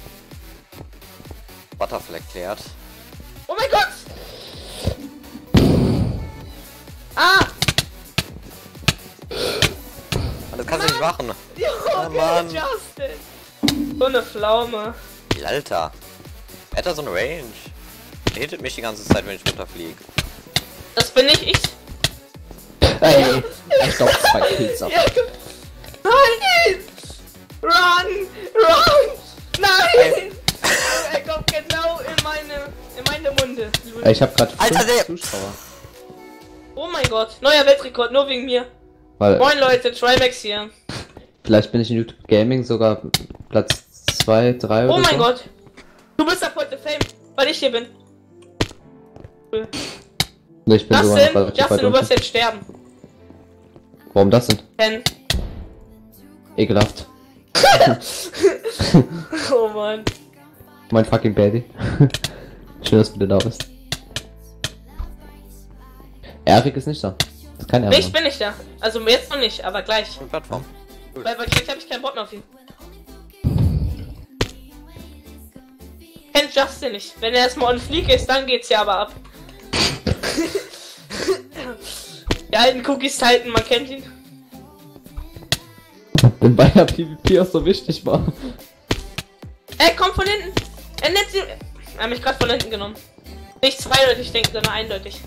Butterfly klärt. Oh mein Gott! Ah! Das kannst du nicht machen. Jo, Oh, Mann. Justin! So eine Pflaume. Alter. Er hat da so eine Range. Er hittet mich die ganze Zeit, wenn ich runterfliege. Das bin nicht ich. Ey, ich glaub zwei Kills ab. Ja, nein! Run! Run! Nein! Er kommt genau in meine, in meine Munde. Ey, ich hab grad Alter, fünf der- Zuschauer. Oh mein Gott, neuer Weltrekord, nur wegen mir. Weil Moin Leute, Trimax hier. vielleicht bin ich in YouTube Gaming sogar Platz zwei, drei Oh oder mein so. Gott. Du bist ab heute Fame, weil ich hier bin. Nee, ich bin sogar noch Justin, relativ Justin, weit du wirst unten. jetzt sterben. Warum das denn? Denn. Ekelhaft. Oh Mann. Mein fucking Baby. Schön, dass du wieder da bist. Erik ist nicht da. Das ist kein Nee, Erik. ich bin nicht da. Also jetzt noch nicht, aber gleich. Eine Plattform. Weil, weil gleich habe ich keinen Bock mehr auf ihn. Kennt Justin nicht. Wenn er erstmal on Fleek ist, dann geht's ja aber ab. Die alten Cookies halten, man kennt ihn. Wenn bei der PvP auch so wichtig war. Er kommt von hinten. Er nennt sie. Er hat mich gerade von hinten genommen. Nicht zweideutig denken, sondern eindeutig.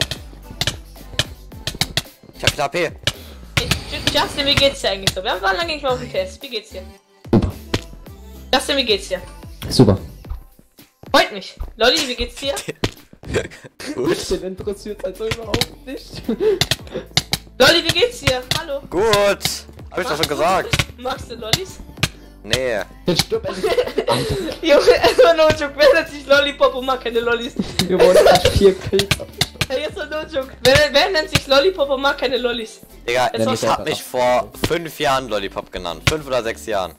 Ich hab wieder A P. Ich- Justin, wie geht's dir eigentlich so? Wir waren lange nicht mehr auf dem Test. Wie geht's dir? Justin, wie geht's dir? Super. Freut mich. Lolli, wie geht's dir? Gut. Den interessiert also überhaupt nicht. Lolli, wie geht's dir? Hallo. Gut. Hab ich doch schon gesagt. Magst du Lollis? Nee. Der stirbt endlich. Junge, erstmal no joke. Wer nennt sich Lollipop und mag keine Lollis? Wir wollen gerade vier Kills. Hey, jetzt mal no joke. Wer, wer nennt sich Lollipop und mag keine Lollis? Digga, Nenn ich mich hab einfach. mich vor fünf Jahren Lollipop genannt. Fünf oder sechs Jahren.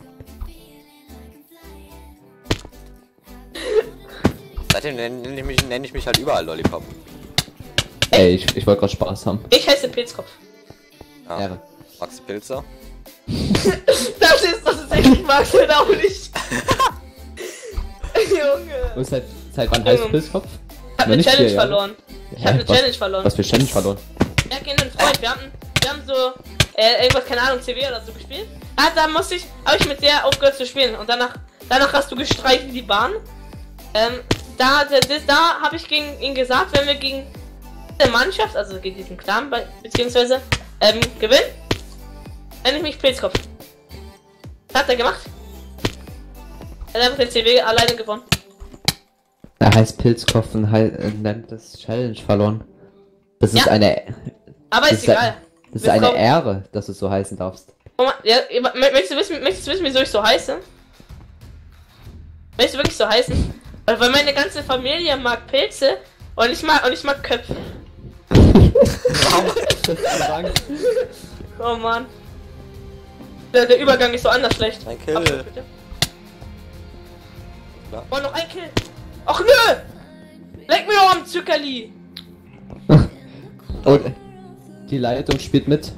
Seitdem nenne nenn ich, mich- nenn ich mich halt überall Lollipop. Ey, ich, ich wollte gerade Spaß haben. Ich heiße Pilzkopf. Ja. Ehre. Magst du Pilze? Das ist das ist echt, ich mag's halt auch nicht. Junge. Und seit, seit wann heißt Junge. Pilzkopf? Ich hab Noch eine nicht Challenge vier Jahre. verloren. Ich Hä, hab eine was- Challenge verloren. Was für Challenge verloren? Ja, gegen einen Freund. Wir hatten, wir haben so, äh, irgendwas, keine Ahnung, C W oder so gespielt. Ah, da musste ich, habe ich mit der aufgehört zu spielen. Und danach, danach hast du gestreicht in die Bahn. Ähm, da, da, das- da habe ich gegen ihn gesagt, wenn wir gegen eine Mannschaft, also gegen diesen Clan, be- beziehungsweise, ähm, gewinnen, nenne ich mich Pilzkopf. Das hat er gemacht. Er hat einfach den C W alleine gewonnen. Er heißt Pilzkoffen, hei äh, nennt das Challenge verloren. Das ist Ja. eine. Aber Das ist ist, egal. ein, das ist Wir eine brauchen- Ehre, dass du so heißen darfst. Guck mal, ja, möchtest du wissen, möchtest du wissen, wieso ich so heiße? Möchtest du wirklich so heißen? Weil weil meine ganze Familie mag Pilze und ich mag und ich mag Köpfe. Oh Mann. Der, der Übergang ist so anders schlecht. Ein Kill. Abschluss, bitte. Ja. Oh, noch ein Kill. Ach nö! Leck mir doch am Zuckerli! Und die Leitung spielt mit.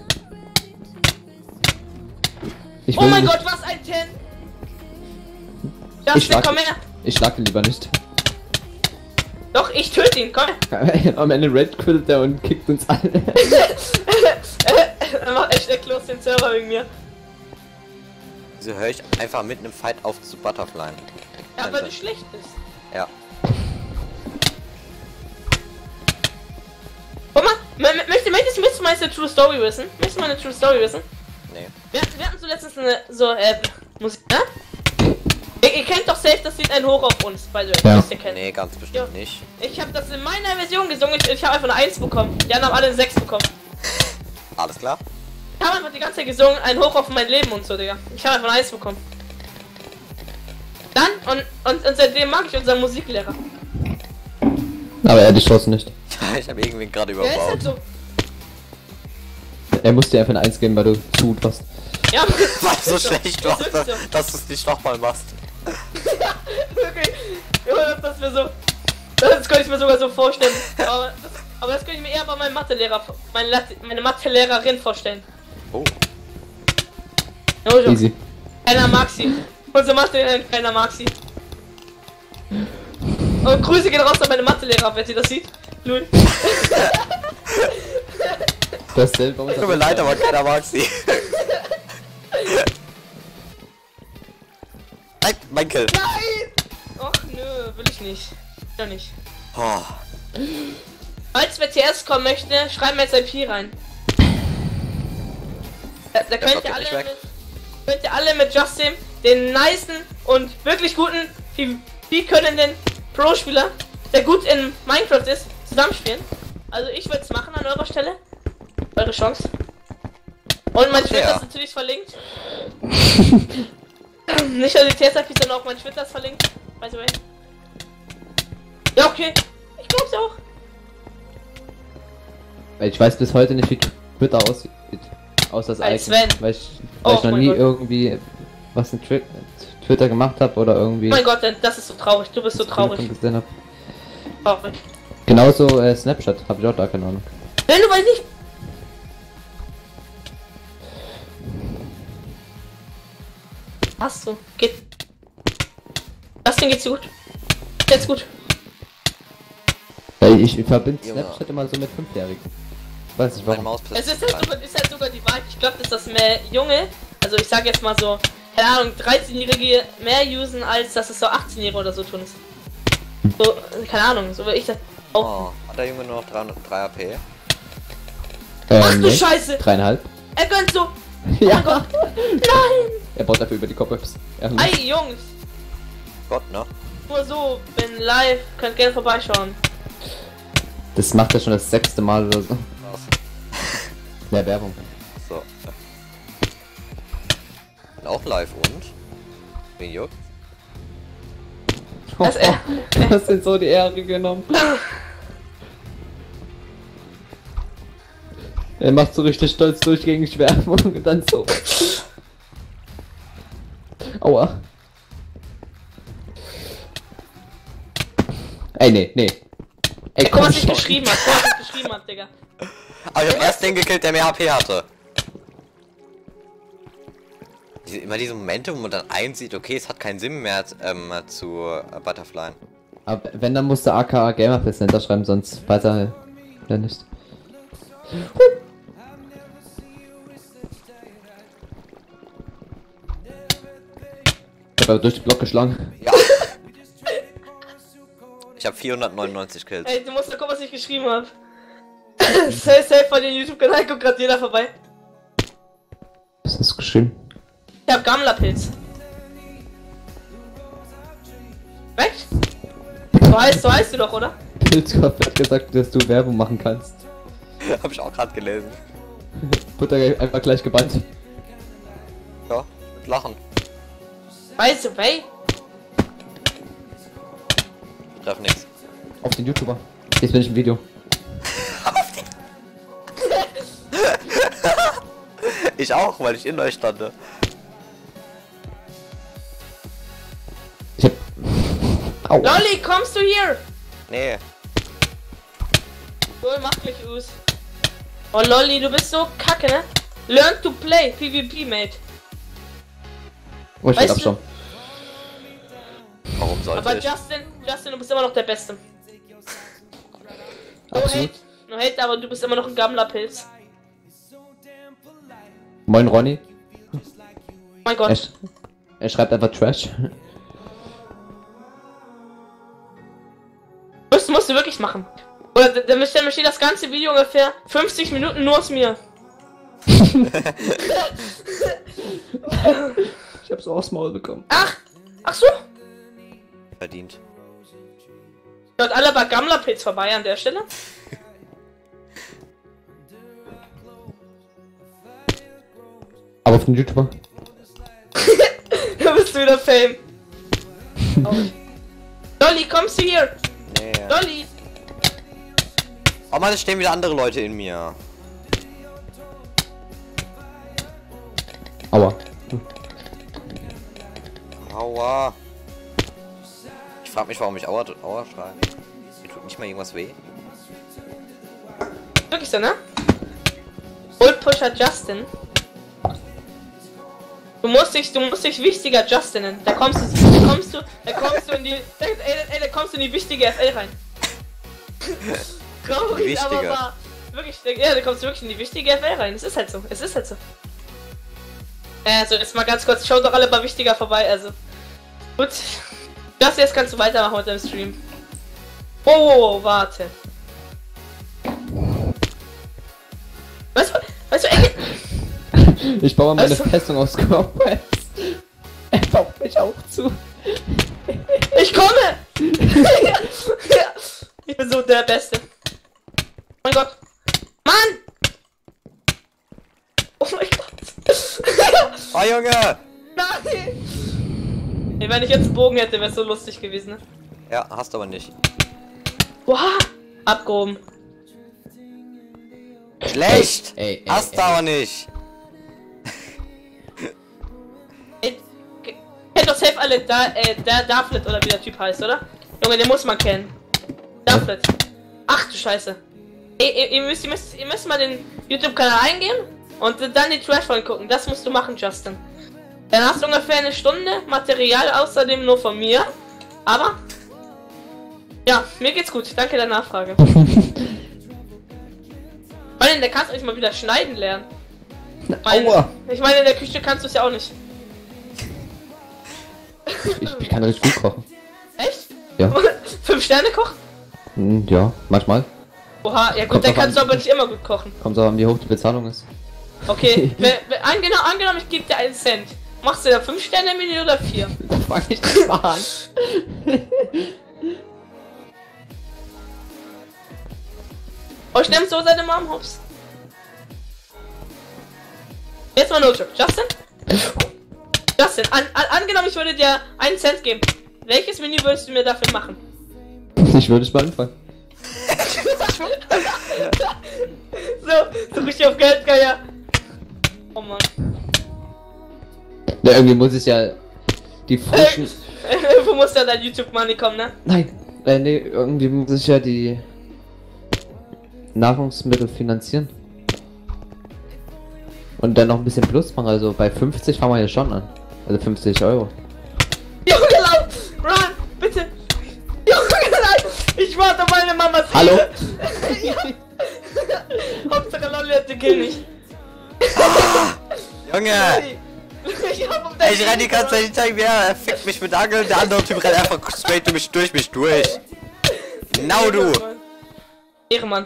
Ich Oh will mein nicht- Gott, was ein Ten! Ich Das schlag, komm her! ich schlag ihn lieber nicht. Doch, ich töte ihn, komm her! Am Ende Red quittet er und kickt uns alle. Er macht echt der Close den Server wegen mir. Wieso höre ich einfach mitten im Fight auf zu Butterfly? Ja, weil du schlecht bist. Ja. Guck mal, mö- mö- möchtest, möchtest, möchtest du mal eine True Story wissen? Möchtest du mal eine True Story wissen? Nee. Wir, wir hatten so letztens eine, so, äh, Musik, ne? Ihr, ihr kennt doch safe das Lied Ein Hoch auf uns, by the way. Ja. Das ihr kennt. Nee, ganz bestimmt Ja. nicht. Ich habe das in meiner Version gesungen, ich, ich habe einfach eine eins bekommen. Die anderen haben alle eine sechs bekommen. Alles klar? Ich habe einfach die ganze Zeit gesungen, Ein Hoch auf mein Leben und so, Digga. Ich habe einfach eine eins bekommen. Dann, und, und, und seitdem mag ich unseren Musiklehrer. Aber er die Chance nicht. Ich habe irgendwie gerade Der ist halt überbaut. so. Er musste dir einfach eine eins geben, weil du zu gut warst. Ja, Weil du so ist schlecht ist warst, wirklich so. dass du es nicht nochmal machst. Wirklich. Ja, das mir so. Das könnte ich mir sogar so vorstellen. Aber das, aber das könnte ich mir eher bei meinem Mathelehrer, meine, Latte- meine Mathelehrerin vorstellen. Oh. Jojo. Easy. Keiner mag sie. Unsere Mathelehrerin, keiner mag sie. Und Grüße gehen raus an meine Mathelehrer, wenn sie das sieht. Null. Das selber Tut mir leid, aber keiner mag sie. Nein, mein Kill. Nein! Och nö, will ich nicht. Will nicht. Oh. Falls wer zuerst kommen möchte, schreiben wir jetzt I P rein. Da, da könnt, Block ihr geht nicht alle weg. mit, könnt ihr alle mit Justin, den nicen und wirklich guten, viel, viel könnenden Pro-Spieler, der gut in Minecraft ist, zusammenspielen. Also ich würde es machen an eurer Stelle. Eure Chance. Und mein Twitter Ja. ist natürlich verlinkt. Nicht nur die T S A P, sondern auch mein Twitter ist verlinkt. By the way. Ja, okay. Ich glaub's auch. Ich weiß bis heute nicht, wie Twitter aussieht. Außer das Als Icon. Sven. Weil ich, weil Oh ich noch mein nie Gott. irgendwie was in Tri Twitter gemacht habe oder irgendwie. Oh mein Gott, das ist so traurig. Du bist so traurig. Gesehen hab. Traurig. Genauso äh, Snapchat, habe ich auch da keine Ahnung. Wenn du weißt nicht. Hast du? Geht. Das Ding geht's dir gut. Jetzt gut. Weil ich, ich verbinde Junge. Snapchat immer so mit Fünfjährigen. Weiß nicht Mein warum. Mauspad Es ist halt sogar, ist halt sogar die Wahrheit. Ich glaube, dass das mehr Junge, also ich sag jetzt mal so, keine Ahnung, dreizehnjährige mehr usen, als dass es so achtzehnjährige oder so tun ist. So, keine Ahnung, so will ich das auch. Oh, hat der Junge nur noch dreihundertdrei A P? Ach Ähm, du nee. Scheiße! Dreieinhalb. Er gönnt so! Ja. Gott. Nein! Er baut dafür über die Cobwebs. Ja, Ey, Jungs! Gott, ne? Nur so, bin live, könnt gerne vorbeischauen. das macht er schon das sechste Mal oder so. Was? Mehr Werbung. So. Bin auch live und? Wen juckt? Das, äh, Du hast ihn so die Ehre genommen. Er macht so richtig stolz durch gegen Schwärmung und dann so. Aua. Ey, nee, nee. Ey, guck, was ich schon. geschrieben hab, guck, was ich geschrieben hab, Digga. Aber ich hab erst den gekillt, der mehr H P hatte. Diese, immer diese Momente, wo man dann einsieht, okay, es hat keinen Sinn mehr ähm, zu äh, Butterfly. Aber wenn, dann musste A K A Gamerfest hinter schreiben, sonst weiß er ja nicht. Ich hab aber durch den Block geschlagen. Ja. Ich habe vierhundertneunundneunzig Kills. Ey, du musst mal gucken, was ich geschrieben hab. Safe, safe bei den YouTube-Kanal, guckt grad jeder vorbei. Was hast du geschrieben? Ich hab Gammlerpilz. Recht? So heißt, so heißt du doch, oder? Pilzkopf hat gesagt, dass du Werbung machen kannst. Hab ich auch gerade gelesen. Butter einfach gleich gebannt. Ja, mit Lachen. By the way. Ich treffe nichts. Auf den YouTuber. Jetzt bin ich im Video. Ich auch, weil ich in euch stande. Ich hab... Au. Lolli, kommst du hier? Nee. Lol, mach gleich aus. Oh Lolli, du bist so kacke, ne? Learn to play, PvP, mate. Oh, ich Weißt werd abschauen. Warum sollte Aber ich? Justin, Justin, du bist immer noch der Beste. No Absolut. hate, no hate, aber du bist immer noch ein Gammlerpilz. Moin Ronny. Mein Er, Gott. sch er schreibt einfach Trash. Das musst du wirklich machen. Oder dann besteht das ganze Video ungefähr fünfzig Minuten nur aus mir. Ich hab's aufs Maul bekommen. Ach, ach so. Verdient. Schaut alle bei Gammlerpilz vorbei an der Stelle. Aber auf den YouTuber. Da bist du wieder Fame. Dolly, kommst du hier? Nee. Dolly. Oh Mann, es stehen wieder andere Leute in mir. Aua. Aua. Ich frag mich, warum ich Aua, Aua schreie. Mir tut nicht mal irgendwas weh. Wirklich so, ne? Old Pusher Justin. Du musst dich, du musst dich wichtiger Justin nennen. Da kommst du, da kommst du, da kommst du in die, da, ey, ey, da kommst du in die wichtige F L rein. Traurig, aber Wichtiger. wahr. Wirklich, ja, da kommst du wirklich in die wichtige F L rein. Es ist halt so, es ist halt so. Also, jetzt mal ganz kurz, schaut doch alle bei Wichtiger vorbei, also. Gut. Das jetzt kannst du weitermachen mit deinem Stream. Oh, oh, oh, warte. Weißt du, weißt du, ey, Ich baue meine Also- Festung aus Scorpions. Er baut mich auch zu. ich komme! Ich bin so der Beste. Mein Gott. Mann! Oh mein Gott. Oh Junge! Nein! Ey, wenn ich jetzt einen Bogen hätte, wäre es so lustig gewesen, ne? Ja, hast aber nicht. Boah! Abgehoben. Schlecht! Ey, ey, Hast ey. aber nicht! Ey, ke- kennt doch safe alle da, äh, der Daflet oder wie der Typ heißt, oder? Junge, den muss man kennen. Daflet. Ach du Scheiße. Ey, ihr, ihr, müsst, ihr, müsst, ihr müsst mal den YouTube-Kanal eingeben und dann die Trash-Folgen gucken. Das musst du machen, Justin. Dann hast du ungefähr eine Stunde Material, außerdem nur von mir. Aber, ja, mir geht's gut. Danke der Nachfrage. Weil in der kannst du nicht mal wieder schneiden lernen. Weil, Aua. ich meine, in der Küche kannst du es ja auch nicht. Ich, ich kann richtig gut kochen. Echt? Ja. Fünf Sterne kochen? Hm, ja, manchmal. Oha, ja gut, Kommt dann drauf kannst du an. aber nicht immer gut kochen. Kommt so an, wie hoch die Bezahlung ist. Okay, we- we- angenommen, angenommen, ich gebe dir einen Cent. Machst du da fünf Sterne Menü oder vier? Fang ich nicht mal an. Oh, ich nehme so seine Mom hops. Jetzt mal nur Justin? Justin, an, an, angenommen, ich würde dir einen Cent geben. Welches Menü würdest du mir dafür machen? Ich würde nicht mal anfangen. So, so richtig auf Geld, ja. Oh Mann. Ja, irgendwie muss ich ja die frischen... Wo muss da dein YouTube-Money kommen, ne? Nein, äh, nee, irgendwie muss ich ja die Nahrungsmittel finanzieren. Und dann noch ein bisschen Plus machen, also bei fünfzig fangen wir ja schon an. Also fünfzig Euro. Junge, laut! Run! Bitte! Junge, nein! Ich warte auf meine Mamas Hallo? Ja. Hauptsache Lolli hat den Kill nicht. Junge! Ich, hab um Ey, ich renn die ganze Zeit hinter ihm her, er fickt mich mit Angeln, der andere Typ rennt einfach straight durch mich durch, mich durch. Genau du! Ehrenmann.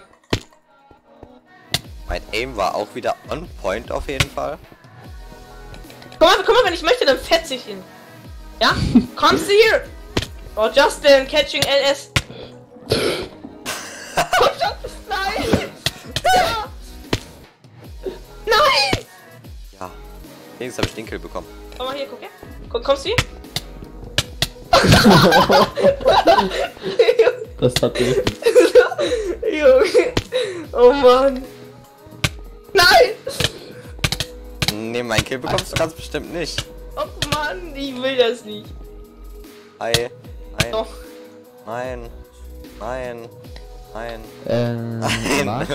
Mein Aim war auch wieder on point auf jeden Fall. Guck mal, guck mal, wenn ich möchte, dann fetze ich ihn. Ja? Kommst du hier? Oh, Justin, catching L S. Komm schon! Nein! Ja! Nein! Ja. Links habe ich den Kill bekommen. Komm mal hier, guck her. Komm, kommst du hier? Das hat weh. Junge. Oh Mann. Nein! Nee, mein Kill bekommst du ganz bestimmt nicht. Oh Mann, ich will das nicht. Hi. Nein. Doch. Nein. Nein. Nein. Ähm, Nein. Max?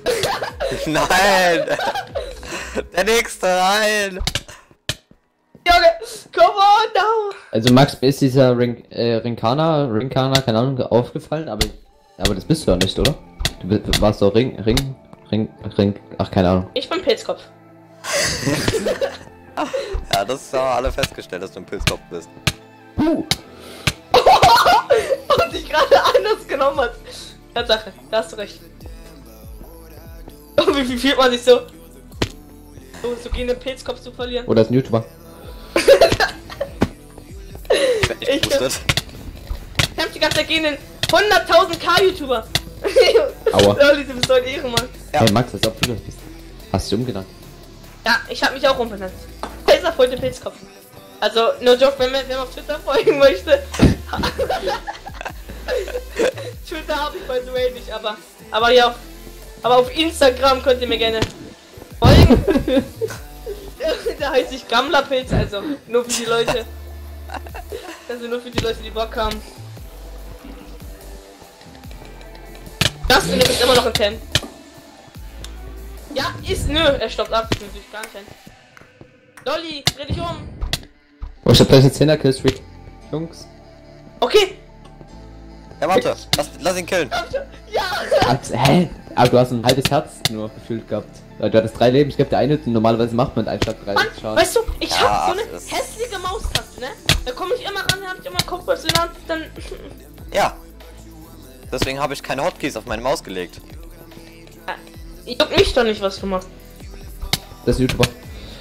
Nein. Der nächste, nein. Junge, come on now! Also Max, mir ist dieser Ring, äh, Rinkana, Rinkana, keine Ahnung, aufgefallen, aber aber das bist du ja nicht, oder? Du bist, warst doch Ring, Ring, Ring, Ring, ach keine Ahnung. Ich bin Pilzkopf. Ja, das haben alle festgestellt, dass du ein Pilzkopf bist. Uh. Und dich gerade anders genommen hat. Tatsache, da hast du recht. Oh, wie viel fühlt man sich so? So, so gegen den Pilzkopf zu verlieren. Oder ist ein YouTuber? Ich werd nicht Ich- geboostet. Ich hab die ganze Zeit gegen den hunderttausend K YouTuber. Aua. Lolli, du bist so ein Ehrenmann. Ja. Hey Max, als ob du das bist. Hast du dich umgenannt? Ja, ich hab mich auch umbenannt. Kaiser heute Pilzkopf. Also, no joke, wenn man, wenn man auf Twitter folgen möchte. Twitter habe ich by the way nicht, aber. Aber ja. Aber auf Instagram könnt ihr mir gerne folgen. Da heiße ich Gammlerpilz, also nur für die Leute. Also nur für die Leute, die Bock haben. Justin, du bist immer noch im Camp. Ja, ist nö, er stoppt ab, ich bin natürlich gar nicht hin. Lolli, dreh dich um. Oh, ich hab gleich eine zehner Killstreak. Jungs. Okay. Ja, warte. Lass, lass ihn killen. Ja. Abs hä? Aber du hast ein halbes Herz nur gefühlt gehabt. Du hattest drei Leben, ich geb dir eine, normalerweise macht man ein statt drei Mann, Schaden. weißt du, ich Ja, hab so eine das- hässliche Maustaste, ne? Da komme ich immer ran, hab ich immer Kopfball in der Hand, dann. Ja. Deswegen habe ich keine Hotkeys auf meine Maus gelegt. Ich juckt mich doch nicht, was du machst. Das ist ein YouTuber.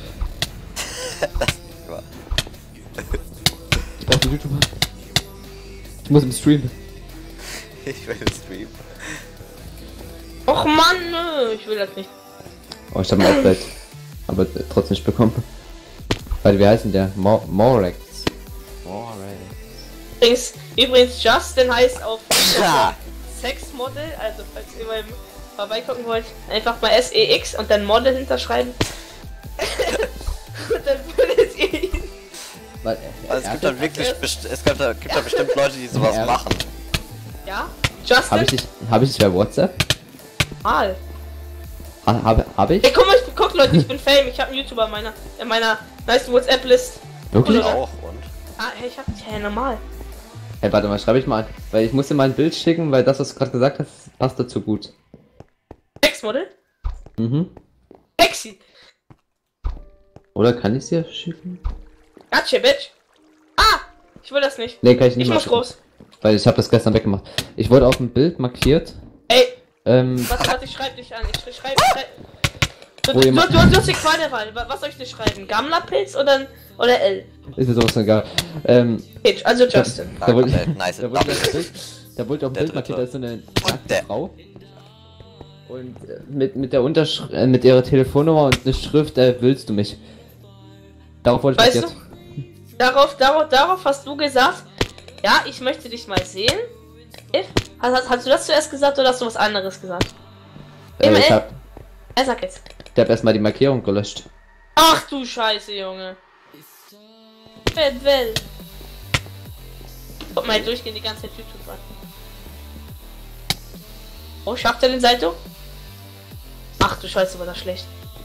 Ich brauch einen YouTuber. Ich muss im Stream. Ich will streamen. Och Mann, nö, ich will das nicht. Oh, ich hab ein Update. Aber äh, trotzdem nicht bekommen. Weil, wie heißt denn der? Mo Morex. Morex. Übrigens, übrigens, Justin heißt auf Ja. Sexmodel, also falls ihr mal vorbeigucken wollt, einfach mal S E X und dann Model hinterschreiben. Und dann findet ihr ihn. Weil, äh, Also es er gibt hat- da wirklich, best es gibt da, gibt da bestimmt Leute, die sowas Ja. machen. Ja? Justin? Hab ich nicht, hab ich nicht bei WhatsApp? Mal. Ha, habe, hab ich? Ey, guck mal, ich, guck Leute, ich bin Fame, ich habe einen YouTuber in meiner, in meiner nice WhatsApp-List. Wirklich? Ich auch, und? Ah, hey, ich hab dich ja normal. Hey, warte mal, schreibe ich mal an. Weil ich muss dir mal ein Bild schicken, weil das, was du gerade gesagt hast, passt dazu gut. Sexmodel? Mhm. Sexy. Oder kann ich dir schicken? Gotcha, bitch. Ah! Ich will das nicht. Nee, kann ich nicht Ich mal muss schicken. groß. Weil ich habe das gestern weggemacht. Ich wurde auf dem Bild markiert. Ey, Ähm, warte, warte, ich schreib dich an. Ich schreib, ich schreib. Du, Wo du, ihr du, ma- du, du hast die Qual der Wahl. Wa- Was soll ich dir schreiben? Gammlerpilz oder, oder L? ist mir sowas egal. Ähm, Pitch, also Justin. da wurde, Danke, nice. da wurde, auf dem Bild, da wurde auf dem Der Bild markiert, da ist so eine nackte der- Frau. Und äh, mit, mit der Unterschrift, äh, mit ihrer Telefonnummer und eine Schrift, äh, willst du mich? Darauf wollte ich Weißt markiert. du? Darauf, darauf, darauf hast du gesagt, ja, ich möchte dich mal sehen. If? Hast, hast, hast du das zuerst gesagt oder hast du was anderes gesagt? Äh, ich Immer hab, Er sagt jetzt. ich hab erstmal die Markierung gelöscht. Ach du Scheiße, Junge. Welt, Welt. Guck mal, durchgehen die ganze Zeit YouTube an. Oh, schafft er den Salto? Ach du Scheiße, war das schlecht.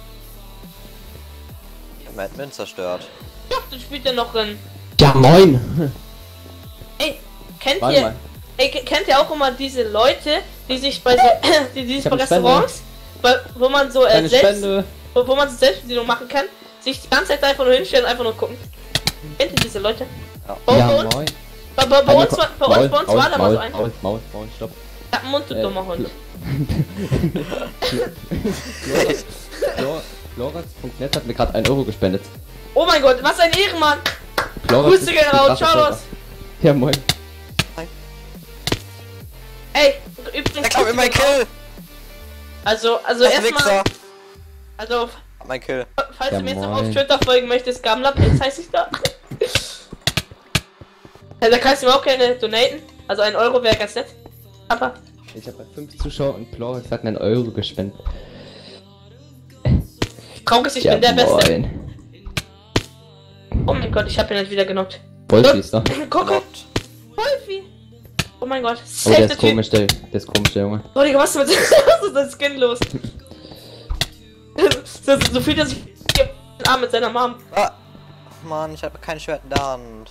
Ich hab Admin zerstört. Ja, dann spielt er noch in. Ja, moin! Ey, kennt Warte ihr. mal. Ey, ke- kennt ihr auch immer diese Leute, die sich bei so. die, die sich hab bei eine Spende. Restaurants, bei, wo man so äh, Eine selbst. Spende! Wo, wo man so Selbstbedienung machen kann, sich die ganze Zeit einfach nur hinstellen und einfach nur gucken. Kennt ihr diese Leute? Ja. Bei, Ja, bei uns, moin! bei, bei, bei Einmal uns, ko- war- bei uns, bei uns Maul, war da mal so Maul, ein. Maul, Maul, Maul, Maul, stopp. Ja, Mund, du Äh, dummer Hund. Floras.net hat mir gerade ein Euro gespendet. Oh mein Gott, was ein Ehrenmann! Floras Grüße ist gehen ein raus, krasser ciao Server. raus! Ja, moin. Ey, übrigens. Der klaut mir mein Kill! Also, also Das erstmal. Wichser! Also, Hab mein Kill. falls Ja, du mir jetzt noch moin. auf Twitter folgen möchtest, Gamlab, jetzt heißt ich da. Ja, da kannst du mir auch gerne donaten. Also ein Euro wäre ganz nett. Aber. Ich habe bei fünf Zuschauer und Plorix hat einen Euro gespendet. Traurig ist, ich Ja, bin der Beste. moin. Oh mein Gott, ich hab ihn halt wieder genockt. Wolfi ist da. Guck, Not. Wolfi! Oh mein Gott, Oh, safe der der ist Typ. komisch, der, der ist komisch, der Junge. Oh Digga, was ist mit was ist das Skin los? so, so fühlt er sich im Arm mit seiner Mom. Ah! Mann, ich habe kein Schwert in der Hand.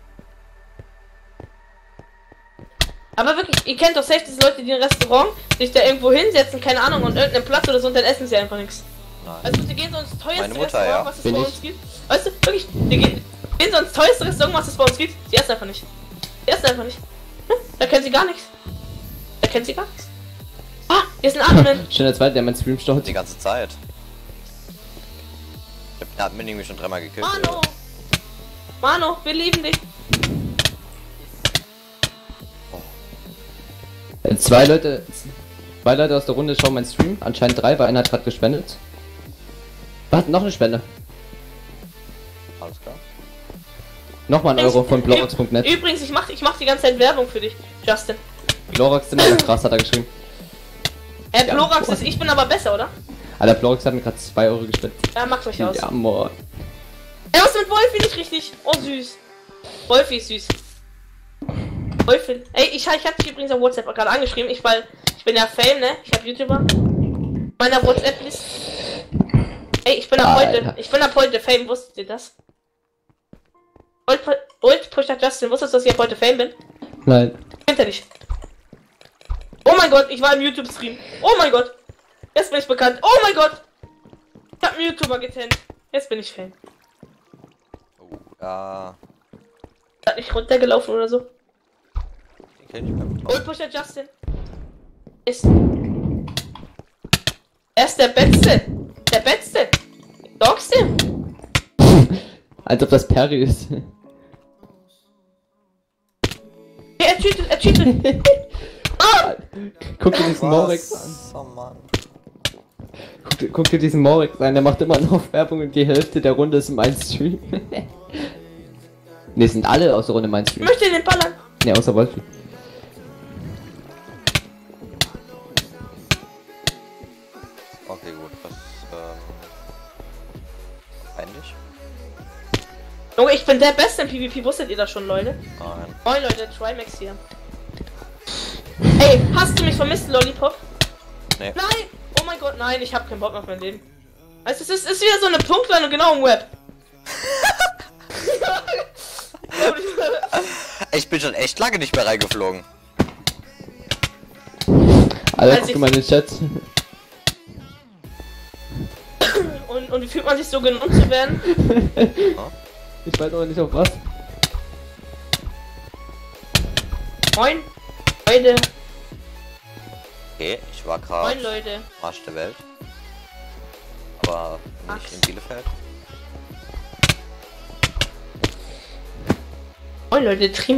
Aber wirklich, ihr kennt doch safe diese Leute, die im Restaurant sich da irgendwo hinsetzen, keine Ahnung, und irgendeinen Platz oder so, und dann essen sie einfach nichts. Nein. Also die gehen so ins teuerste Meine Mutter, Restaurant, ja. was es Bin bei ich. uns gibt. Weißt du, wirklich, die gehen, gehen so ins teuerste Restaurant, was es bei uns gibt. Sie essen einfach nicht. Sie essen einfach nicht. Hm? Da kennen sie gar nichts. Da kennen sie gar nichts. Ah, hier ist ein Admin. Schön der zweite, der meinen Stream staut. Die ganze Zeit. Ich hab den Admin irgendwie schon dreimal gekillt. Mano! Mano, wir lieben dich. Äh, Zwei Leute, zwei Leute aus der Runde schauen meinen Stream. Anscheinend drei, weil einer hat gerade gespendet. Warte, noch eine Spende. Alles klar. Nochmal ein Euro von Blorax punkt net. Übrigens, ich mach, ich mach die ganze Zeit Werbung für dich, Justin. Blorax sind immer krass, hat er geschrieben. Äh, Ja, Blorax boah. ist, ich bin aber besser, oder? Alter, Blorax hat mir gerade zwei Euro gespendet. Ja, macht euch aus. Ja, moin. Ey, was mit Wolfi nicht richtig? Oh, süß. Wolfi ist süß. Wolfi. Ey, ich, ich hab dich übrigens auf WhatsApp gerade angeschrieben. Ich, weil, ich bin ja Fame, ne? Ich hab YouTuber. Meiner WhatsApp-List. Ey, ich bin ab heute, Alter. ich bin ab heute Fame, wusstet ihr das? Old, Old Pusher Justin, wusstest du, dass ich ab heute Fame bin? Nein. Kennt er nicht. Oh mein Gott, ich war im YouTube-Stream. Oh mein Gott. Jetzt bin ich bekannt. Oh mein Gott. Ich hab einen YouTuber getannt. Jetzt bin ich Fan. Oh, ja. Hat nicht runtergelaufen oder so. Den kenn ich beim Old Pusher Justin. Ist. Er ist der Beste. Der Beste. Dogste. Als ob das Perry ist. Er cheatet, er cheatet. Ah! Guck dir diesen Morex an. Was? Oh Mann. Guck, dir- guck dir diesen Morex an, der macht immer noch Werbung und die Hälfte der Runde ist mein Stream. Ne, sind alle aus der Runde mein Ich Stream. möchte den ballern. Ne, außer Wolfi. Okay, gut. Das, ähm... peinlich? Junge, ich bin der Beste im PvP. Wusstet ihr das schon, Leute? Nein. Moin, Leute. Trimax hier. Ey, hast du mich vermisst, Lollipop? Nee. Nein! Oh mein Gott, nein, ich hab keinen Bock mehr auf mein Leben. Also, es ist, ist wieder so eine Punktlandung genau im Web. Ich bin schon echt lange nicht mehr reingeflogen. Alter, Als guck ich- dir meine Chats. und, und wie fühlt man sich so genannt zu werden? Ich weiß aber nicht auf was. Moin, Leute. Okay, ich war Moin, gerade Leute. Arsch der Welt. Aber nicht Axt. in Bielefeld. Moin, Leute. Trim.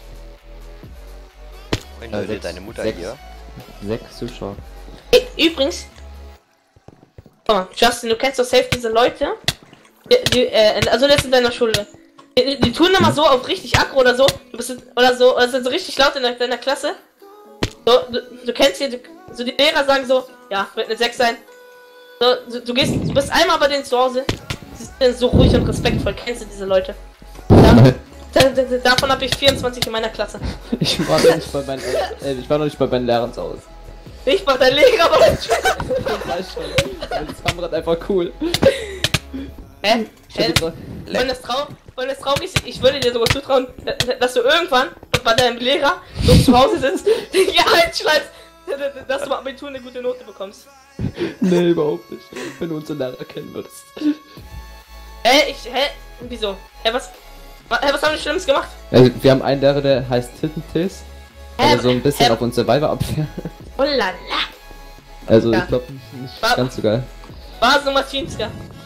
Moin Ja, Leute, sechs- deine Mutter sechs. hier. Sechs Zuschauer. Ey, übrigens. Guck mal, Justin, du kennst doch safe diese Leute. Die, die, äh, also jetzt in deiner Schule. Die, die, die tun immer so auf richtig aggro oder so. Du bist oder so, oder sind so richtig laut in deiner, deiner Klasse. So, du, du kennst hier, du, so die Lehrer sagen so, ja, wird eine sechs sein. So, du, du gehst, du bist einmal bei denen zu Hause. Sie sind so ruhig und respektvoll. Kennst du diese Leute? Ja, da, da, da, davon habe ich vierundzwanzig in meiner Klasse. Ich war noch nicht bei meinen, äh, ich war noch nicht bei meinen Lehrern zu Hause. Ich war dein Lehrer, aber Ich weiß schon. Das Kamerad einfach cool. Hä? Ich hab Hä? jetzt noch- Wenn das trau wenn das traurig ist, ich würde dir sogar zutrauen, da- dass du irgendwann bei deinem Lehrer so zu Hause sitzt, ja, einschreibst, dass du beim Abitur eine gute Note bekommst. Nee, überhaupt nicht. Wenn du unsere Lehrer kennen würdest. Hä? Ich, hä? Wieso? Hä, was? wa- Hä, was haben wir Schlimmes gemacht? Also, wir haben einen Lehrer, der heißt Tittentis. Hä? Also so ein bisschen Hä? auf uns Survivor abwehr. Oh la la. Also Ja. ich glaube nicht Wa- ganz so geil. Basen Martinska.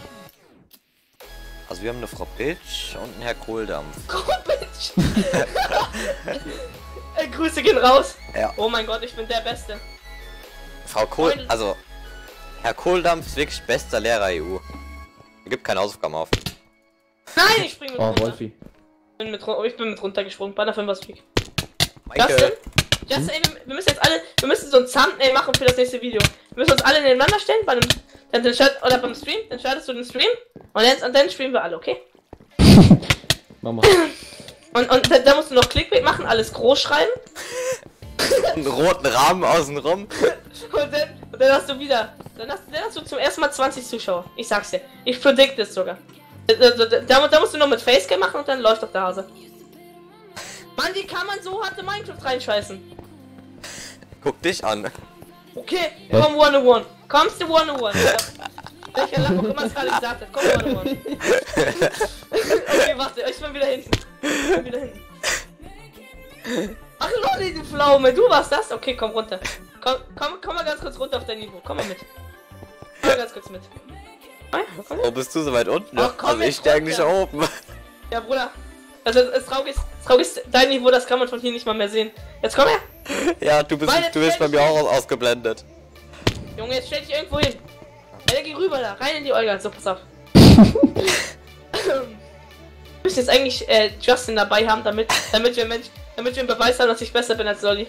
Also wir haben eine Frau Bitch und einen Herr Kohldampf. Oh, Bitch. Äh, Grüße gehen raus. Ja. Oh mein Gott, ich bin der Beste. Frau Kohl, also Herr Kohldampf ist wirklich bester Lehrer E U. Er gibt keine Hausaufgaben auf. Nein, ich spring mit Oh, runter. Wolfi. Ich bin mit, ru- ich bin mit runtergesprungen. Banner fünfer Streak. Michael, Justin? Justin, ey, wir, wir müssen jetzt alle, wir müssen so ein Thumbnail machen für das nächste Video. Wir müssen uns alle nebeneinander stellen, bei einem, dann, dann start, oder beim Stream, dann startest du den Stream und dann, und dann streamen wir alle, okay? Mama. Und, und da, da musst du noch Clickbait machen, alles groß schreiben einen roten Rahmen außenrum. und dann, und dann hast du wieder, dann hast, dann hast du zum ersten Mal zwanzig Zuschauer. Ich sag's dir, ich predict es sogar. Da, da, da, da musst du noch mit Facecam machen und dann läuft doch der Hase. Mann, wie kann man so harte Minecraft reinscheißen? Guck dich an. Okay, Hä? komm one oh one. Kommst du one oh one? Ja. Welcher Lack auch immer es gerade gesagt hat. Komm one oh one. Okay, warte, ich bin wieder hinten. Ich bin wieder hinten. Ach Lolli, du Pflaume, du warst das? Okay, komm runter. Komm, komm, komm mal ganz kurz runter auf dein Niveau. Komm mal mit. Komm mal ganz kurz mit. Komm, komm mit. Wo bist du so weit unten? Ach, komm Also ich jetzt stehe eigentlich runter. oben. Ja, Bruder. Also, das Traurige ist, das Traurige ist, dein Niveau, das kann man von hier nicht mal mehr sehen. Jetzt komm her. Ja, du bist, Meine du bist bei mir auch aus- ausgeblendet. Junge, jetzt stell dich irgendwo hin. Ja, geh rüber da, rein in die Olga. So, pass auf. Wir müssen jetzt eigentlich äh, Justin dabei haben, damit, damit wir Mensch, damit wir einen Beweis haben, dass ich besser bin als Lolli.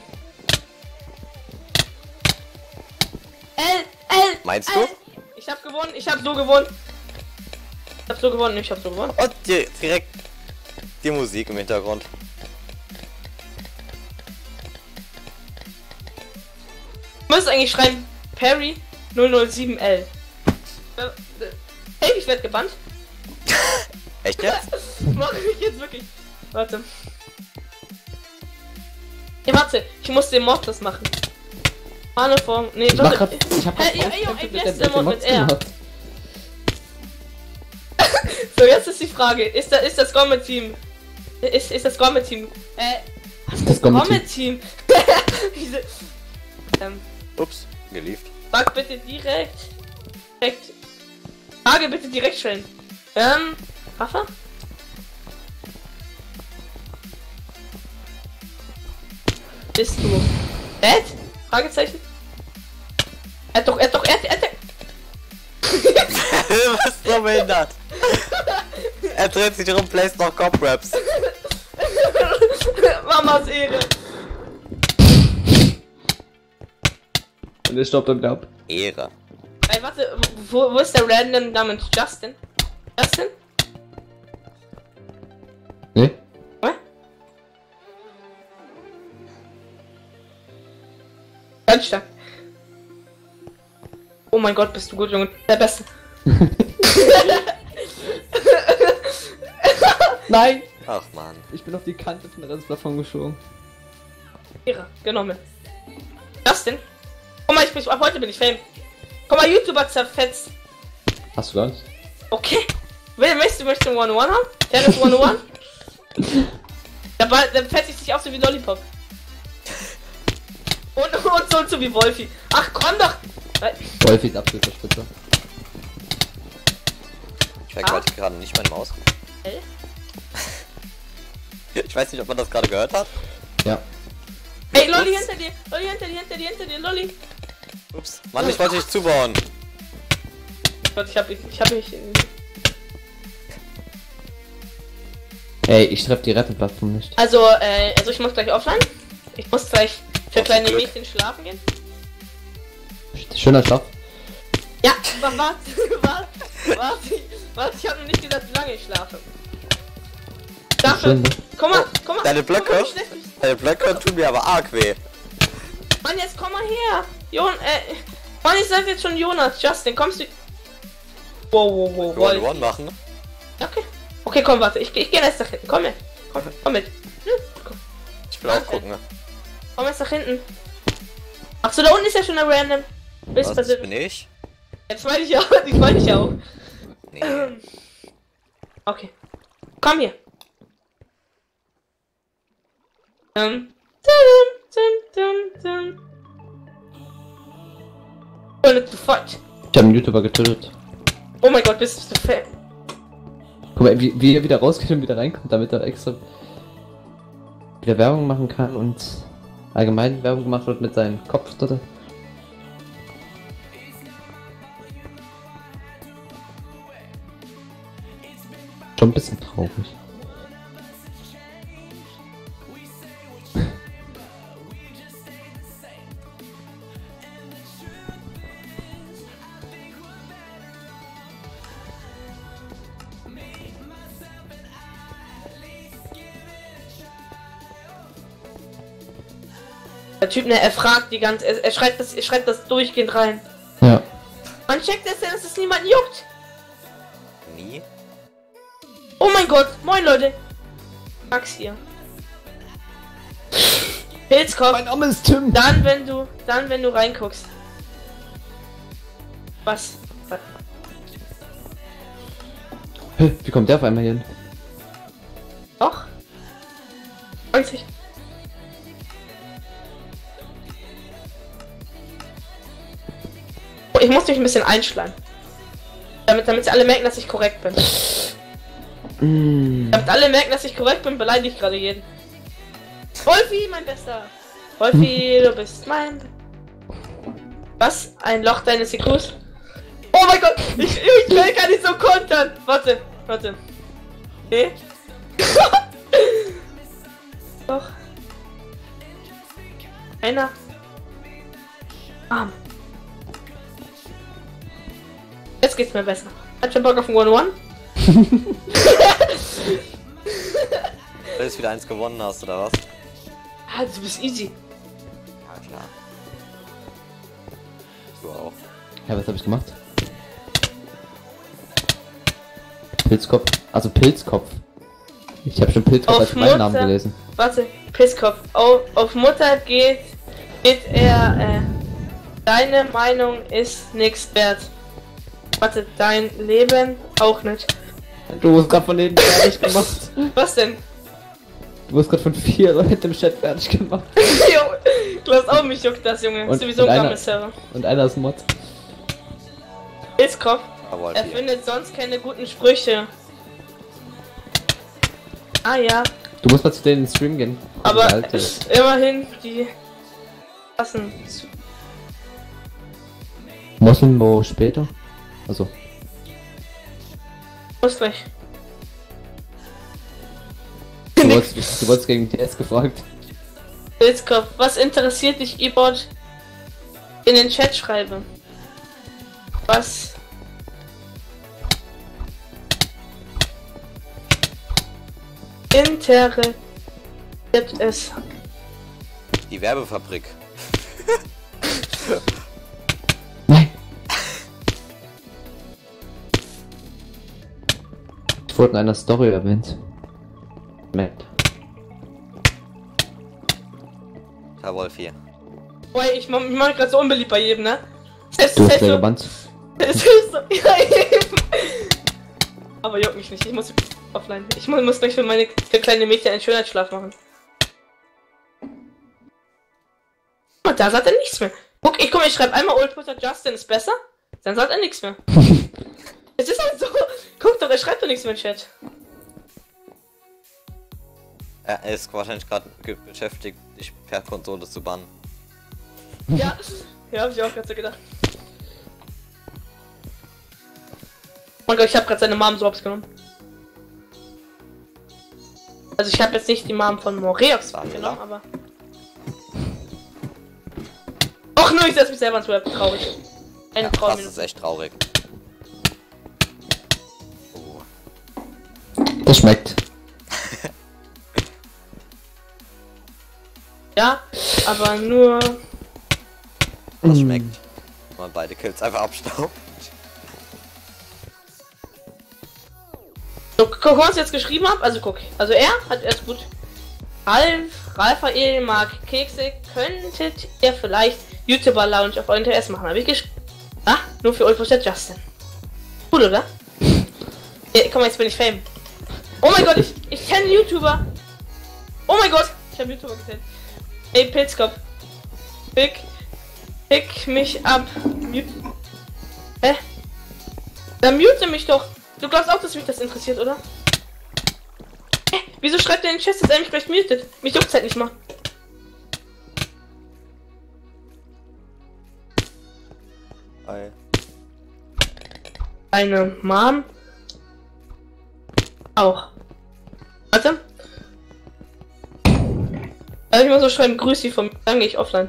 L, L, Meinst L. du? Ich hab gewonnen, ich hab so gewonnen. Ich hab so gewonnen, ich hab so gewonnen. Und die, direkt die Musik im Hintergrund. Du musst eigentlich schreiben Perry null null sieben L. Hey, ich werd gebannt. Echt jetzt? Mach ich jetzt wirklich. Warte. Ja, warte, ich muss den Mod das machen. Mane Form. Nee, Ich mach warte. grad, ich hab grad Hey, ey, ey, ausgekämpft ey, mit wer der- ist der mit dem Mod Mods mit R? gemacht. So, jetzt ist die Frage. Ist, da, ist das Gourmet-Team. Ist, ist das Gourmet-Team. Äh. Was ist das Gourmet-Team? Gourmet-Team? Diese. Ähm. Ups, gelieft. Sag bitte direkt. Direkt. Frage bitte direkt stellen. Ähm. Rafa? Bist du Ed? Fragezeichen? Er hat doch, er hat doch, er hat, er hat, Was ist so behindert? Er dreht sich rum, plays noch Cop-Raps. Mamas Ehre. Und es stoppt dann wieder ab. Ehre. Ey, warte, wo, wo ist der random namens Justin? Justin? Ne? Hä? Ganz stark. Oh mein Gott, bist du gut, Junge. Der Beste. Nein! Ach man. Ich bin auf die Kante von der Restplattform geschoben. Ehre, genommen. Justin? Guck mal, ich bin, ab heute bin ich Fame. Guck mal, YouTuber zerfetzt. Hast du gar nicht? Okay. Wer möchtest du, möchtest du one oh one haben? Der ist one oh one? Dabei, dann fetzt ich dich auch so wie Lollipop. Und, und so und so wie Wolfi. Ach komm doch! Wolfi ist absoluter Spitze. Ich merke Ah? heute gerade nicht meine Maus. Hä? Ich weiß nicht, ob man das gerade gehört hat. Ja. Ey, Lolli Ups. hinter dir! Lolli hinter dir, hinter dir, hinter dir, Lolli! Ups. Mann, ich wollte dich zubauen. Gott, ich hab ich, ich hab mich. Ey, ich treffe die Rettenplattform nicht. Also, äh, also ich muss gleich offline. Ich muss gleich für Auf kleine Glück. Mädchen schlafen gehen. Schöner Schlaf. Ja, wa- warte, warte, warte, warte, ich hab noch nicht gesagt, wie lange ich schlafe. Dafür, Schön, ne? komm mal, komm mal. Deine Guck mal, Blöcke? wie schlecht ich- Deine Blöcke tun mir aber arg weh. Mann, jetzt komm mal her. Jon, äh, Mann, ich sag jetzt schon Jonas, Justin, kommst du... Wow, wow, wow, Wir wollen wow. One machen. Ja, okay. Okay, komm, warte, ich, ich geh jetzt nach hinten, komm mit. Komm, komm mit. Hm, komm, Ich will auch gucken. komm jetzt nach hinten. Ach so, da unten ist ja schon ein Random. Bist Was, das bin ich? Jetzt meine ich auch, ich meine ich auch. Nee. Ähm, Okay. Komm hier. Ähm. Dun, dun, dun, dun. Wanted to fight. Ich hab einen YouTuber getötet. Oh mein Gott, bist du fett. Guck mal, wie, wie er wieder rausgeht und wieder reinkommt, damit er extra wieder Werbung machen kann und allgemein Werbung gemacht wird mit seinem Kopf dort. Schon ein bisschen traurig. Der Typ, ne, er fragt die ganze, er, er schreibt das, er schreibt das durchgehend rein. Ja. Man checkt es denn, dass es niemanden juckt. Nie? Oh mein Gott, moin Leute. Max hier. Pilzkopf. Mein Name ist Tim. Dann, wenn du, dann, wenn du reinguckst. Was? Was? Hä, wie kommt der auf einmal hier hin? Doch? neunzig. Oh, ich muss mich ein bisschen einschleimen. Damit, damit sie alle merken, dass ich korrekt bin. Mm. Damit alle merken, dass ich korrekt bin, beleidige ich gerade jeden. Wolfi, mein Bester. Wolfi, du bist mein... Was? Ein Loch deines I Qs? Oh mein Gott, ich, ich will gar nicht so kontern. Warte, warte. Okay. Doch. Einer. Arm. Jetzt geht's mir besser. Hat schon Bock auf ein One-One? Weil du jetzt wieder eins gewonnen hast, oder was? Ah, du bist easy. Ja, klar. Du auch. Ja, was habe ich gemacht? Pilzkopf. Also Pilzkopf. Ich habe schon Pilzkopf Auf als meinen Namen Mutter- gelesen. Warte, Pisskopf. Oh, auf Mutter geht, geht er, äh, deine Meinung ist nichts wert. Warte, dein Leben auch nicht. Du wurdest gerade von denen fertig gemacht. Was denn? Du wurdest gerade von vier Leuten im Chat fertig gemacht. Jo, glaubst auch, mich juckt das, Junge. Und- Ist sowieso und ein einer- gammes Server. Und einer ist Mod. Pisskopf. Aber Er findet sonst keine guten Sprüche. Ah ja, Du musst mal zu denen in den Stream gehen. aber Der Alte. immerhin die passen. Moslem wo später? Also. Muss gleich. Du wurdest, du wurdest gegen T S gefragt. Pilzkopf, was interessiert dich, E-Bot? In den Chat schreibe. Was? Interessiert es? die Werbefabrik. Nein! Ich wurde in einer Story erwähnt. Map. Herr Wolfi. Boah, ich mach, ich mach mich gerade so unbeliebt bei jedem, ne? Selbst, Du hast selbst sehr so, gebannt. selbst so, ja, eben. Aber juckt mich nicht, ich muss offline. Ich muss, muss gleich für meine für kleine Mädchen einen Schönheitsschlaf machen. Und da sagt er nichts mehr. Guck, ich guck, ich schreibe einmal Old Twitter Justin ist besser, dann sagt er nichts mehr. Es ist halt so. Guck doch, er schreibt doch nichts mehr im Chat. Er ist wahrscheinlich gerade beschäftigt, dich per Konsole zu bannen. Ja, ja, hab ich auch gerade so gedacht. Oh mein Gott, ich habe gerade seine Mom so genommen. Also ich habe jetzt nicht die Mom von Moreox genommen, aber... Och nur, ich setze mich selber ins Web. Traurig. Eine Ja, das Trauerminute. ist echt traurig. Oh. Das schmeckt. Ja, aber nur... Das Mm. schmeckt. Wenn man beide Kills einfach abstaubt. So, guck, was ich jetzt geschrieben habe. Also guck. Also er hat erst gut. Ralf, Raphael mag Kekse. Könntet ihr vielleicht YouTuber Lounge auf euren T S machen? Habe ich geschrieben. Ah, nur für euch der Justin. Cool, oder? Ja, komm mal, jetzt bin ich Fame. Oh mein Gott, ich, ich kenne YouTuber. Oh mein Gott, ich habe YouTuber gesehen. Ey, Pilzkopf. Pick. Pick mich ab. Mute. Hä? Dann mute mich doch. Du glaubst auch, dass mich das interessiert, oder? Hä? Wie Wieso schreibt der in den Chat, dass er mich gleich mutet? Mich juckt's halt nicht mal. Hi. Eine Mom. Auch. Warte. Also ich muss so schreiben, grüß sie von mir, dann gehe ich offline.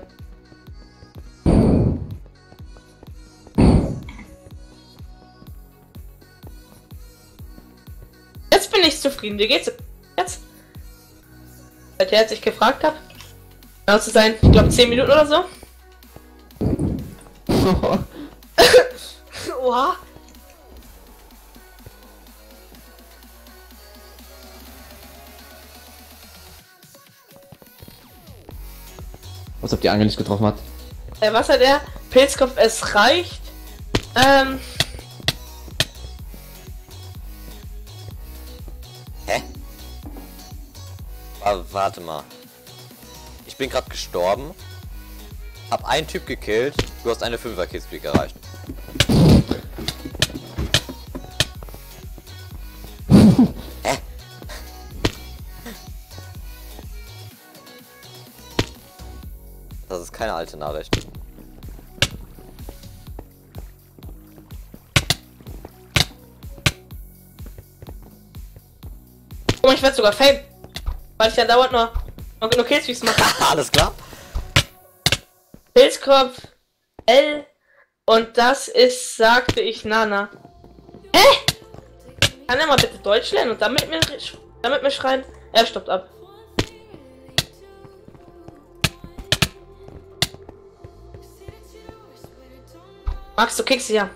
Jetzt bin ich zufrieden. Wie geht's jetzt? Seit er sich gefragt hat. Genau zu sein, ich glaube zehn Minuten oder so. Oha. Was ob die Angel nicht getroffen hat? Äh, was hat er? Pilzkopf, es reicht. Ähm. Hä? Aber warte mal. Ich bin gerade gestorben. Hab einen Typ gekillt. Du hast eine fünfer Killstreak erreicht. Hä? Das ist keine alte Nachricht. Oh, ich werde sogar Fame. Weil ich ja dauernd nur, nur, nur Killstreaks mache. Alles klar? Pilzkopf, L. Und das ist, sagte ich, Nana. Hä? Kann er mal bitte Deutsch lernen und damit mir, damit mir schreien? Er stoppt ab. Max, du kickst sie ja.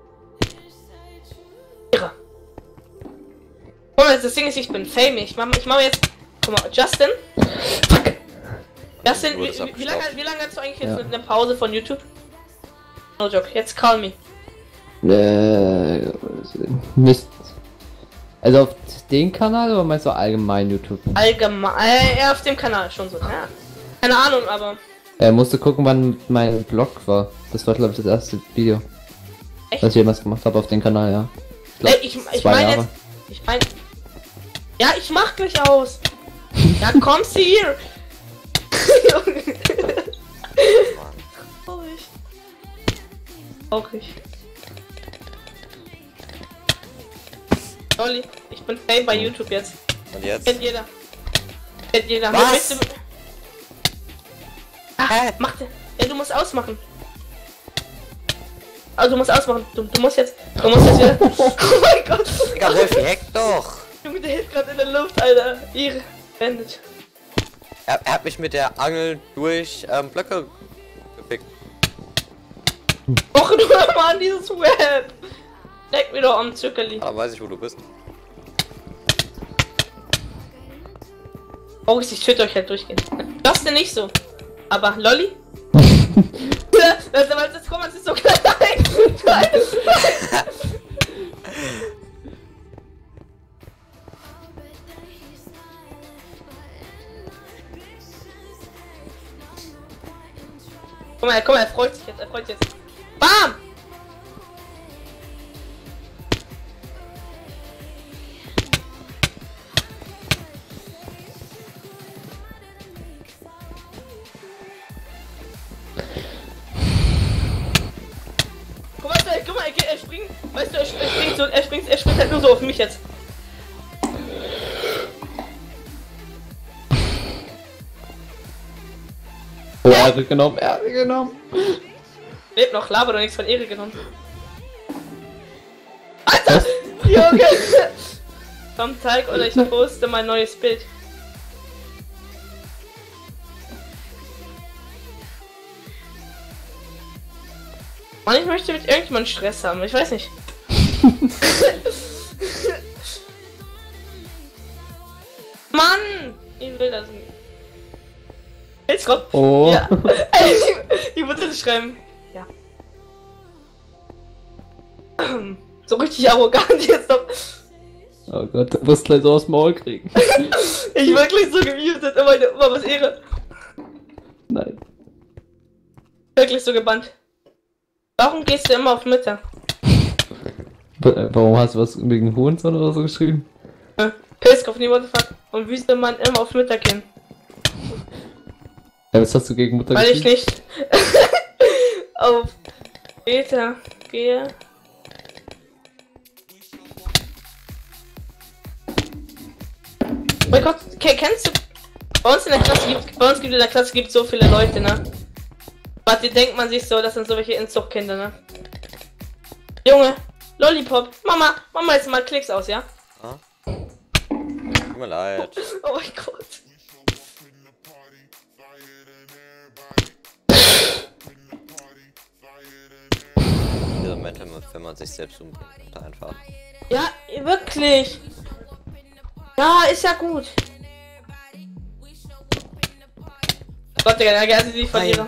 Irre. Guck mal, das Ding ist, ich bin Fame. Ich mach, ich mach jetzt. Guck mal, Justin. Fuck. Justin, wie, wie, wie lange wie lange hast du eigentlich jetzt Ja. eine Pause von YouTube? No joke, jetzt call me. Äh, nicht. Also auf den Kanal oder meinst du allgemein YouTube? Allgemein, äh, eher auf dem Kanal schon so, ja. Keine Ahnung, aber. Er musste gucken, wann mein Vlog war. Das war glaube ich das erste Video. Echt? Was ich jemals gemacht habe auf dem Kanal, ja. Ey, ich ich zwei meine Jahre. jetzt. Ich meine. Ja, ich mach gleich aus. Ja, kommst du hier? Traurig. Traurig. Olli, ich bin Fame bei YouTube jetzt. Und jetzt? Kennt jeder. Kennt jeder. Was? Möchtest du- Ah, Hä? mach den. Ja, du musst ausmachen. Also du musst ausmachen. Du, du musst jetzt. Du musst jetzt wieder. Oh mein Gott. Digga, Wolfi, hack doch! Junge, der hält gerade in der Luft, Alter. Ihre. Beendet. Er, er hat mich mit der Angel durch ähm, Blöcke gepickt. Och, du Mann, dieses Web. Leck mir doch am Zuckerli. Ah, weiß ich, wo du bist. Oh, ich töte euch halt durchgehen. Das denn nicht so. Aber Lolli? das, das, das, komm, das ist so klein. Guck mal, guck mal, er freut sich jetzt, er freut sich jetzt. Bam! Guck mal, er, guck mal, er, geht- er springt, weißt du, er, er springt so, er springt, er springt halt nur so auf mich jetzt. Oh, er hat genommen, er hat genommen. Lebt noch, laber doch nichts von Ehre genommen. Alter! Junge! Komm, zeig oder ich poste mein neues Bild. Mann, ich möchte mit irgendjemandem Stress haben, ich weiß nicht. Mann! Ich will das nicht. Jetzt kommt. Oh. Ja. Ich muss das schreiben. Ja. So richtig arrogant jetzt noch. Oh Gott, du wirst gleich so aus dem Maul kriegen. Ich wirklich so gemutet, immer, immer was Ehre. Nein. Wirklich so gebannt. Warum gehst du immer auf Mitte? Warum hast du was wegen Hurensohn oder so geschrieben? Hm? Pilzkopf, nie what the fuck. Und wie soll man immer auf Mütter gehen? Ja, was hast du gegen Mutter Weil ich geschrieben? nicht auf Väter gehe. Mein Gott, ke- kennst du? Bei uns in der Klasse gibt, bei uns gibt in der Klasse gibt so viele Leute, ne? Was die denkt man sich so, das sind so welche Inzuchtkinder, ne? Junge, Lollipop, Mama, Mama jetzt mal Klicks aus, ja? Ah. Tut mir leid. Oh mein Gott. Diese Momente, wenn man sich selbst umbringt, einfach. Ja, wirklich. Ja, ist ja gut. Gott, Digga, der Gerste, die ich verliere.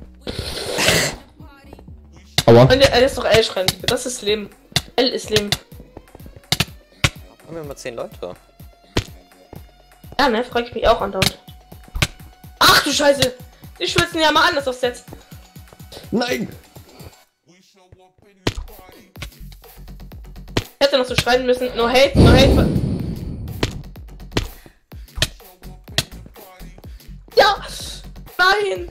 Aua. Und der, er ist doch L schreiben. Das ist Leben. L ist Leben. Haben wir mal zehn Leute. Ja, ne, frage ich mich auch andauernd. Ach du Scheiße! Die schwitzen ja mal anders aufs Set. Nein! Hätte noch so schreiben müssen. No hate, no hate. Ja! Nein!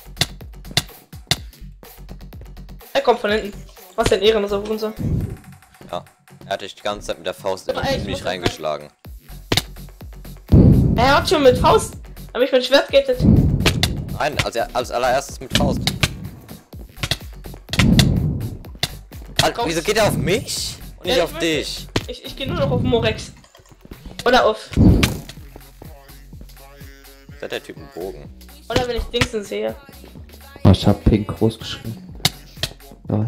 Er kommt von hinten. Was denn ehrenloser Hurensohn? Ja. Er hat dich die ganze Zeit mit der Faust in Aber ey, ich mich muss reingeschlagen. Er hat schon mit Faust. Hab ich mit Schwert gehettet. Nein, als, er, als allererstes mit Faust. Al Komm. wieso geht er auf mich? Und nicht Ja, ich auf weiß dich? Ich, ich gehe nur noch auf Morex. Oder auf. Hat der Typ einen Bogen? Oder wenn ich Dingsen sehe. Oh, ich hab pink groß geschrieben. Ja.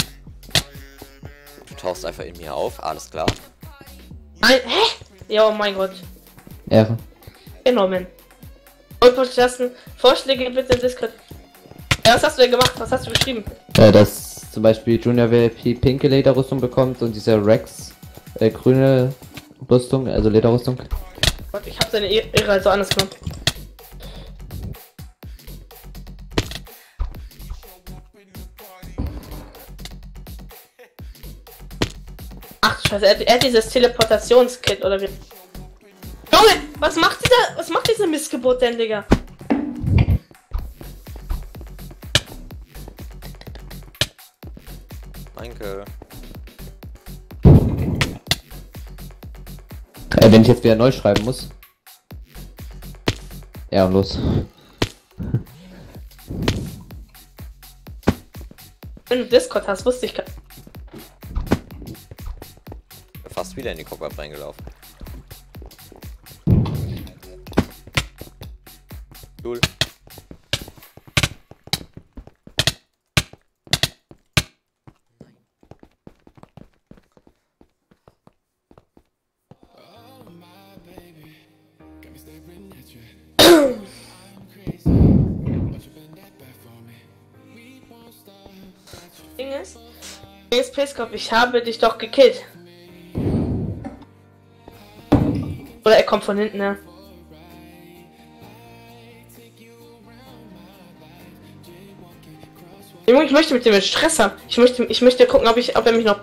Du tauchst einfach in mir auf, alles klar. Nein, hä? Ja, oh mein Gott. Ehre. Genommen. Und Podcasten. Vorschläge bitte im Discord. Ja, was hast du denn gemacht? Was hast du geschrieben? Äh, dass zum Beispiel Junior W P pinke Lederrüstung bekommt und dieser Rex äh, grüne Rüstung, also Lederrüstung. Gott, ich hab seine Ehre also anders genommen. Ach du Scheiße, er, er hat dieses Teleportationskit oder wie? Junge, was macht dieser, was macht diese Missgeburt denn, Digga? Danke. Äh, wenn ich jetzt wieder neu schreiben muss. Ja, und los. Wenn du Discord hast, wusste ich gar Fast wieder in die Cobweb reingelaufen. Cool. Ding ist, jetzt Pisskopf, ich habe dich doch gekillt. Oder er kommt von hinten, ne? Junge, ich möchte mit dem Stress haben. Ich möchte, ich möchte gucken, ob ich, ob er mich noch.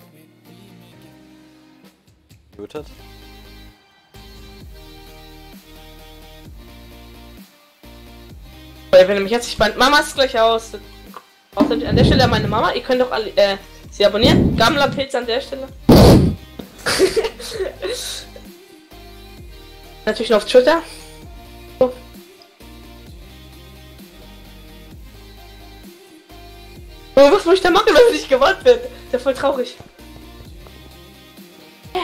Mutet. Weil wenn er mich jetzt nicht meint, Mama ist gleich aus. Außerdem an der Stelle meine Mama, ihr könnt doch alle, äh, sie abonnieren. Gammler Pilz an der Stelle. Natürlich noch auf Twitter. So. Oh, was muss ich da machen, wenn ich nicht gewarnt bin? Der ist voll traurig. Hä?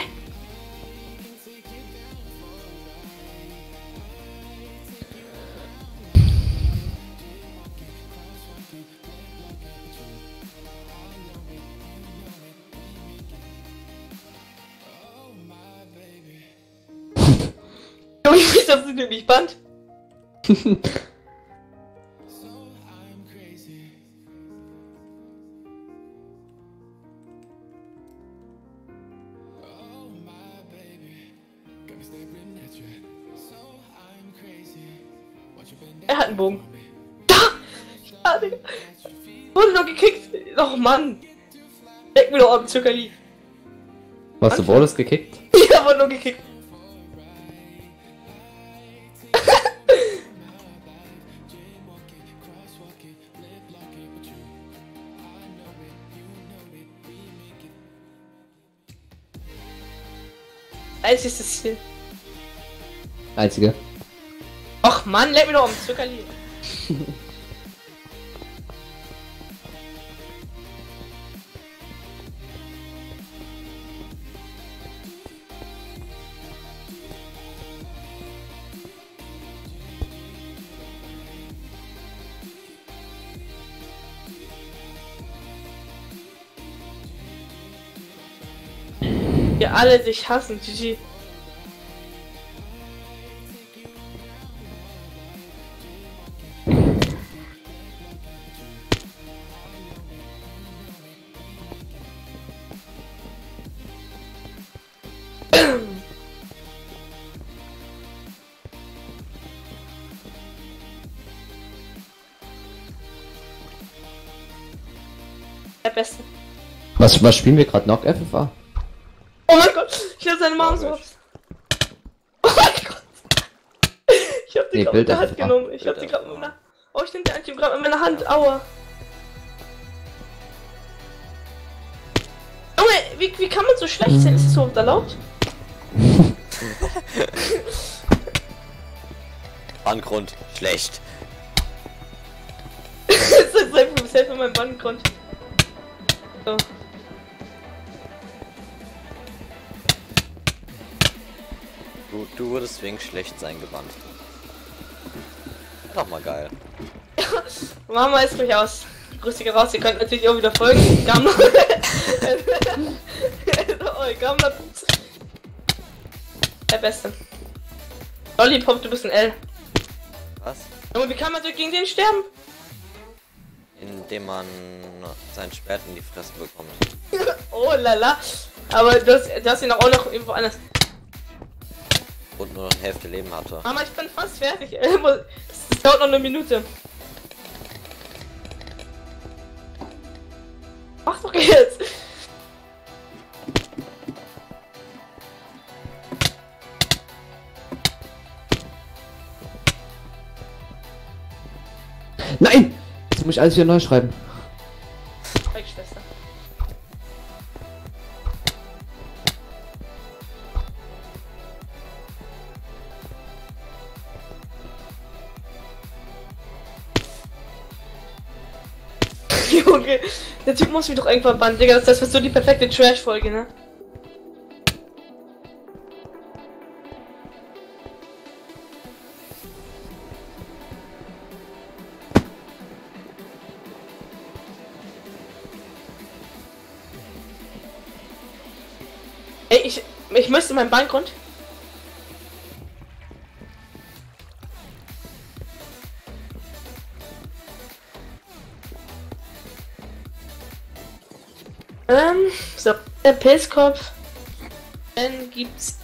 Junge, ich weiß, dass du dir nicht band. Er hat einen Bogen. Da! Ja, Digga. Wurde noch gekickt. Oh Mann. Leck mir doch am Zuckerli. Was, du wurdest gekickt? Ja, wurde nur gekickt. Einziges Ziel. Einzige. Och Mann, leck mir doch um Zuckerli. Wir alle dich hassen, G G. Der Beste. Was, was spielen wir gerade noch? F F A? Oh mein Gott, ich hab seine Maus Glaub auf. Oh mein Gott. Ich hab die Nee, gerade mit der Bild Hand einfach. genommen. Ich hab Bild die gerade mit einfach. meiner... Oh, ich nehm die eigentlich gerade mit meiner Hand. Aua. Junge, wie, wie kann man so schlecht sein? Ist das so erlaubt? Bandgrund, schlecht. Das ist einfach das Hälfte von meinem Bandgrund. So. Du, du wurdest wegen schlecht sein gebannt. Doch mal geil. Mama ist ruhig aus. Grüß dich raus, ihr könnt natürlich auch wieder folgen. Gammler. Oh, Gammler. Der Beste. Lollipop, du bist ein L. Was? Junge, wie kann man so gegen den sterben? Indem man sein Schwert in die Fresse bekommt. Oh lala. Aber du hast, du hast ihn auch noch irgendwo anders. Und nur noch die Hälfte Leben hatte. Mama, ich bin fast fertig. Das dauert noch eine Minute. Mach doch jetzt. Nein! Jetzt muss ich alles wieder neu schreiben. Weg, Schwester. Junge, der Typ muss mich doch irgendwann bannen, Digga. Das wird so die perfekte Trash-Folge, ne? Ey, ich, ich müsste meinen Bankgrund. Ähm, so, der Pilzkopf. Dann gibt's.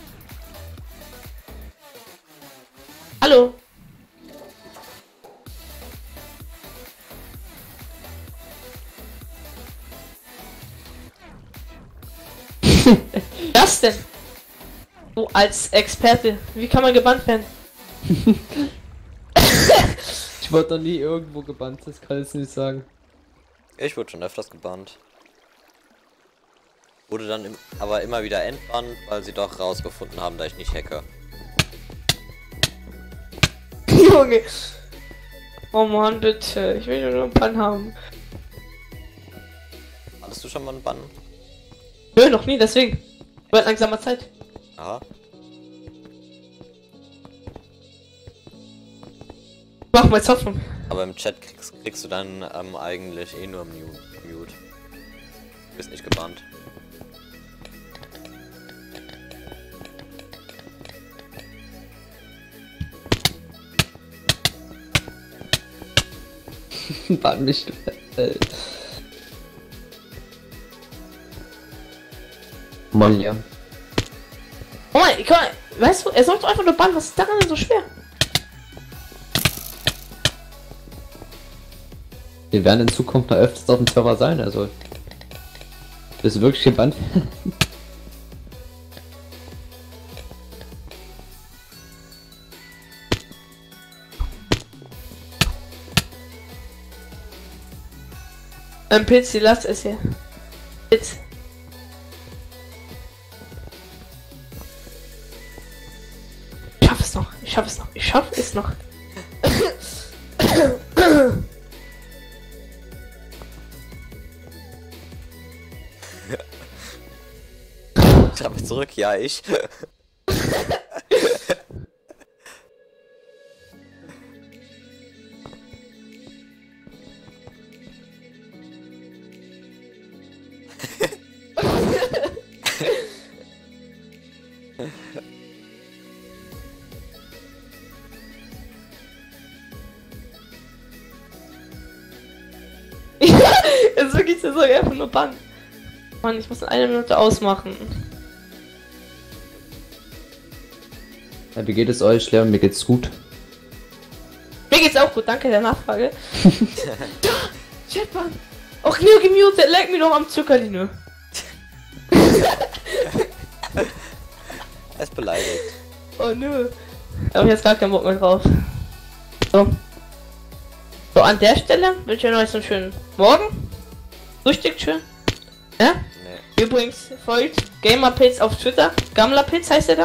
Hallo. Was denn? Du als Experte, wie kann man gebannt werden? Ich wurde noch nie irgendwo gebannt, das kann ich nicht sagen. Ich wurde schon öfters gebannt. Wurde dann im, aber immer wieder entbannt, weil sie doch rausgefunden haben, dass ich nicht hacke. Junge. Oh Mann, bitte. Ich will nur einen Bann haben. Hattest du schon mal einen Bann? Nö, noch nie, deswegen. Wird langsamer Zeit. Aha. Mach mal Zoffen. Aber im Chat kriegst, kriegst du dann ähm, eigentlich eh nur Mute. Mute. Du bist nicht gebannt. Bann mich. Äh. Mann, ja. Oh mein, guck mal, weißt du, er sollte einfach nur bannen, was ist daran denn so schwer? Wir werden in Zukunft noch öfters auf dem Server sein, also. Bist du wirklich gebannt? Ein Pilz, die Last ist hier. Pilz. Ich schaff es noch. Ich schaff es noch. Ich habe zurück, ja, ich. Es ist wirklich so einfach nur Bann. Mann, ich muss in einer Minute ausmachen. Ja, wie geht es euch, Leon? Mir geht's gut. Mir geht's auch gut, danke der Nachfrage. Chatman! Och, Neo gemutet, leck mir doch am Zuckerline. Er ist beleidigt. Oh nö. Da hab ich jetzt gar keinen Bock mehr drauf. So. So, an der Stelle wünsche ich euch so einen schönen Morgen. Frühstückt schön. Ja? Nee. Übrigens, folgt Gamerpits auf Twitter. Gamlerpits heißt er da.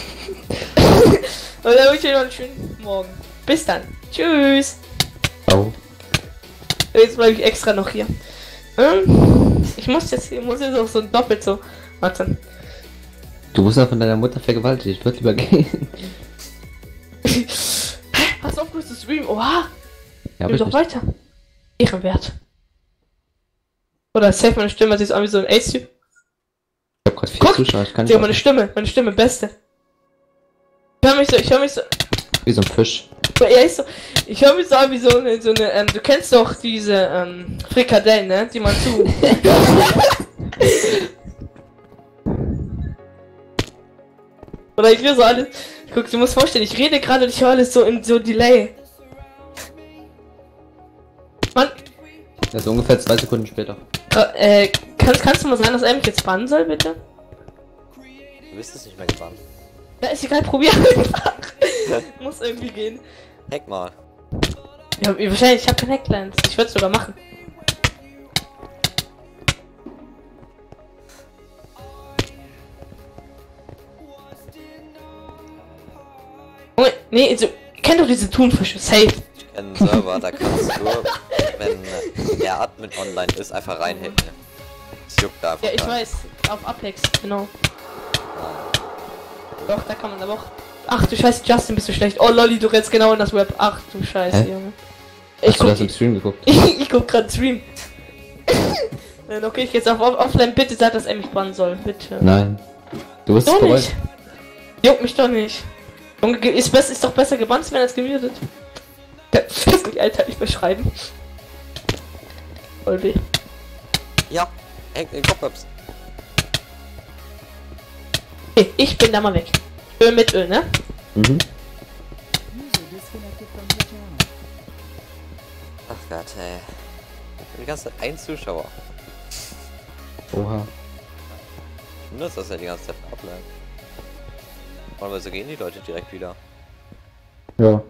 Und dann wünsche ich euch noch einen schönen Morgen. Bis dann. Tschüss. Oh. Jetzt bleibe ich extra noch hier. Ähm, ich muss jetzt, ich muss jetzt auch so ein doppelt so. Warte. Du wirst ja von deiner Mutter vergewaltigt. Ich würde lieber gehen. Hä? Hast du aufgehört zu streamen? Oha! Ja, Geh doch nicht. weiter. Ehrenwert. Oder safe meine Stimme, sie ist auch wie so ein Ace-Typ. Ich hab grad vier Guck! Zuschauer. Ich kann Sehe nicht meine Stimme, meine Stimme, beste. Ich hör mich so, ich hör mich so. wie so ein Fisch. Ja, ich so, ich höre mich so an wie so eine, so eine, ähm, du kennst doch diese, ähm, Frikadellen, ne? Die man zu. Oder ich höre so alles. Guck, du musst vorstellen, ich rede gerade und ich höre alles so in so Delay. Mann, Also ungefähr zwei Sekunden später. äh, kann, kannst du mal sagen, dass er mich jetzt bannen soll, bitte? Du bist es nicht mehr gebannt. Ja, ist egal, probier einfach. Muss irgendwie gehen. Hack mal. Ja, wahrscheinlich, ich habe kein Hacklines. Ich würde es sogar machen. Oh, nee, so, ich kenn doch diese Thunfische, safe. Ich kenne einen Server, da kannst du, wenn der Admin online ist, einfach reinhacken. Das juckt da einfach. Ja, ich keinen. weiß, auf Apex, genau. Doch, da kann man aber auch. Ach du Scheiße, Justin, bist du schlecht. Oh Lolli, du rennst genau in das Web. Ach du Scheiße, Hä? Junge. Hast Ich du guck, das im Stream geguckt? ich guck grad Stream. Dann okay, ich jetzt auf off offline, bitte sag, dass er mich bannen soll, bitte. Nein. Du wirst es Doch bereuen. nicht. Juckt mich doch nicht. Junge, ge- Ist, best, ist doch besser gebannt zu werden als gemutet. Ja, fick mich, Alter, ich beschreiben. Voll weh. Ja, hängt in den Kopfwebs. Okay, ich bin da mal weg. Öl mit Öl, ne? Mhm. Ach Gott, ey. Die ganze Zeit ein Zuschauer. Oha. Wundert, dass er die ganze Zeit ableitet. Normalerweise gehen die Leute direkt wieder. Ja.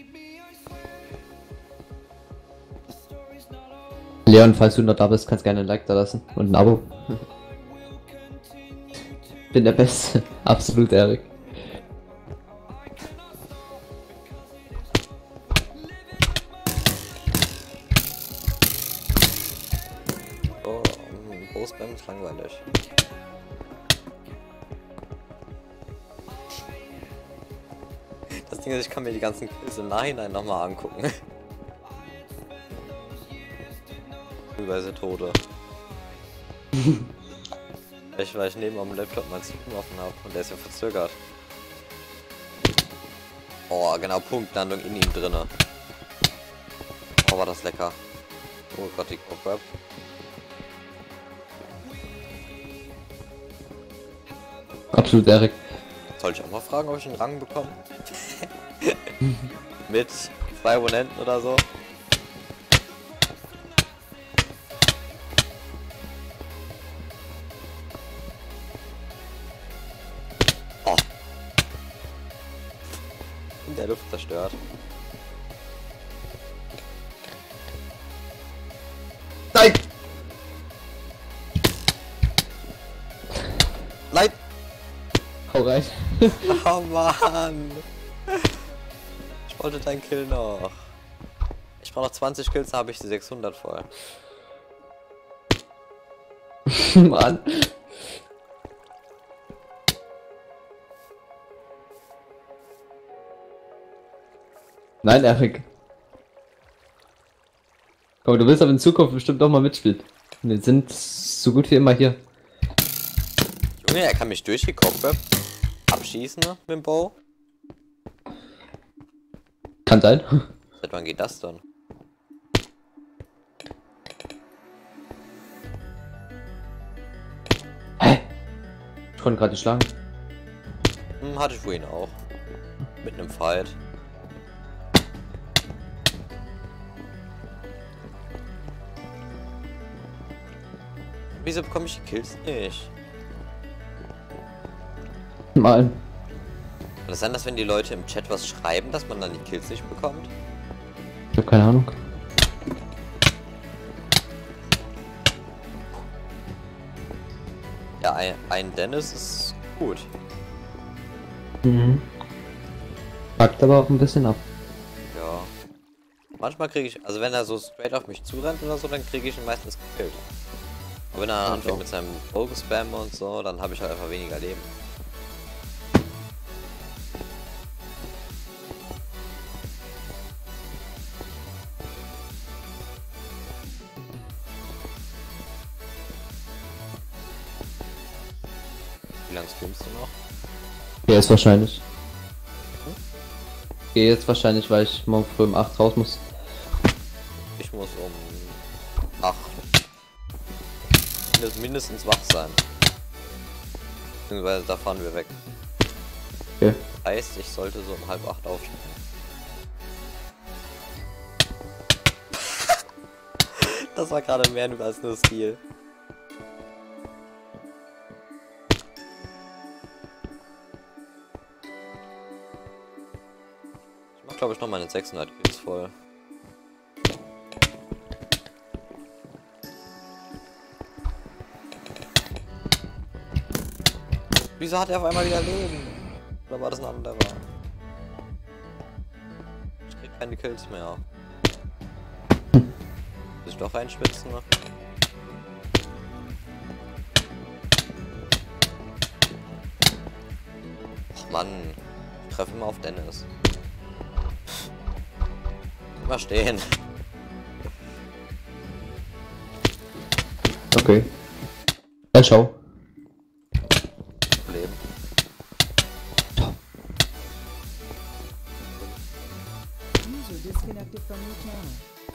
Leon, falls du noch da bist, kannst gerne ein Like da lassen. Und ein Abo. Bin der Beste. Absolut, Erik. Oh, Großbäm ist langweilig. Das Ding ist, ich kann mir die ganzen Kills im Nachhinein nochmal angucken. Teilweise Tode. Vielleicht, weil ich neben am Laptop mein Stream offen habe und der ist ja verzögert. Oh, genau, Punktlandung in ihm drinne. Oh, war das lecker. Oh Gott, die Cobweb. Absolut, Erik. Soll ich auch mal fragen, ob ich einen Rang bekomme? Mit zwei Abonnenten oder so? Oh. In der Luft zerstört. Nein! Nein! Hau rein. Oh Mann! wollte dein Kill noch. Ich brauche noch zwanzig Kills, dann habe ich die sechshundert voll. Mann. Nein, Erik. Komm, du willst aber in Zukunft bestimmt doch mal mitspielen. Wir sind so gut wie immer hier. Junge, er kann mich durchgekommen abschießen ne, mit dem Bow. Kann sein. Seit wann geht das dann? Hä? Ich konnte gerade nicht schlagen. Hm, hatte ich vorhin auch. Mit einem Fight. Wieso bekomme ich die Kills nicht? Mal. Kann es sein, dass wenn die Leute im Chat was schreiben, dass man dann die Kills nicht bekommt? Ich hab keine Ahnung. Ja, ein, ein Dennis ist gut. Mhm. Packt aber auch ein bisschen ab. Ja. Manchmal kriege ich, also wenn er so straight auf mich zurennt oder so, dann kriege ich ihn meistens gekillt. Aber wenn er anfängt mit seinem Bogen-Spam und so, dann habe ich halt einfach weniger Leben. Wie lange streamst du noch? Ja, ist wahrscheinlich. Gehe jetzt wahrscheinlich, weil ich morgen früh um acht raus muss. Ich muss um acht mindestens wach sein. Beziehungsweise da fahren wir weg. Okay. Heißt, ich sollte so um halb acht aufstehen. Das war gerade mehr als nur Skill. Ich mach glaube ich noch meine sechshundert Kills voll. Wieso hat er auf einmal wieder Leben? Oder war das ein anderer? Ich krieg keine Kills mehr. Muss ich doch reinschwitzen? Ne? Och Mann, ich treffe immer auf Dennis. Immer stehen. Okay. Dann schau. Leben. User disconnected from your channel.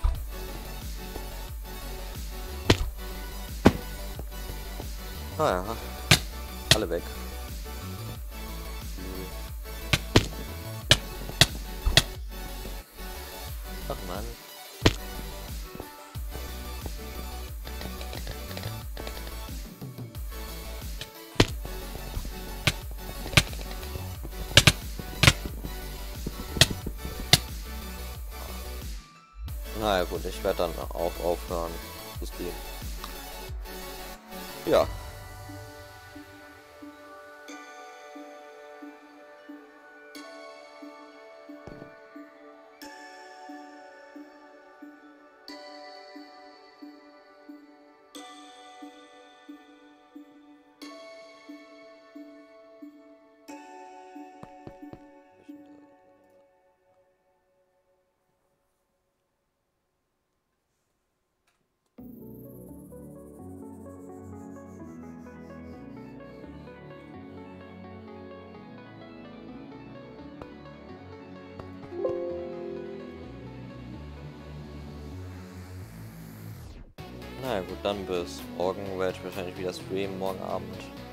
Ah ja. Alle weg. Ach Mann. Naja gut, ich werde dann auch aufhören zu spielen. Ja. Na ja, gut, dann bis morgen werde ich wahrscheinlich wieder streamen, morgen Abend.